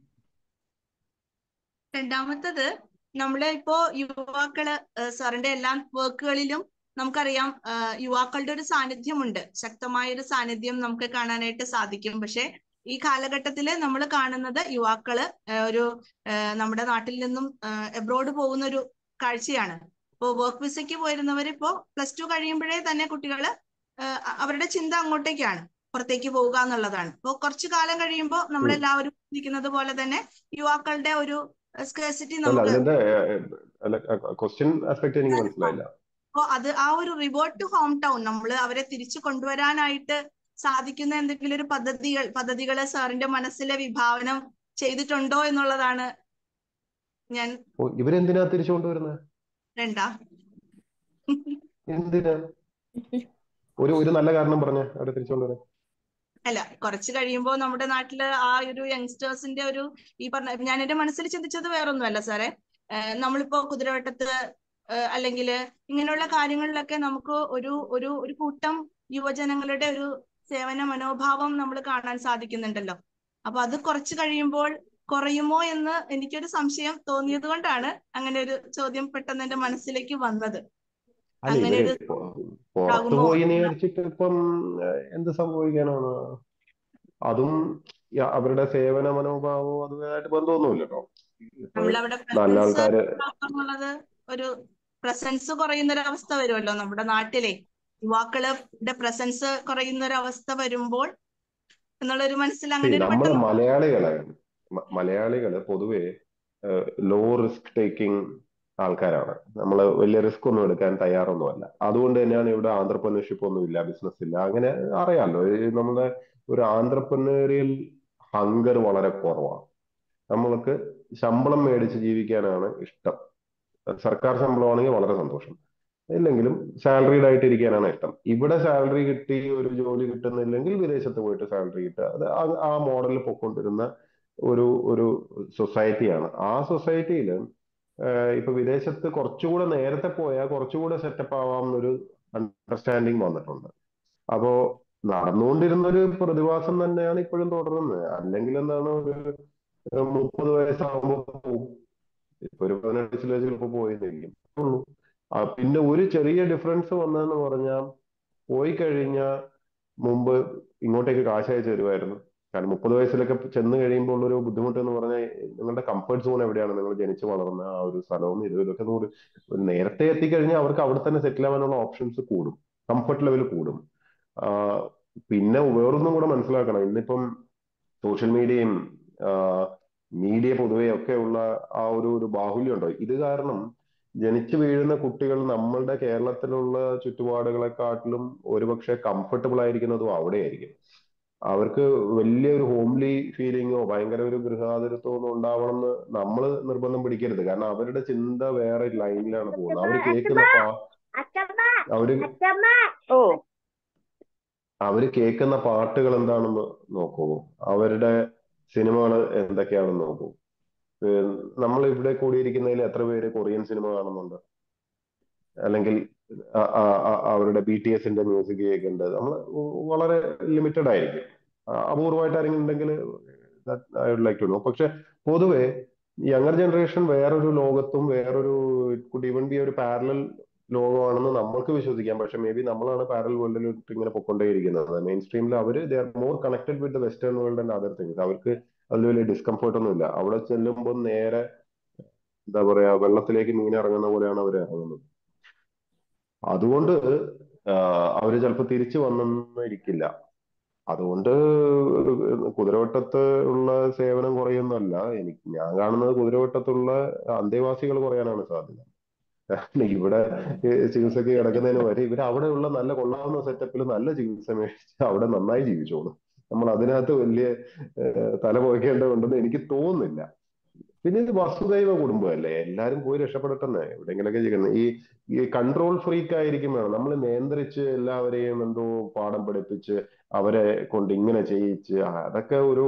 രണ്ടാമത്തത്, നമ്മളെ ഇപ്പോ യുവാക്കള് സാറിന്റെ എല്ലാ വർക്കുകളിലും നമുക്കറിയാം യുവാക്കളുടെ ഒരു സാന്നിധ്യമുണ്ട്, ശക്തമായ ഒരു സാന്നിധ്യം നമുക്ക് കാണാനായിട്ട് സാധിക്കും. പക്ഷെ ഈ കാലഘട്ടത്തില് നമ്മൾ കാണുന്നത് യുവാക്കള് നമ്മുടെ നാട്ടിൽ നിന്നും എബ്രോഡ് പോകുന്ന ഒരു കാഴ്ചയാണ്. ഇപ്പോൾ വർക്ക് വിസയ്ക്ക് പോയിരുന്നവർ ഇപ്പോൾ +2 കഴിയുമ്പോഴേ തന്നെ കുട്ടികള് അവരുടെ ചിന്ത അങ്ങോട്ടേക്കാണ്, പുറത്തേക്ക് പോവുക എന്നുള്ളതാണ്. അപ്പോൾ കുറച്ചു കാലം കഴിയുമ്പോൾ നമ്മളെല്ലാവരും ചിന്തിക്കുന്നത് പോലെ തന്നെ യുവാക്കളുടെ ഒരു സ്കേഴ്സിറ്റി നമുക്ക് ക്വസ്റ്റ്യൻ ആസ്പെക്ട് എനിക്ക് മനസ്സിലായില്ല. അപ്പോൾ ആ ഒരു റിവോർട്ട് ടു ഹോം ടൗൺ നമ്മൾ അവരെ തിരിച്ചു കൊണ്ടുവരാനായിട്ട് സാധിക്കുന്ന എന്തെങ്കിലും ഒരു പദ്ധതികള് സാറിന്റെ മനസ്സിലെ വിഭാവനം ചെയ്തിട്ടുണ്ടോ എന്നുള്ളതാണ് ഞാൻ. ഇവരെന്തിനാ തിരിച്ചു കൊണ്ടുവരുന്നത്? എന്തിനാ? ഒരു നല്ല കാരണം പറഞ്ഞ അവരെ തിരിച്ചു കൊണ്ടുവരാൻ. അല്ല, കുറച്ച് കഴിയുമ്പോൾ നമ്മുടെ നാട്ടില് ആ ഒരു യങ്സ്റ്റേഴ്സിന്റെ ഒരു ഈ പറഞ്ഞ, ഞാൻ എന്റെ മനസ്സിൽ ചിന്തിച്ചത് വേറൊന്നുമല്ല സാറേ, നമ്മളിപ്പോ കുതിരവട്ടത്ത് അല്ലെങ്കിൽ ഇങ്ങനെയുള്ള കാര്യങ്ങളിലൊക്കെ നമുക്ക് ഒരു കൂട്ടം യുവജനങ്ങളുടെ ഒരു സേവന മനോഭാവം നമ്മൾ കാണാൻ സാധിക്കുന്നുണ്ടല്ലോ. അപ്പൊ അത് കുറച്ച് കഴിയുമ്പോൾ കുറയുമോ എന്ന് എനിക്കൊരു സംശയം തോന്നിയത് കൊണ്ടാണ് അങ്ങനെ ഒരു ചോദ്യം പെട്ടെന്ന് എന്റെ മനസ്സിലേക്ക് വന്നത്. അങ്ങനെ ഒരു പുറത്തു പോയി നേടിച്ചിട്ട് ഇപ്പം എന്ത് സംഭവിക്കാനാണ്? അതും അവരുടെ സേവന മനോഭാവവും അതുമായിട്ട് ബന്ധമൊന്നുമില്ലല്ലോ. നല്ല ആൾക്കാര് ഒരു പ്രസൻസ് കുറയുന്ന ഒരു അവസ്ഥ വരുമല്ലോ നമ്മുടെ നാട്ടിലെ യുവാക്കളുടെ പ്രസൻസ് കുറയുന്ന ഒരു അവസ്ഥ വരുമ്പോൾ എന്നുള്ളൊരു മനസ്സിൽ അങ്ങനെ നമ്മള് മലയാളികള് പൊതുവെ ലോ റിസ്ക് ടേക്കിംഗ് ആൾക്കാരാണ്. നമ്മൾ വലിയ റിസ്ക് ഒന്നും എടുക്കാൻ തയ്യാറൊന്നുമല്ല. അതുകൊണ്ട് തന്നെയാണ് ഇവിടെ ആന്ത്രപ്രനർഷിപ്പ് ഒന്നും ഇല്ല, ബിസിനസ് ഇല്ല. അങ്ങനെ അറിയാമല്ലോ, നമ്മുടെ ഒരു ആന്ത്രപ്രനേറിയൽ ഹങ്കർ വളരെ കുറവാണ്. നമ്മൾക്ക് ശമ്പളം മേടിച്ച് ജീവിക്കാനാണ് ഇഷ്ടം. സർക്കാർ ശമ്പളമാണെങ്കിൽ വളരെ സന്തോഷം, ഇല്ലെങ്കിലും സാലറീഡ് ആയിട്ട് ഇരിക്കാനാണ് ഇഷ്ടം. ഇവിടെ സാലറി കിട്ടി ഒരു ജോലി കിട്ടുന്നില്ലെങ്കിൽ വിദേശത്ത് പോയിട്ട് സാലറി കിട്ടുക, അത് ആ മോഡലിൽ പൊക്കൊണ്ടിരുന്ന ഒരു ഒരു സൊസൈറ്റിയാണ്. ആ സൊസൈറ്റിയിൽ ഇപ്പൊ വിദേശത്ത് കുറച്ചുകൂടെ നേരത്തെ പോയാൽ കുറച്ചുകൂടെ സെറ്റപ്പ് ആവാമെന്നൊരു അണ്ടർസ്റ്റാൻഡിങ് വന്നിട്ടുണ്ട്. അപ്പോ നടന്നുകൊണ്ടിരുന്ന ഒരു പ്രതിഭാസം തന്നെയാണ് ഇപ്പോഴും തുടരുന്നത്. അല്ലെങ്കിൽ എന്താണ്, ഒരു 30 വയസ്സാകുമ്പോൾ പോകും. ഇപ്പൊ ഒരു 18 വയസ്സിൽ ചിലപ്പോൾ പോയിരിക്കും. പിന്നെ ഒരു ചെറിയ ഡിഫറൻസ് വന്നതെന്ന് പറഞ്ഞാൽ, പോയി കഴിഞ്ഞാൽ മുമ്പ് ഇങ്ങോട്ടേക്ക് കാശ് അയച്ചു തരുമായിരുന്നു. കാരണം 30 വയസ്സിലൊക്കെ ചെന്ന് കഴിയുമ്പോൾ ഉള്ളൊരു ബുദ്ധിമുട്ട് എന്ന് പറഞ്ഞാൽ, നിങ്ങളുടെ കംഫർട്ട് സോൺ എവിടെയാണ്, നിങ്ങൾ ജനിച്ചു വളർന്ന ആ ഒരു സ്ഥലവും ഇതൊക്കെ നേരത്തെ എത്തിക്കഴിഞ്ഞാൽ അവർക്ക് അവിടെ തന്നെ സെറ്റിൽ ആവാനുള്ള ഓപ്ഷൻസ് കൂടും, കംഫർട്ട് ലെവൽ കൂടും. പിന്നെ വേറൊന്നും കൂടെ മനസ്സിലാക്കണം, ഇന്നിപ്പം സോഷ്യൽ മീഡിയയും മീഡിയ പൊതുവെ ഒക്കെ ഉള്ള ആ ഒരു ബാഹുല്യം ഉണ്ടോ, ഇത് കാരണം ജനിച്ചു വീഴുന്ന കുട്ടികൾ നമ്മളുടെ കേരളത്തിലുള്ള ചുറ്റുപാടുകളെക്കാട്ടിലും ഒരുപക്ഷെ കംഫർട്ടബിൾ ആയിരിക്കുന്നതും അവിടെയായിരിക്കും. അവർക്ക് വലിയൊരു ഹോംലി ഫീലിങ്ങോ ഭയങ്കര ഒരു ഗൃഹാതുരത്വമോ ഒന്നും ഉണ്ടാവണം എന്ന് നമ്മൾ നിർബന്ധം പിടിക്കരുത്. കാരണം അവരുടെ ചിന്ത വേറെ ലൈനിലാണ് പോകുന്നത്. അവര് കേൾക്കുന്ന പാട്ടുകൾ എന്താണെന്ന് നോക്കൂ, അവരുടെ സിനിമകൾ എന്തൊക്കെയാണെന്ന് നോക്കൂ. നമ്മൾ ഇവിടെ കൂടിയിരിക്കുന്നതിൽ എത്ര പേര് കൊറിയൻ സിനിമ കാണുന്നുണ്ട്, അല്ലെങ്കിൽ അവരുടെ BTSന്റെ മ്യൂസിക് കേൾക്കുന്നുണ്ട്? നമ്മൾ വളരെ ലിമിറ്റഡ് ആയിരിക്കും. അപൂർവമായിട്ട് ആരെങ്കിലും ഉണ്ടെങ്കിൽ I would like to know. പക്ഷെ പൊതുവെ യങ്ങർ ജനറേഷൻ വേറൊരു ലോകത്തും വേറൊരു കുഡ് ഈവൻ ബി ഒരു പാരലൽ ലോകമാണെന്ന് നമ്മൾക്ക് വിശ്വസിക്കാം. പക്ഷെ മേ ബി നമ്മളാണ് പാരലൽ വേൾഡിലോട്ട് ഇങ്ങനെ പൊക്കൊണ്ടേയിരിക്കുന്നത്. മെയിൻ സ്ട്രീമിൽ അവര് they are more connected with the western world and other things. അവർക്ക് അതിൽ വലിയ ഡിസ്കംഫർട്ട് ഒന്നും ഇല്ല. അവിടെ ചെല്ലുമ്പോൾ നേരെ എന്താ പറയാ, വെള്ളത്തിലേക്ക് മീൻ ഇറങ്ങുന്ന പോലെയാണ് അവർ ഇറങ്ങുന്നത്. അതുകൊണ്ട് അവര് ചിലപ്പോൾ തിരിച്ചു വന്നിരിക്കില്ല. അതുകൊണ്ട് കുതിരവട്ടത്ത് ഉള്ള സേവനം കുറയൊന്നുമല്ല. ഞാൻ കാണുന്നത് കുതിരവട്ടത്തുള്ള അന്തേവാസികൾ കുറയാനാണ് സാധ്യത. ഇവിടെ ചികിത്സക്ക് കിടക്കുന്നതിന് വരെ ഇവർ അവിടെയുള്ള നല്ല കൊള്ളാവുന്ന സെറ്റപ്പിൽ നല്ല ചികിത്സ മേടിച്ച് അവിടെ നന്നായി ജീവിച്ചോളും. നമ്മൾ അതിനകത്ത് വലിയ തല പോയിക്കേണ്ടതുണ്ടെന്ന് എനിക്ക് തോന്നുന്നില്ല. പിന്നെ ഇത് വസുദൈവ കുടുംബമല്ലേ, എല്ലാരും പോയി രക്ഷപ്പെടട്ടെന്നേ എവിടെയെങ്കിലൊക്കെ ചെയ്യുന്നത്. ഈ കൺട്രോൾ ഫ്രീക്ക് ആയിരിക്കും വേണം. നമ്മൾ നിയന്ത്രിച്ച് എല്ലാവരെയും എന്തോ പാഠം പഠിപ്പിച്ച് അവരെ കൊണ്ട് ഇങ്ങനെ ചെയ്യിച്ച്, അതൊക്കെ ഒരു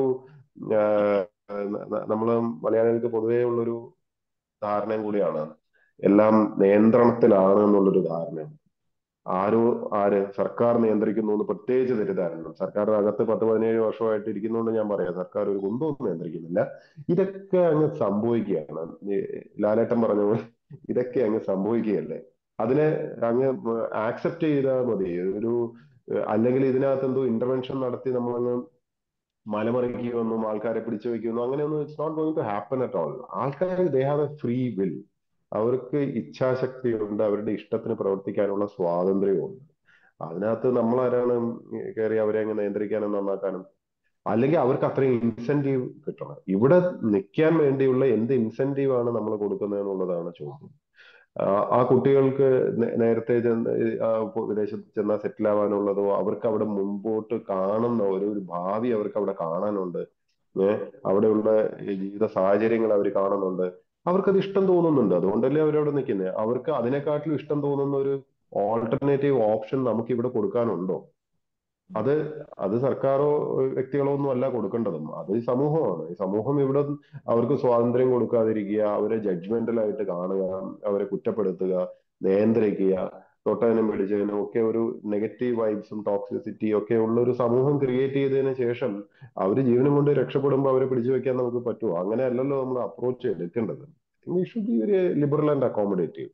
നമ്മള് മലയാളികൾക്ക് പൊതുവേ ഉള്ളൊരു ധാരണയും കൂടിയാണ്. എല്ലാം നിയന്ത്രണത്തിലാണ് എന്നുള്ളൊരു ധാരണയാണ്. സർക്കാർ നിയന്ത്രിക്കുന്നു എന്ന് പ്രത്യേകിച്ച് തെറ്റിദ്ധാരണ. സർക്കാരിന്റെ അകത്ത് 10-17 വർഷമായിട്ട് ഇരിക്കുന്നതുകൊണ്ട് ഞാൻ പറയാം, സർക്കാർ ഒരു കുന്തമൊന്നും നിയന്ത്രിക്കുന്നില്ല. ഇതൊക്കെ അങ്ങ് സംഭവിക്കുകയാണ്. ലാലേട്ടൻ പറഞ്ഞ പോലെ ഇതൊക്കെ അങ്ങ് സംഭവിക്കുകയല്ലേ. അതിനെ അങ്ങ് ആക്സെപ്റ്റ് ചെയ്താൽ മതി. അല്ലെങ്കിൽ ഇതിനകത്ത് എന്തോ ഇന്റർവെൻഷൻ നടത്തി നമ്മളങ്ങ് മലമറിക്കുമെന്നും ആൾക്കാരെ പിടിച്ചു വെക്കുമെന്നും അങ്ങനെയൊന്നും it's not going to happen at all. ആൾക്കാർ they have a free will. അവർക്ക് ഇച്ഛാശക്തിയുണ്ട്, അവരുടെ ഇഷ്ടത്തിന് പ്രവർത്തിക്കാനുള്ള സ്വാതന്ത്ര്യമുണ്ട്. അതിനകത്ത് നമ്മളാരാണ് കയറി അവരെ അങ്ങ് നിയന്ത്രിക്കാനും നന്നാക്കാനും? അല്ലെങ്കിൽ അവർക്ക് അത്രയും ഇൻസെന്റീവ് കിട്ടണം. ഇവിടെ നിൽക്കാൻ വേണ്ടിയുള്ള എന്ത് ഇൻസെന്റീവ് ആണ് നമ്മൾ കൊടുക്കുന്നത് എന്നുള്ളതാണ് ചോദ്യം. ആ കുട്ടികൾക്ക് നേരത്തെ വിദേശത്ത് ചെന്നാൽ സെറ്റിൽ ആവാനുള്ളതോ അവർക്ക് അവിടെ മുമ്പോട്ട് കാണുന്ന ഒരു ഭാവി അവർക്ക് അവിടെ കാണാനുണ്ട്. അവിടെയുള്ള ജീവിത സാഹചര്യങ്ങൾ അവർ കാണുന്നുണ്ട്. അവർക്കത് ഇഷ്ടം തോന്നുന്നുണ്ട്, അതുകൊണ്ടല്ലേ അവരവിടെ നിൽക്കുന്നത്. അവർക്ക് അതിനെക്കാട്ടിലും ഇഷ്ടം തോന്നുന്ന ഒരു ഓൾട്ടർനേറ്റീവ് ഓപ്ഷൻ നമുക്ക് ഇവിടെ കൊടുക്കാനുണ്ടോ? അത് സർക്കാരോ വ്യക്തികളോ ഒന്നും അല്ല കൊടുക്കേണ്ടതും, അത് ഈ സമൂഹമാണ്. ഈ സമൂഹം ഇവിടെ അവർക്ക് സ്വാതന്ത്ര്യം കൊടുക്കാതിരിക്കുക, അവരെ ജഡ്ജ്മെന്റലായിട്ട് കാണുക, അവരെ കുറ്റപ്പെടുത്തുക, നിയന്ത്രിക്കുക, തൊട്ടതിനും പിടിച്ചതിനും ഒക്കെ ഒരു നെഗറ്റീവ് വൈബ്സും ടോക്സിസിറ്റിയും ഒക്കെ ഉള്ള ഒരു സമൂഹം ക്രിയേറ്റ് ചെയ്തതിന് ശേഷം അവര് ജീവനും കൊണ്ട് രക്ഷപ്പെടുമ്പോൾ അവരെ പിടിച്ചു വെക്കാൻ നമുക്ക് പറ്റുമോ? അങ്ങനെ അല്ലല്ലോ നമ്മൾ അപ്രോച്ച് എടുക്കേണ്ടത്. We should be very liberal and accommodative.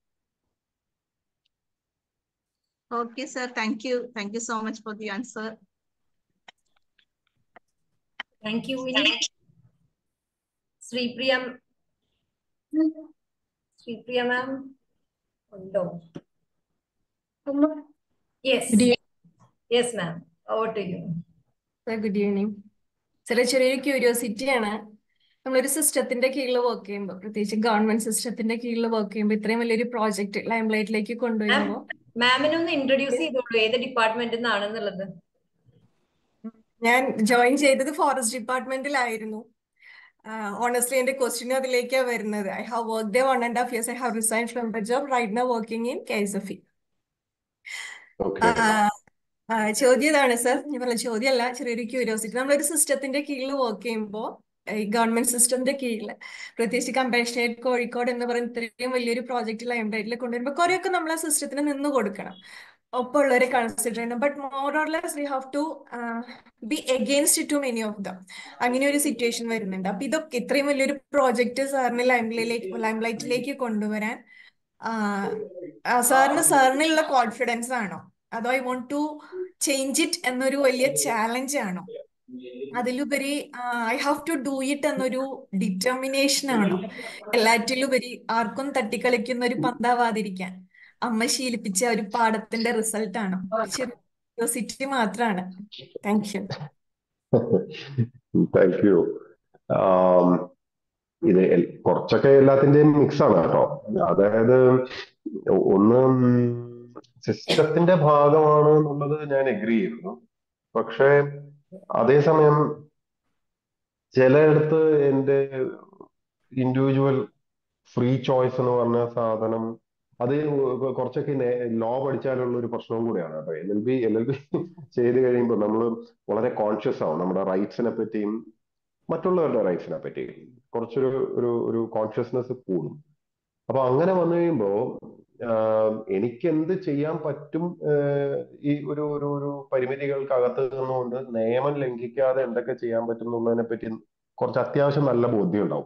Okay, sir. Thank you. Thank you so much for the answer. Thank you, Winnie. Sripriya ma'am. Undo. Yes. Yes, ma'am. Over to you. Sir, good evening. ചെറിയൊരു ക്യൂരിയോസിറ്റിയാണ്. നമ്മളൊരു സിസ്റ്റത്തിന്റെ കീഴിൽ work ചെയ്യുമ്പോൾ, പ്രത്യേകിച്ച് government സിസ്റ്റത്തിന്റെ കീഴിൽ work ചെയ്യുമ്പോൾ, ഇത്രയും വലിയൊരു പ്രോജക്ട് ലൈംലൈറ്റിലേക്ക് കൊണ്ടുവരുമ്പോൾ മാമിനൊന്ന് ഇൻട്രൊഡ്യൂസ് ചെയ്തോളൂ, ഏത് ഡിപ്പാർട്ട്മെന്റിൽ നിന്നാണെന്നുള്ളത്. ഞാൻ ജോയിൻ ചെയ്തത് ഫോറസ്റ്റ് ഡിപ്പാർട്ട്മെന്റിലായിരുന്നു. ഓണസ്റ്റ്ലി എന്റെ ക്വസ്റ്റ്യൻ അതിലേക്കാണ് വരുന്നത്. I have work the 1.5 years. I have resign from the job right now working in KSFE. Okay. ചോദ്യം ഇതാണ് സർ, ഞാൻ പറഞ്ഞ ചോദ്യമല്ല, ചെറിയൊരു ക്യൂരിയോസിറ്റി. നമ്മളൊരു സിസ്റ്റത്തിന്റെ കീഴിൽ വർക്ക് ചെയ്യുമ്പോൾ, ഈ ഗവൺമെന്റ് സിസ്റ്റത്തിന്റെ കീഴിൽ, പ്രത്യേകിച്ച് കമ്പാഷനേറ്റ് കോഴിക്കോട് എന്ന് പറയുന്ന ഇത്രയും വലിയൊരു പ്രോജക്റ്റ് ലൈംലൈറ്റിൽ കൊണ്ടുവരുമ്പോൾ കുറെയൊക്കെ നമ്മൾ ആ സിസ്റ്റത്തിന് നിന്ന് കൊടുക്കണം, ഒപ്പമുള്ളവരെ കൺസിഡർ ചെയ്യണം. But more or less we have to be against too many of them. അങ്ങനെ ഒരു സിറ്റുവേഷൻ വരുന്നുണ്ട്. അപ്പൊ ഇതൊക്കെ ഇത്രയും വലിയൊരു പ്രോജക്റ്റ് സാറിന് ലൈംലൈറ്റിലേക്ക് കൊണ്ടുവരാൻ സാറിനുള്ള കോൺഫിഡൻസ് ആണോ, അതോ I want to change it എന്നൊരു വലിയ ചാലഞ്ച് ആണോ, അതിലുപരി I have to do it എന്നൊരു ഡിറ്റർമിനേഷൻ ആണോ, എല്ലാറ്റിലുപരി ആർക്കും തട്ടിക്കളിക്കുന്ന ഒരു പന്താവാതിരിക്കാൻ അമ്മ ശീലിപ്പിച്ച ഒരു പാഠത്തിന്റെ റിസൾട്ട് ആണോ? ക്യൂരിയോസിറ്റി മാത്രമാണ്. Thank you. Thank you. ഇത് കുറച്ചൊക്കെ എല്ലാത്തിന്റെയും മിക്സ് ആണ് കേട്ടോ. അതായത് ഒന്ന് സിസ്റ്റത്തിന്റെ ഭാഗമാണ് എന്നുള്ളത് ഞാൻ എഗ്രി ചെയ്യുന്നു. പക്ഷേ അതേസമയം ചിലയിടത്ത് എൻ്റെ ഇൻഡിവിജ്വൽ ഫ്രീ ചോയ്സ് എന്ന് പറഞ്ഞ സാധനം അത് കുറച്ചൊക്കെ ലോ പഠിച്ചാലുള്ള ഒരു പ്രശ്നവും കൂടിയാണ് കേട്ടോ. LLB ചെയ്ത് കഴിയുമ്പോൾ നമ്മൾ വളരെ കോൺഷ്യസ് ആവും നമ്മുടെ റൈറ്റ്സിനെ പറ്റിയും മറ്റുള്ളവരുടെ റൈറ്റ്സിനെ പറ്റിയും കുറച്ചൊരു ഒരു ഒരു കോൺഷ്യസ്നെസ് കൂടും. അപ്പൊ അങ്ങനെ വന്നു കഴിയുമ്പോ എനിക്ക് എന്ത് ചെയ്യാൻ പറ്റും, ഈ ഒരു ഒരു ഒരു പരിമിതികൾക്കകത്ത് നിന്നുകൊണ്ട് നിയമം ലംഘിക്കാതെ എന്തൊക്കെ ചെയ്യാൻ പറ്റും എന്നുള്ളതിനെ പറ്റി കുറച്ച് അത്യാവശ്യം നല്ല ബോധ്യം ഉണ്ടാവും.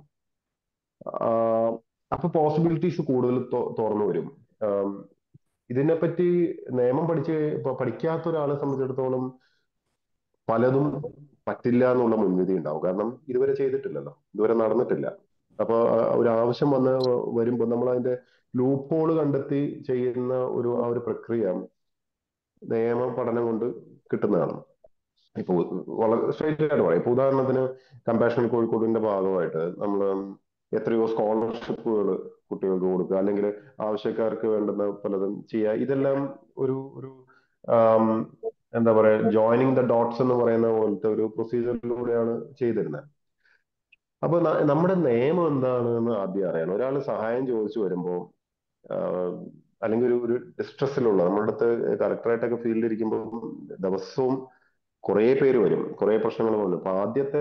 അപ്പൊ പോസിബിലിറ്റീസ് കൂടുതൽ തുറന്നു വരും. ഇതിനെപ്പറ്റി നിയമം പഠിക്കാത്ത ഒരാളെ സംബന്ധിച്ചിടത്തോളം പലതും പറ്റില്ല എന്നുള്ള മുൻവിധി ഉണ്ടാവും. കാരണം ഇതുവരെ ചെയ്തിട്ടില്ലല്ലോ, ഇതുവരെ നടന്നിട്ടില്ല. അപ്പൊ ഒരു ആവശ്യം വരുമ്പോൾ നമ്മൾ അതിന്റെ ലൂപ്പ് ഹോൾ കണ്ടെത്തി ചെയ്യുന്ന ആ ഒരു പ്രക്രിയ നിയമ പഠനം കൊണ്ട് കിട്ടുന്നതാണ്. ഇപ്പൊ വളരെ സ്ട്രേറ്റ് ആയിട്ട് പറയാം. ഇപ്പൊ ഉദാഹരണത്തിന് കമ്പാഷൻ കോഴിക്കോടിന്റെ ഭാഗമായിട്ട് നമ്മൾ എത്രയോ സ്കോളർഷിപ്പുകൾ കുട്ടികൾക്ക് കൊടുക്കുക, അല്ലെങ്കിൽ ആവശ്യക്കാർക്ക് വേണ്ടുന്ന പലതും ചെയ്യുക. ഇതെല്ലാം ഒരു ഒരു എന്താ പറയാ, ജോയിനിങ് ദ ഡോട്ട്സ് എന്ന് പറയുന്ന പോലത്തെ ഒരു പ്രൊസീജിയറിലൂടെയാണ് ചെയ്തിരുന്നത്. അപ്പൊ നമ്മുടെ നിയമം എന്താണെന്ന് ആദ്യം അറിയണം. ഒരാൾ സഹായം ചോദിച്ചു വരുമ്പോൾ അല്ലെങ്കിൽ ഒരു ഡിസ്ട്രെസ്സിലുള്ള, നമ്മുടെ അടുത്ത് കളക്ടറേറ്റൊക്കെ ഫീൽഡിൽ ഇരിക്കുമ്പോൾ ദിവസവും കുറെ പേര് വരും, കുറെ പ്രശ്നങ്ങൾ വന്നു. അപ്പൊ ആദ്യത്തെ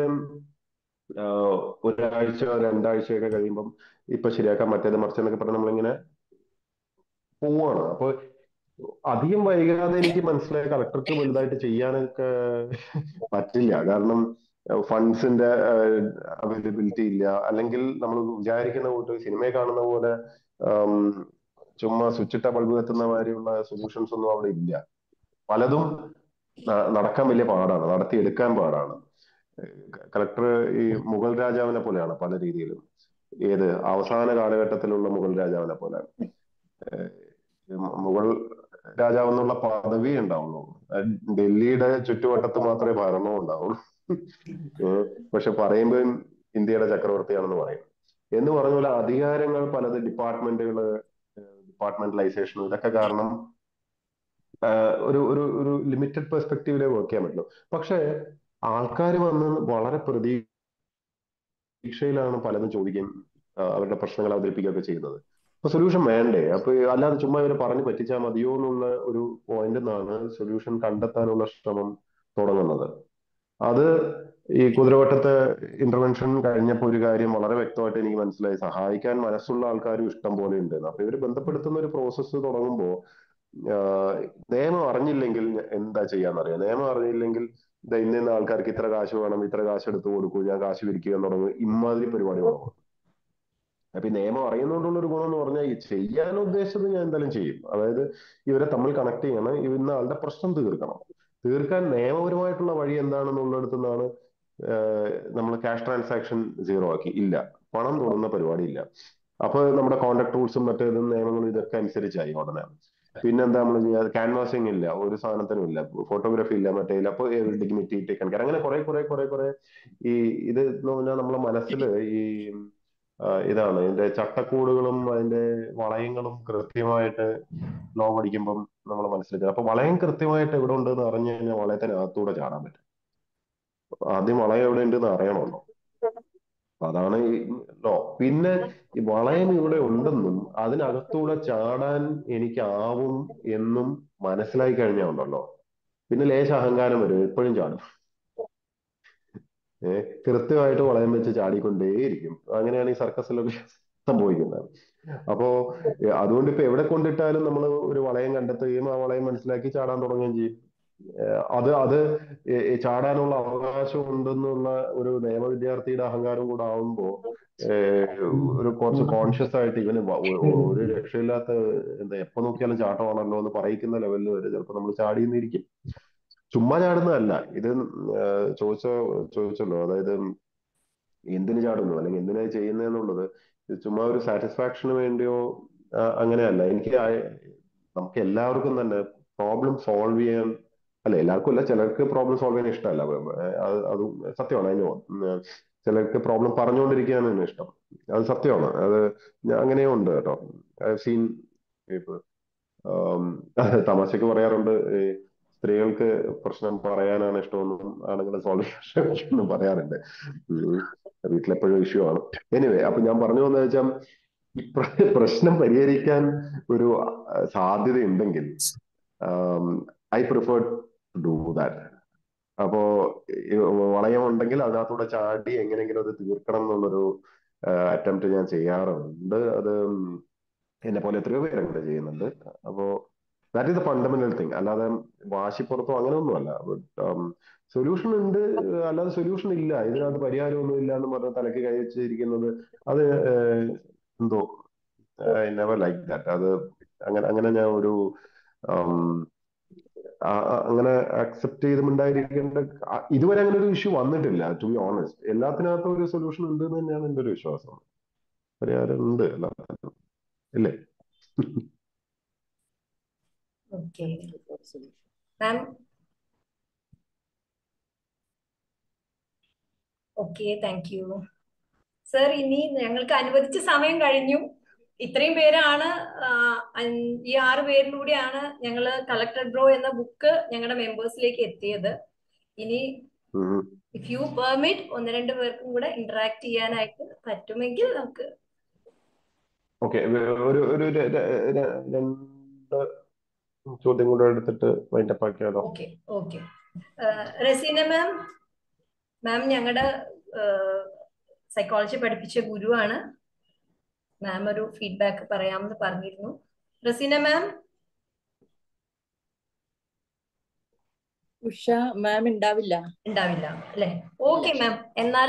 ഒരാഴ്ച 2 ആഴ്ചയൊക്കെ കഴിയുമ്പം ഇപ്പൊ ശരിയാക്കാൻ മറ്റേത് മറിച്ചെന്നൊക്കെ പറഞ്ഞ് നമ്മളിങ്ങനെ പോവാണ്. അപ്പൊ അധികം വൈകാതെ എനിക്ക് മനസ്സിലായ കളക്ടർക്ക് വലുതായിട്ട് ചെയ്യാനൊക്കെ പറ്റില്ല. കാരണം ഫണ്ട്സിന്റെ അവൈലബിലിറ്റി ഇല്ല, അല്ലെങ്കിൽ നമ്മൾ വിചാരിക്കുന്ന കൂട്ട് സിനിമയെ കാണുന്ന പോലെ ചുമ്മാ സ്വിച്ചിട്ട ബൾബ് എത്തുന്ന മാതിരിയുള്ള സൊല്യൂഷൻസ് ഒന്നും അവിടെ ഇല്ല. പലതും നടക്കാൻ വലിയ പാടാണ്, നടത്തിയെടുക്കാൻ പാടാണ്. കളക്ടർ ഈ മുഗൾ രാജാവിനെ പോലെയാണ് പല രീതിയിലും. ഏത് അവസാന കാലഘട്ടത്തിലുള്ള മുഗൾ രാജാവിനെ പോലെ. മുഗൾ രാജാവ് എന്നുള്ള പദവി ഉണ്ടാവുള്ളൂ, ഡൽഹിയുടെ ചുറ്റുവട്ടത്ത് മാത്രമേ ഭരണവും ഉണ്ടാവുള്ളൂ. പക്ഷെ പറയുമ്പോൾ ഇന്ത്യയുടെ ചക്രവർത്തിയാണെന്ന് പറയും. എന്ന് പറഞ്ഞ പോലെ അധികാരങ്ങൾ പലത് ഡിപ്പാർട്ട്മെന്റലൈസേഷനും ഇതൊക്കെ കാരണം ഒരു ഒരു ഒരു ലിമിറ്റഡ് പെർസ്പെക്റ്റീവിലേ വർക്ക് ചെയ്യാൻ പറ്റുള്ളൂ. പക്ഷെ ആൾക്കാർ വന്ന് വളരെ പ്രതീക്ഷയിലാണ് പലതും ചോദിക്കുകയും അവരുടെ പ്രശ്നങ്ങൾ അവതരിപ്പിക്കുകയൊക്കെ ചെയ്യുന്നത്. അപ്പൊ സൊല്യൂഷൻ വേണ്ടേ? അപ്പൊ അല്ലാതെ ചുമ്മാ ഇവരെ പറഞ്ഞു പറ്റിച്ചാൽ മതിയോ എന്നുള്ള ഒരു പോയിന്റ് നിന്നാണ് സൊല്യൂഷൻ കണ്ടെത്താനുള്ള ശ്രമം തുടങ്ങുന്നത്. അത് ഈ കുതിരവട്ടത്തെ ഇന്റർവെൻഷൻ കഴിഞ്ഞപ്പോൾ ഒരു കാര്യം വളരെ വ്യക്തമായിട്ട് എനിക്ക് മനസ്സിലായി. സഹായിക്കാൻ മനസ്സുള്ള ആൾക്കാരും ഇഷ്ടം പോലെ ഉണ്ട്. അപ്പൊ ഇവര് ബന്ധപ്പെടുത്തുന്ന ഒരു പ്രോസസ്സ് തുടങ്ങുമ്പോൾ നിയമം അറിഞ്ഞില്ലെങ്കിൽ എന്താ ചെയ്യാന്നറിയാം. നിയമം അറിഞ്ഞില്ലെങ്കിൽ ഇന്ന ആൾക്കാർക്ക് ഇത്ര കാശ് വേണം, ഇത്ര കാശ് എടുത്ത് കൊടുക്കൂ, ഞാൻ കാശ് പിരിക്കുക എന്ന് തുടങ്ങും. ഇമാതിരി പരിപാടി തുടങ്ങും. അപ്പൊ ഈ നിയമം അറിയുന്നതുകൊണ്ടുള്ള ഒരു ഗുണം എന്ന് പറഞ്ഞാൽ ഈ ചെയ്യാൻ ഉദ്ദേശിച്ചത് ഞാൻ എന്തായാലും ചെയ്യും. അതായത് ഇവരെ തമ്മിൽ കണക്ട് ചെയ്യണം, ഇന്ന ആളുടെ പ്രശ്നം തീർക്കണം. തീർക്കാൻ നിയമപരമായിട്ടുള്ള വഴി എന്താണെന്നുള്ളിടത്തു നിന്നാണ് നമ്മൾ ക്യാഷ് ട്രാൻസാക്ഷൻ സീറോ ആക്കി. ഇല്ല, പണം തൊടുന്ന പരിപാടി ഇല്ല. അപ്പൊ നമ്മുടെ കോൺട്രാക്ട് റൂൾസും മറ്റേതും നിയമങ്ങളും ഇതൊക്കെ അനുസരിച്ചായി ഉടനെ. പിന്നെന്താ നമ്മൾ ചെയ്യുക? ക്യാൻവാസിങ് ഇല്ല, ഒരു സാധനത്തിനും ഇല്ല, ഫോട്ടോഗ്രാഫി ഇല്ല, മറ്റേ ഇല്ല. അപ്പൊ ഡിഗ്നിറ്റി ടേക്കൺ കെയർ, അങ്ങനെ കുറെ ഈ ഇത് എന്ന് പറഞ്ഞാൽ നമ്മളെ മനസ്സിൽ ഈ ഇതാണ് ഇതിന്റെ ചട്ടക്കൂടുകളും അതിന്റെ വളയങ്ങളും കൃത്യമായിട്ട് ലോ പഠിക്കുമ്പം നമ്മൾ മനസ്സിലാക്കുക. അപ്പൊ വളയം കൃത്യമായിട്ട് എവിടെ ഉണ്ടെന്ന് അറിഞ്ഞു കഴിഞ്ഞാൽ വളയത്തിനകത്തൂടെ ചാടാൻ പറ്റും. ആദ്യം വളയം എവിടെ ഉണ്ടെന്ന് അറിയണമല്ലോ. അതാണ് ഈ ലോ. പിന്നെ ഈ വളയം ഇവിടെ ഉണ്ടെന്നും അതിനകത്തൂടെ ചാടാൻ എനിക്കാവും എന്നും മനസ്സിലായി കഴിഞ്ഞാൽ ഉണ്ടല്ലോ, പിന്നെ ലേശ അഹങ്കാരം വരും, എപ്പോഴും ചാടും. കൃത്യമായിട്ട് വളയം വെച്ച് ചാടിക്കൊണ്ടേയിരിക്കും. അങ്ങനെയാണ് ഈ സർക്കസിലൊക്കെ സംഭവിക്കുന്നത്. അപ്പോ അതുകൊണ്ട് ഇപ്പൊ എവിടെ കൊണ്ടിട്ടാലും നമ്മൾ ഒരു വളയം കണ്ടെത്തുകയും ആ വളയം മനസ്സിലാക്കി ചാടാൻ തുടങ്ങുകയും ചെയ്യും. അത് ചാടാനുള്ള അവകാശം ഉണ്ടെന്നുള്ള ഒരു നിയമ വിദ്യാർത്ഥിയുടെ അഹങ്കാരം കൂടെ ആവുമ്പോ ഒരു കുറച്ച് കോൺഷ്യസ് ആയിട്ട് ഇവന് ഒരു രക്ഷയില്ലാത്ത എന്താ എപ്പോ നോക്കിയാലും ചാട്ടമാണല്ലോ എന്ന് പറയിക്കുന്ന ലെവലിൽ വരെ ചിലപ്പോൾ നമ്മൾ ചാടിയെന്നിരിക്കും. ചുമ്മാ ചാടുന്നതല്ല ഇത്. ചോദിച്ചല്ലോ, അതായത് എന്തിനു ചാടുന്നു അല്ലെങ്കിൽ എന്തിനാ ചെയ്യുന്നതെന്നുള്ളത് ചുമ്മാ ഒരു സാറ്റിസ്ഫാക്ഷന് വേണ്ടിയോ അങ്ങനെയല്ല. നമുക്ക് എല്ലാവർക്കും തന്നെ പ്രോബ്ലം സോൾവ് ചെയ്യാൻ, അല്ല എല്ലാവർക്കും അല്ല, ചിലർക്ക് പ്രോബ്ലം സോൾവ് ചെയ്യാൻ ഇഷ്ടമല്ല. അത് സത്യമാണ്. അതിന് ചിലർക്ക് പ്രോബ്ലം പറഞ്ഞുകൊണ്ടിരിക്കാനാണ് തന്നെ ഇഷ്ടം. അത് സത്യമാണ്. അത് അങ്ങനെയും ഉണ്ട് കേട്ടോ. I seen people. തമാശക്ക് പറയാറുണ്ട്, സ്ത്രീകൾക്ക് പ്രശ്നം പറയാനാണ് ഇഷ്ടമെന്നും ആണുങ്ങൾ സോൾവ് ചെയ്യാൻ പറയാറുണ്ട്. വീട്ടിലെപ്പോഴും ഇഷ്യൂ ആണ്. എനിവേ, അപ്പൊ ഞാൻ പറഞ്ഞു വന്നത് വെച്ചാൽ ഈ പ്രശ്നം പരിഹരിക്കാൻ ഒരു സാധ്യതയുണ്ടെങ്കിൽ I prefer to do that. അപ്പോ വളയം ഉണ്ടെങ്കിൽ അതിനകത്തൂടെ ചാടി എങ്ങനെയെങ്കിലും അത് തീർക്കണം എന്നുള്ളൊരു അറ്റംപ്റ്റ് ഞാൻ ചെയ്യാറുണ്ട്. അത് എന്നെ പോലെ എത്രയോ പേരങ്ങനെ ചെയ്യുന്നുണ്ട്. അപ്പോ that is the fundamental thing. അല്ലാതെ വാശിപ്പുറത്തോ അങ്ങനെ ഒന്നുമല്ല. സൊല്യൂഷൻ ഉണ്ട്, അല്ലാതെ സൊല്യൂഷൻ ഇല്ല, ഇതിനകത്ത് പരിഹാരമൊന്നും ഇല്ല എന്ന് പറഞ്ഞ തലക്ക് കൈ വെച്ചിരിക്കുന്നത് അത് എന്തോ ഐ നെവർ ലൈക്ക് ദാറ്റ്. അത് അങ്ങനെ ഞാൻ ഒരു അങ്ങനെ അക്സെപ്റ്റ് ചെയ്തുണ്ടായിരിക്കേണ്ട. ഇതുവരെ അങ്ങനെ ഒരു ഇഷ്യൂ വന്നിട്ടില്ല, ടു ബി ഓണസ്റ്റ്. എല്ലാത്തിനകത്തും ഒരു സൊല്യൂഷൻ ഉണ്ട് എന്ന് തന്നെയാണ് എൻ്റെ ഒരു വിശ്വാസം. പരിഹാരം ഉണ്ട് എല്ലാത്തിനും, ഇല്ലേ? Okay ma'am. Okay, thank you sir. ഇനി ഞങ്ങൾക്ക് അനുവദിച്ച സമയം കഴിഞ്ഞു. ഇത്രയും പേരാണ്, ഈ 6 പേരിലൂടെയാണ് ഞങ്ങൾ കളക്ടർ ബ്രോ എന്ന ബുക്ക് ഞങ്ങളുടെ മെമ്പേഴ്സിലേക്ക് എത്തിയത്. ഇനി ഇഫ് യു പെർമിറ്റ് 1-2 പേർക്കും കൂടെ ഇന്ററാക്ട് ചെയ്യാനായിട്ട് പറ്റുമെങ്കിൽ നമുക്ക്. ഓക്കെ, ഒരു 2 ചോദ്യം കൂടെ എടുത്തിട്ട് വൈൻഡപ്പ് ആക്കിയാലോ? Okay okay. റസീന മാം ഞങ്ങളുടെ സൈക്കോളജി പഠിപ്പിച്ച ഗുരുവാണ്. മാം ഒരു ഫീഡ്ബാക്ക് പറയാമെന്ന് പറഞ്ഞിരുന്നു. റസീന മാം. ഉഷ മാം ഉണ്ടാവില്ല അല്ലെ? Okay ma'am. എന്നാൽ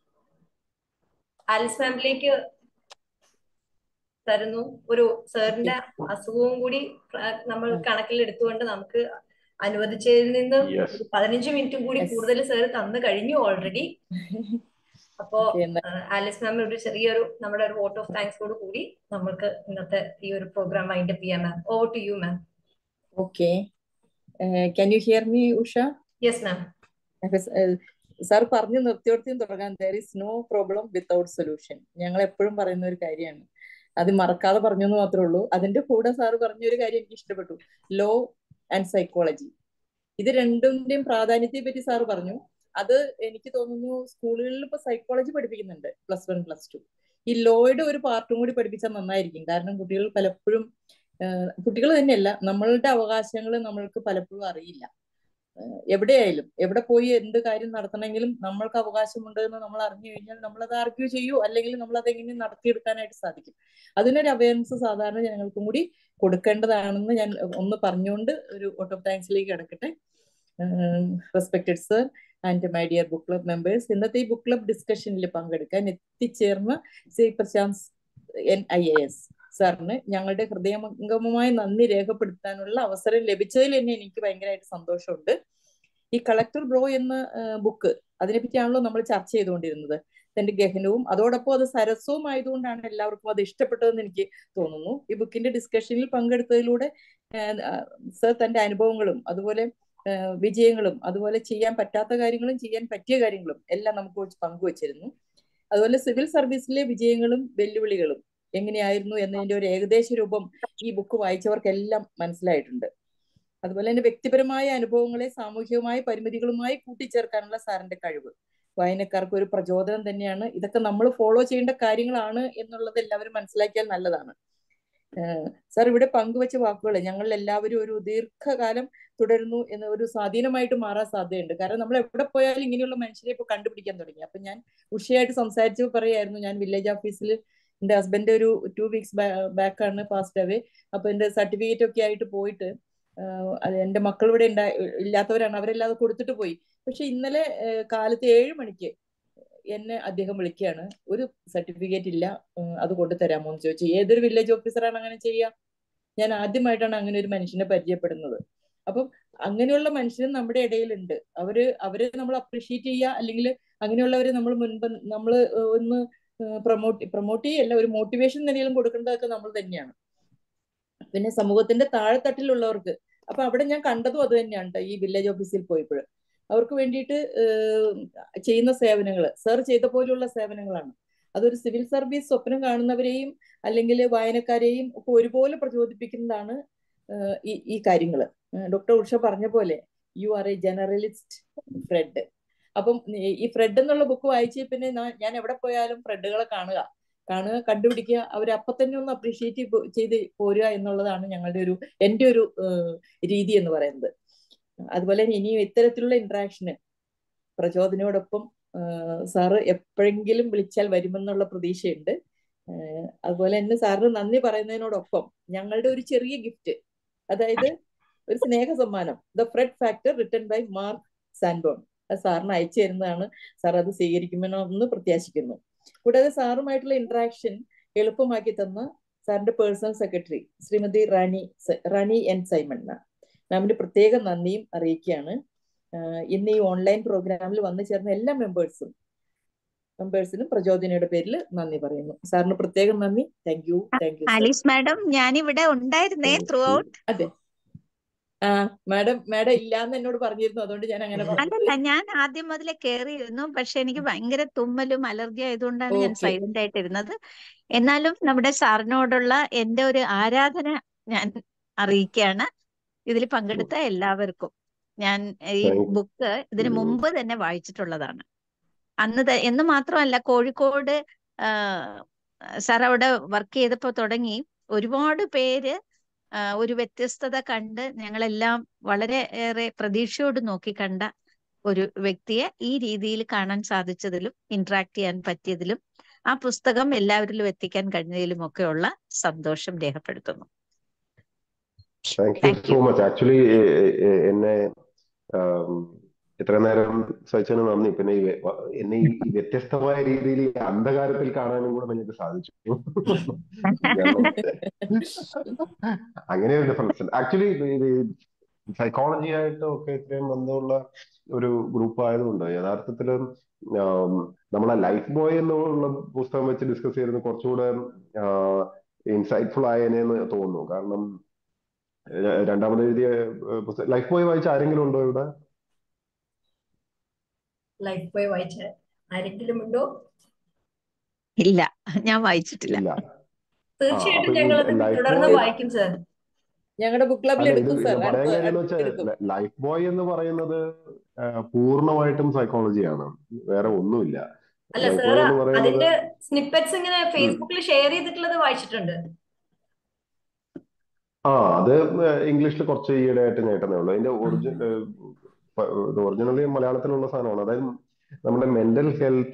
ആലിസ് മാമിലേക്ക് തരുന്നു. ഒരു സാറിന്റെ അസുഖവും കൂടി നമ്മൾ കണക്കിലെടുത്തുകൊണ്ട് നമുക്ക് അനുവദിച്ചതിൽ നിന്ന് 15 മിനിറ്റും കൂടി കൂടുതൽ സാർ തന്നു കഴിഞ്ഞു ഓൾറെഡി. അപ്പോ ആലിസ് മാം ഒരു ചെറിയൊരു നമ്മുടെ ഒരു വോട്ട് ഓഫ് താങ്ക്സോട് കൂടി നമുക്ക് ഇന്നത്തെ ഈ ഒരു പ്രോഗ്രാം വൈൻഡപ്പ് ചെയ്യാം. Ma'am, over to you ma'am. Okay, can you hear me Usha? Yes ma'am. Sir പറഞ്ഞു നിർത്തിയോടത്തും തുടങ്ങാൻ, there is no problem without solution. ഞങ്ങൾ എപ്പോഴും പറയുന്ന ഒരു കാര്യമാണ്. അത് മറക്കാതെ പറഞ്ഞു എന്ന് മാത്രമേ ഉള്ളൂ. അതിന്റെ കൂടെ സാറ് പറഞ്ഞൊരു കാര്യം എനിക്ക് ഇഷ്ടപ്പെട്ടു, ലോ ആൻഡ് സൈക്കോളജി. ഇത് രണ്ടിന്റെയും പ്രാധാന്യത്തെ പറ്റി സാറ് പറഞ്ഞു. അത് എനിക്ക് തോന്നുന്നു സ്കൂളുകളിൽ ഇപ്പൊ സൈക്കോളജി പഠിപ്പിക്കുന്നുണ്ട് +1 +2. ഈ ലോയുടെ ഒരു പാർട്ടും കൂടി പഠിപ്പിച്ചാൽ നന്നായിരിക്കും. കാരണം കുട്ടികൾ പലപ്പോഴും, കുട്ടികൾ തന്നെയല്ല, നമ്മളുടെ അവകാശങ്ങൾ നമ്മൾക്ക് പലപ്പോഴും അറിയില്ല. എവിടെയായാലും എവിടെ പോയി എന്ത് കാര്യം നടത്തണമെങ്കിലും നമ്മൾക്ക് അവകാശമുണ്ട് എന്ന് നമ്മൾ അറിഞ്ഞു കഴിഞ്ഞാൽ നമ്മളത് ആർഗ്യൂ ചെയ്യൂ, അല്ലെങ്കിൽ നമ്മൾ അതെങ്ങനെ നടത്തിയെടുക്കാനായിട്ട് സാധിക്കും. അതിനൊരു അവയർനെസ് സാധാരണ ജനങ്ങൾക്കും കൂടി കൊടുക്കേണ്ടതാണെന്ന് ഞാൻ ഒന്ന് പറഞ്ഞുകൊണ്ട് ഒരു വോട്ട് ഓഫ് താങ്ക്സിലേക്ക് കിടക്കട്ടെ. Respected sir and my dear book club members, ഇന്നത്തെ ഈ ബുക്ക് ക്ലബ് ഡിസ്കഷനിൽ പങ്കെടുക്കാൻ എത്തിച്ചേർന്ന ശ്രീ പ്രശാന്ത് NIAS സാറിന് ഞങ്ങളുടെ ഹൃദയംഗമമായ നന്ദി രേഖപ്പെടുത്താനുള്ള അവസരം ലഭിച്ചതിൽ തന്നെ എനിക്ക് ഭയങ്കരമായിട്ട് സന്തോഷമുണ്ട്. ഈ കളക്ടർ ബ്രോ എന്ന ബുക്ക്, അതിനെപ്പറ്റിയാണല്ലോ നമ്മൾ ചർച്ച ചെയ്തുകൊണ്ടിരുന്നത്. അതിന്റെ ഗഹനവും അതോടൊപ്പം അത് സരസവും ആയതുകൊണ്ടാണ് എല്ലാവർക്കും അത് ഇഷ്ടപ്പെട്ടതെന്ന് എനിക്ക് തോന്നുന്നു. ഈ ബുക്കിന്റെ ഡിസ്കഷനിൽ പങ്കെടുത്തതിലൂടെ സർ തന്റെ അനുഭവങ്ങളും അതുപോലെ വിജയങ്ങളും അതുപോലെ ചെയ്യാൻ പറ്റാത്ത കാര്യങ്ങളും ചെയ്യാൻ പറ്റിയ കാര്യങ്ങളും എല്ലാം നമുക്ക് പങ്കുവച്ചിരുന്നു. അതുപോലെ സിവിൽ സർവീസിലെ വിജയങ്ങളും വെല്ലുവിളികളും എങ്ങനെയായിരുന്നു എന്നതിന്റെ ഒരു ഏകദേശ രൂപം ഈ ബുക്ക് വായിച്ചവർക്കെല്ലാം മനസ്സിലായിട്ടുണ്ട്. അതുപോലെ തന്നെ വ്യക്തിപരമായ അനുഭവങ്ങളെ സാമൂഹികമായ പരിമിതികളുമായി കൂട്ടിച്ചേർക്കാനുള്ള സാറിന്റെ കഴിവ് വായനക്കാർക്ക് ഒരു പ്രചോദനം തന്നെയാണ്. ഇതൊക്കെ നമ്മൾ ഫോളോ ചെയ്യേണ്ട കാര്യങ്ങളാണ് എന്നുള്ളത് എല്ലാവരും മനസ്സിലാക്കിയാൽ നല്ലതാണ്. സാർ ഇവിടെ പങ്കുവച്ച വാക്കുകൾ ഞങ്ങൾ എല്ലാവരും ഒരു ദീർഘകാലം തുടരുന്നു എന്ന ഒരു സ്വാധീനമായിട്ട് മാറാൻ സാധ്യതയുണ്ട്. കാരണം നമ്മൾ എവിടെ പോയാലും ഇങ്ങനെയുള്ള മനുഷ്യരെ ഇപ്പൊ കണ്ടുപിടിക്കാൻ തുടങ്ങി. അപ്പൊ ഞാൻ ഉഷയായിട്ട് സംസാരിച്ചപ്പോൾ പറയായിരുന്നു, ഞാൻ വില്ലേജ് ഓഫീസിൽ എന്റെ ഹസ്ബൻഡ് ഒരു 2 weeks ബാക്കാണ് പാസ്റ്റ് അവേ. അപ്പൊ എന്റെ സർട്ടിഫിക്കറ്റ് ഒക്കെ ആയിട്ട് പോയിട്ട് എന്റെ മക്കൾ ഇവിടെ ഇല്ലാത്തവരാണ്, അവരെല്ലാതെ കൊടുത്തിട്ട് പോയി. പക്ഷെ ഇന്നലെ കാലത്ത് 7 മണിക്ക് എന്നെ അദ്ദേഹം വിളിക്കുകയാണ്, ഒരു സർട്ടിഫിക്കറ്റ് ഇല്ല, അത് കൊണ്ടുതരാമോ എന്ന് ചോദിച്ചു. ഏതൊരു വില്ലേജ് ഓഫീസറാണ് അങ്ങനെ ചെയ്യുക? ഞാൻ ആദ്യമായിട്ടാണ് അങ്ങനെ ഒരു മനുഷ്യനെ പരിചയപ്പെടുന്നത്. അപ്പം അങ്ങനെയുള്ള മനുഷ്യരും നമ്മുടെ ഇടയിലുണ്ട്. അവരെ നമ്മൾ അപ്രീഷിയേറ്റ് ചെയ്യുക, അല്ലെങ്കിൽ അങ്ങനെയുള്ളവരെ നമ്മൾ ഒന്ന് പ്രൊമോട്ട് ചെയ്യല്ല, ഒരു മോട്ടിവേഷൻ നിലയിലും കൊടുക്കേണ്ടതൊക്കെ നമ്മൾ തന്നെയാണ്. പിന്നെ സമൂഹത്തിന്റെ താഴെത്തട്ടിലുള്ളവർക്ക്, അപ്പൊ അവിടെ ഞാൻ കണ്ടതും അത് തന്നെയാണ് ഈ വില്ലേജ് ഓഫീസിൽ പോയപ്പോൾ. അവർക്ക് വേണ്ടിയിട്ട് ചെയ്യുന്ന സേവനങ്ങൾ സാർ ചെയ്ത പോലെയുള്ള സേവനങ്ങളാണ്. അതൊരു സിവിൽ സർവീസ് സ്വപ്നം കാണുന്നവരെയും അല്ലെങ്കിൽ വായനക്കാരെയും ഒക്കെ ഒരുപോലെ പ്രചോദിപ്പിക്കുന്നതാണ് ഈ കാര്യങ്ങൾ. ഡോക്ടർ ഉഷ പറഞ്ഞ പോലെ you are a generalist Fred. അപ്പം ഈ ഫ്രെഡ് എന്നുള്ള ബുക്ക് വായിച്ച് പിന്നെ ഞാൻ എവിടെ പോയാലും ഫ്രെഡുകളെ കാണുക, കണ്ടുപിടിക്കുക, അവരപ്പൊ തന്നെ ഒന്ന് അപ്രീഷിയേറ്റ് ചെയ്ത് പോരുക എന്നുള്ളതാണ് എൻ്റെ ഒരു രീതി എന്ന് പറയുന്നത്. അതുപോലെ ഇനിയും ഇത്തരത്തിലുള്ള ഇന്ററാക്ഷന് പ്രചോദനയോടൊപ്പം സാറ് എപ്പോഴെങ്കിലും വിളിച്ചാൽ വരുമെന്നുള്ള പ്രതീക്ഷയുണ്ട്. അതുപോലെ തന്നെ സാറിന് നന്ദി പറയുന്നതിനോടൊപ്പം ഞങ്ങളുടെ ഒരു ചെറിയ ഗിഫ്റ്റ്, അതായത് ഒരു സ്നേഹ സമ്മാനം, the Fred factor written by Mark Sanborn, അത് സാറിന് അയച്ചു തരുന്നതാണ്. സാർ അത് സ്വീകരിക്കുമെന്ന് പ്രത്യാശിക്കുന്നു. കൂടാതെ സാറുമായിട്ടുള്ള ഇന്ററാക്ഷൻ എളുപ്പമാക്കി തന്ന സാറിന്റെ personal secretary Srimathi Rani N Simon മാമിന്റെ പ്രത്യേകം നന്ദിയും അറിയിക്കുകയാണ്. ഇന്ന് ഈ ഓൺലൈൻ പ്രോഗ്രാമിൽ വന്നു ചേർന്ന എല്ലാ മെമ്പേഴ്സിനും പ്രചോദനയുടെ പേരിൽ നന്ദി പറയുന്നു. സാറിന് പ്രത്യേകം നന്ദി. Thank you. ആലീസ് മാഡം, ഞാനിവിടെ ഉണ്ടായിരുന്നേ ത്രൂ ഔട്ട്. അതെ, മാഡം ഇല്ലാന്ന് എന്നോട് പറഞ്ഞിരുന്നു, അതുകൊണ്ട് ഞാൻ അങ്ങനെ അല്ലല്ല, ഞാൻ ആദ്യം മുതലേ കയറിയിരുന്നു. പക്ഷെ എനിക്ക് ഭയങ്കര തുമ്മലും അലർജി ആയതുകൊണ്ടാണ് ഞാൻ സൈലന്റ് ആയിട്ടിരുന്നത്. എന്നാലും നമ്മുടെ സാറിനോടുള്ള എന്റെ ഒരു ആരാധന ഞാൻ അറിയിക്കുകയാണ് ഇതിൽ പങ്കെടുത്ത എല്ലാവർക്കും. ഞാൻ ഈ ബുക്ക് ഇതിനു മുമ്പ് തന്നെ വായിച്ചിട്ടുള്ളതാണ്. എന്ന് മാത്രമല്ല, കോഴിക്കോട് സാർ അവിടെ വർക്ക് ചെയ്തപ്പോ തുടങ്ങി ഒരുപാട് പേര് ഒരു വ്യത്യസ്തത കണ്ട് ഞങ്ങളെല്ലാം വളരെ ഏറെ പ്രതീക്ഷയോട് നോക്കി കണ്ട ഒരു വ്യക്തിയെ ഈ രീതിയിൽ കാണാൻ സാധിച്ചതിലും ഇന്ററാക്ട് ചെയ്യാൻ പറ്റിയതിലും ആ പുസ്തകം എല്ലാവരിലും എത്തിക്കാൻ കഴിഞ്ഞതിലും ഒക്കെയുള്ള സന്തോഷം രേഖപ്പെടുത്തുന്നു. Thank you so much. Actually എന്നെ ഇത്ര നേരം സഹിച്ചതിന് നന്ദി. പിന്നെ എന്നെ ഈ വ്യത്യസ്തമായ രീതിയിൽ ഈ അന്ധകാരത്തിൽ കാണാനും കൂടെ നിങ്ങൾക്ക് സാധിച്ചു. അങ്ങനെ ഒരു ഡിഫറൻസ്. ആക്ച്വലി സൈക്കോളജി ആയിട്ടും ഒക്കെ ഇത്രയും ബന്ധമുള്ള ഒരു ഗ്രൂപ്പ് ആയതുകൊണ്ട് യഥാർത്ഥത്തില് നമ്മളെ ലൈഫ് ബോയ് എന്നുള്ള പുസ്തകം വെച്ച് ഡിസ്കസ് ചെയ്തിരുന്നത് കുറച്ചുകൂടെ ഇൻസൈറ്റ്ഫുൾ ആയതിനെന്ന് തോന്നുന്നു. കാരണം രണ്ടാമത് എഴുതിയ പുസ്തകം ലൈഫ് ബോയ് വായിച്ച ആരെങ്കിലും ഉണ്ടോ ഇവിടെ? ലൈഫ് ബോയ് വായിച്ച ആരെങ്കിലും ഉണ്ടോ? ഇല്ല, ഞാൻ വായിച്ചിട്ടില്ല. തീർച്ചയായിട്ടും ഞങ്ങൾ തുടർന്ന് വായിക്കും സാർ. ഞങ്ങളുടെ ബുക്ക് ക്ലബിൽ എടുക്കും സാർ. പറയാൻ കാര്യം എന്ന് വെച്ചാൽ ലൈഫ് ബോയ് എന്ന് പറയുന്നത് പൂർണ്ണമായിട്ടും സൈക്കോളജിയാണ്, വേറെ ഒന്നുമില്ല. അല്ല സാർ, അതിന്റെ സ്നിപ്പെറ്റ്സ് ഇങ്ങനെ ഫേസ്ബുക്കിൽ ഷെയർ ചെയ്തിട്ടുള്ളത് വായിച്ചിട്ടുണ്ട്. അത് ഇംഗ്ലീഷിൽ കുറച്ച് ഈയിടെ ആയിട്ട് നേട്ടമേ ഉള്ളൂ. അതിന്റെ ഒറിജിനലി മലയാളത്തിലുള്ള സാധനമാണ്. അതായത് നമ്മുടെ മെന്റൽ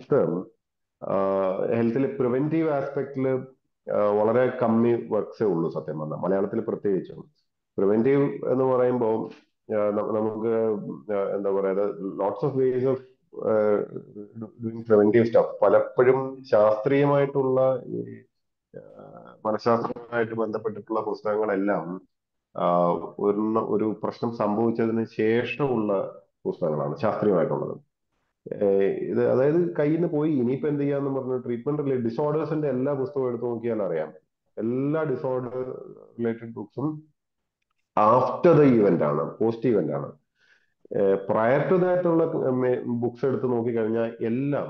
ഹെൽത്തിൽ പ്രിവെന്റീവ് ആസ്പെക്റ്റില് വളരെ കമ്മി വർക്ക്സേ ഉള്ളൂ സത്യം പറഞ്ഞാൽ, മലയാളത്തിൽ പ്രത്യേകിച്ചും. പ്രിവെന്റീവ് എന്ന് പറയുമ്പോൾ നമുക്ക് എന്താ പറയുക, lots of ways of doing preventive stuff. പലപ്പോഴും ശാസ്ത്രീയമായിട്ടുള്ള മനഃശാസ്ത്രവുമായിട്ട് ബന്ധപ്പെട്ടിട്ടുള്ള പുസ്തകങ്ങളെല്ലാം ഒരു പ്രശ്നം സംഭവിച്ചതിന് ശേഷമുള്ള പുസ്തകങ്ങളാണ് ശാസ്ത്രീയമായിട്ടുള്ളത്. ഇത് അതായത് കയ്യിൽ നിന്ന് പോയി ഇനിയിപ്പോ എന്ത് ചെയ്യാന്ന് പറഞ്ഞ ട്രീറ്റ്മെന്റ് ഡിസോർഡേഴ്സിന്റെ എല്ലാ പുസ്തകവും എടുത്തു നോക്കിയാൽ അറിയാം. എല്ലാ ഡിസോർഡർ റിലേറ്റഡ് ബുക്സും ആഫ്റ്റർ ദ ഇവന്റ് ആണ്, പോസ്റ്റ് ഇവന്റ് ആണ്. പ്രയർ ടു ദാറ്റുള്ള ബുക്സ് എടുത്ത് നോക്കിക്കഴിഞ്ഞാൽ എല്ലാം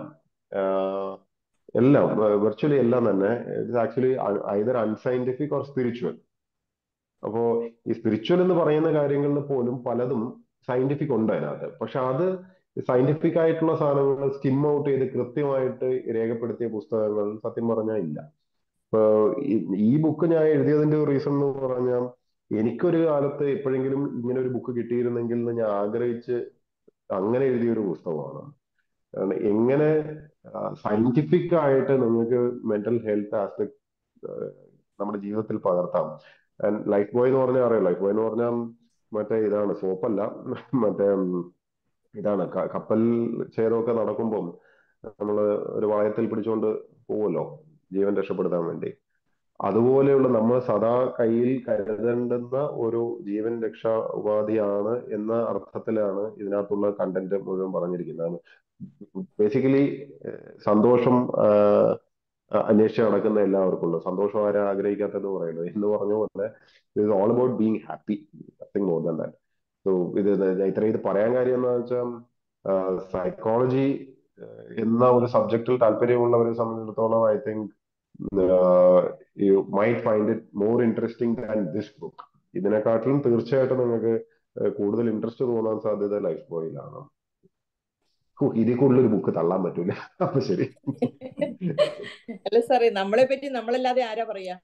വിർച്വലി എല്ലാം തന്നെ actually either unscientific or spiritual. അപ്പോ ഈ സ്പിരിച്വൽ എന്ന് പറയുന്ന കാര്യങ്ങളിൽ പോലും പലതും സയന്റിഫിക് ഉണ്ട് അതിനകത്ത്. പക്ഷെ അത് സയന്റിഫിക് ആയിട്ടുള്ള സാധനങ്ങൾ സ്കിം ഔട്ട് ചെയ്ത് കൃത്യമായിട്ട് രേഖപ്പെടുത്തിയ പുസ്തകങ്ങൾ സത്യം പറഞ്ഞാൽ ഇല്ല. ഇപ്പൊ ഈ ബുക്ക് ഞാൻ എഴുതിയതിന്റെ റീസൺ എന്ന് പറഞ്ഞാൽ, എനിക്കൊരു കാലത്ത് എപ്പോഴെങ്കിലും ഇങ്ങനെ ഒരു ബുക്ക് കിട്ടിയിരുന്നെങ്കിൽ എന്ന് ഞാൻ ആഗ്രഹിച്ച് അങ്ങനെ എഴുതിയ ഒരു പുസ്തകമാണ്. എങ്ങനെ സയന്റിഫിക് ആയിട്ട് നിങ്ങൾക്ക് മെന്റൽ ഹെൽത്ത് ആസ്പെക്ട് നമ്മുടെ ജീവിതത്തിൽ പകർത്താം. ലൈഫ് ബോയ് എന്ന് പറഞ്ഞാൽ അറിയാം, ലൈഫ് ബോയ് എന്ന് പറഞ്ഞാൽ മറ്റേ ഇതാണ്, സോപ്പല്ല, മറ്റേ ഇതാണ് കപ്പൽ ചേരമൊക്കെ നടക്കുമ്പം നമ്മള് ഒരു വളയത്തിൽ പിടിച്ചുകൊണ്ട് പോവുമല്ലോ ജീവൻ രക്ഷപ്പെടുത്താൻ വേണ്ടി. അതുപോലെയുള്ള നമ്മൾ സദാ കയ്യിൽ കരുതേണ്ടുന്ന ഒരു ജീവൻ രക്ഷാ ഉപാധിയാണ് എന്ന അർത്ഥത്തിലാണ് ഇതിനകത്തുള്ള കണ്ടന്റ് മുഴുവൻ പറഞ്ഞിരിക്കുന്നത്. ബേസിക്കലി സന്തോഷം അന്വേഷിച്ച് നടക്കുന്ന എല്ലാവർക്കും ഉള്ളത്. സന്തോഷം ആരാ ആഗ്രഹിക്കാത്തെന്ന് പറയുന്നത് എന്ന് പറഞ്ഞ പോലെ it all about being happy, nothing more than that. So ഇത്രയും ഇത് പറയാൻ കാര്യം എന്താ വെച്ചാൽ, സൈക്കോളജി എന്ന ഒരു സബ്ജക്റ്റിൽ താല്പര്യമുള്ളവരെ സംബന്ധിച്ചിടത്തോളം I think you might find it more interesting than this book. ഇതിനെക്കാട്ടിലും തീർച്ചയായിട്ടും നിങ്ങൾക്ക് കൂടുതൽ ഇൻട്രസ്റ്റ് തോന്നാൻ സാധ്യത ലൈഫ് ബോയിലാണ്. ഇതിൽ കൂടുതലൊരു ബുക്ക് തള്ളാൻ പറ്റൂല. അപ്പൊ ശരി. അല്ല സാറേ, നമ്മളെ പറ്റി നമ്മളല്ലാതെ ആരാ പറയാ?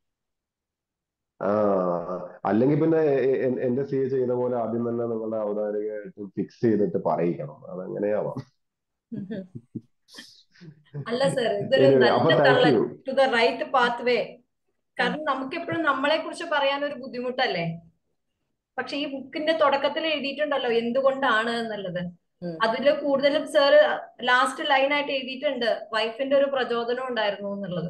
ആ അല്ലെങ്കിൽ പിന്നെ എന്റെ സി എ ചെയ്ത പോലെ ആദ്യം തന്നെ നിങ്ങളുടെ അവതാരികയായിട്ട് ഫിക്സ് ചെയ്തിട്ട് പറയിക്കണം. അതെങ്ങനെയാവാം. അല്ല സർ, ഇതൊരു അപ്പൊ നല്ല താങ്ക് തള്ളൽ you. To the right path way. കാരണം നമുക്കെപ്പോഴും നമ്മളെ കുറിച്ച് പറയാൻ ഒരു ബുദ്ധിമുട്ടല്ലേ. പക്ഷെ ഈ ബുക്കിന്റെ തുടക്കത്തിൽ എഴുതിയിട്ടുണ്ടല്ലോ എന്തുകൊണ്ടാണ് എന്നുള്ളത്. അതില് കൂടുതലും സാറ് ലാസ്റ്റ് ലൈനായിട്ട് എഴുതിയിട്ടുണ്ട് വൈഫിന്റെ ഒരു പ്രചോദനം ഉണ്ടായിരുന്നു എന്നുള്ളത്.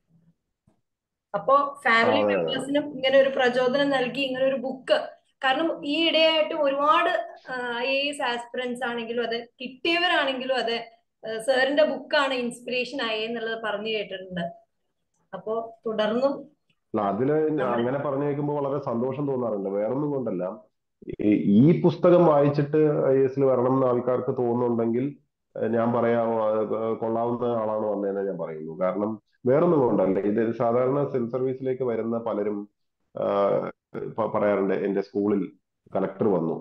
അപ്പോ ഫാമിലി മെമ്പേഴ്സിനും ഇങ്ങനെ ഒരു പ്രചോദനം നൽകി ഇങ്ങനെ ഒരു ബുക്ക്. കാരണം ഈ ഇടയായിട്ട് ഒരുപാട് IAS ആസ്പിറൻസ് ആണെങ്കിലും അതെ, കിട്ടിയവരാണെങ്കിലും അതെ, സാറിന്റെ ബുക്കാണ് ഇൻസ്പിറേഷൻ ആയെന്നുള്ളത് പറഞ്ഞു കേട്ടിട്ടുണ്ട്. അപ്പോ തുടർന്നും അതില് അങ്ങനെ പറഞ്ഞു കേൾക്കുമ്പോൾ വളരെ സന്തോഷം തോന്നാറുണ്ട്. വേറൊന്നും കൊണ്ടല്ല, ഈ പുസ്തകം വായിച്ചിട്ട് IAS വരണം എന്ന് ആൾക്കാർക്ക് തോന്നുന്നുണ്ടെങ്കിൽ ഞാൻ പറയാം, കൊള്ളാവുന്ന ആളാണ് വന്നതെന്ന് ഞാൻ പറയുന്നു. കാരണം വേറൊന്നും കൊണ്ടല്ല, ഇത് സാധാരണ സിവിൽ സർവീസിലേക്ക് വരുന്ന പലരും പറയാറുണ്ട്, എന്റെ സ്കൂളിൽ കളക്ടർ വന്നു,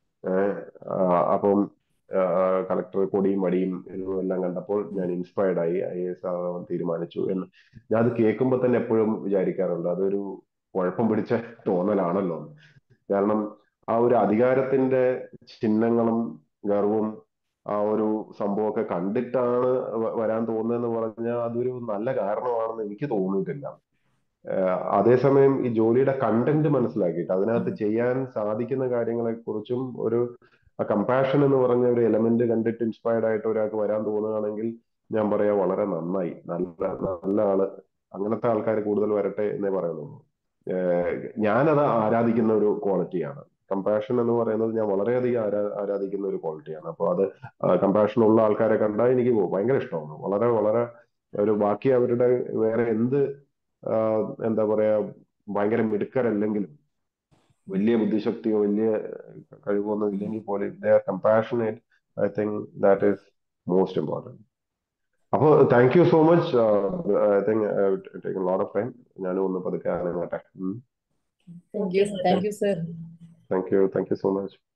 അപ്പം കളക്ടർ കൊടിയും വടിയും എല്ലാം കണ്ടപ്പോൾ ഞാൻ ഇൻസ്പയർഡ് ആയി, IAS ആവാൻ തീരുമാനിച്ചു എന്ന്. ഞാൻ അത് കേൾക്കുമ്പോൾ തന്നെ എപ്പോഴും വിചാരിക്കാറുണ്ട്, അതൊരു കുഴപ്പം പിടിച്ച തോന്നലാണല്ലോ. കാരണം ആ ഒരു അധികാരത്തിന്റെ ചിഹ്നങ്ങളും ഗർവും ആ ഒരു സംഭവമൊക്കെ കണ്ടിട്ടാണ് വരാൻ തോന്നുന്നതെന്ന് പറഞ്ഞാൽ അതൊരു നല്ല കാരണമാണെന്ന് എനിക്ക് തോന്നിയിട്ടില്ല. അതേസമയം ഈ ജോലിയുടെ കണ്ടന്റ് മനസ്സിലാക്കിയിട്ട് അതിനകത്ത് ചെയ്യാൻ സാധിക്കുന്ന കാര്യങ്ങളെ കുറിച്ചും ഒരു കമ്പാഷൻ എന്ന് പറഞ്ഞ ഒരു എലമെന്റ് കണ്ടിട്ട് ഇൻസ്പയർഡ് ആയിട്ട് ഒരാൾക്ക് വരാൻ തോന്നുകയാണെങ്കിൽ ഞാൻ പറയാം വളരെ നന്നായി, നല്ല ആള്. അങ്ങനത്തെ ആൾക്കാർ കൂടുതൽ വരട്ടെ എന്നേ പറയുന്നുള്ളൂ. ഞാനത് ആരാധിക്കുന്ന ഒരു ക്വാളിറ്റിയാണ്. കമ്പാഷൻ എന്ന് പറയുന്നത് ഞാൻ വളരെയധികം ആരാധിക്കുന്ന ഒരു ക്വാളിറ്റിയാണ്. അപ്പൊ അത് കമ്പാഷൻ ഉള്ള ആൾക്കാരെ കണ്ടാൽ എനിക്ക് ഭയങ്കര ഇഷ്ടമാണ്. വളരെ വളരെ ഒരു ബാക്കി അവരുടെ വേറെ എന്ത് എന്താ പറയാ ഭയങ്കര മിടുക്കരല്ലെങ്കിലും വലിയ ബുദ്ധിശക്തിയോ വലിയ കഴിവൊന്നും ഇല്ലെങ്കിൽ പോലും they are compassionate. I think that is most important. അപ്പൊ thank you so much. I think taken lot of time. ഞാനും ഒന്ന് പതുക്കെ ആനങ്ങട്ടെ. Thank you sir. Thank you so much.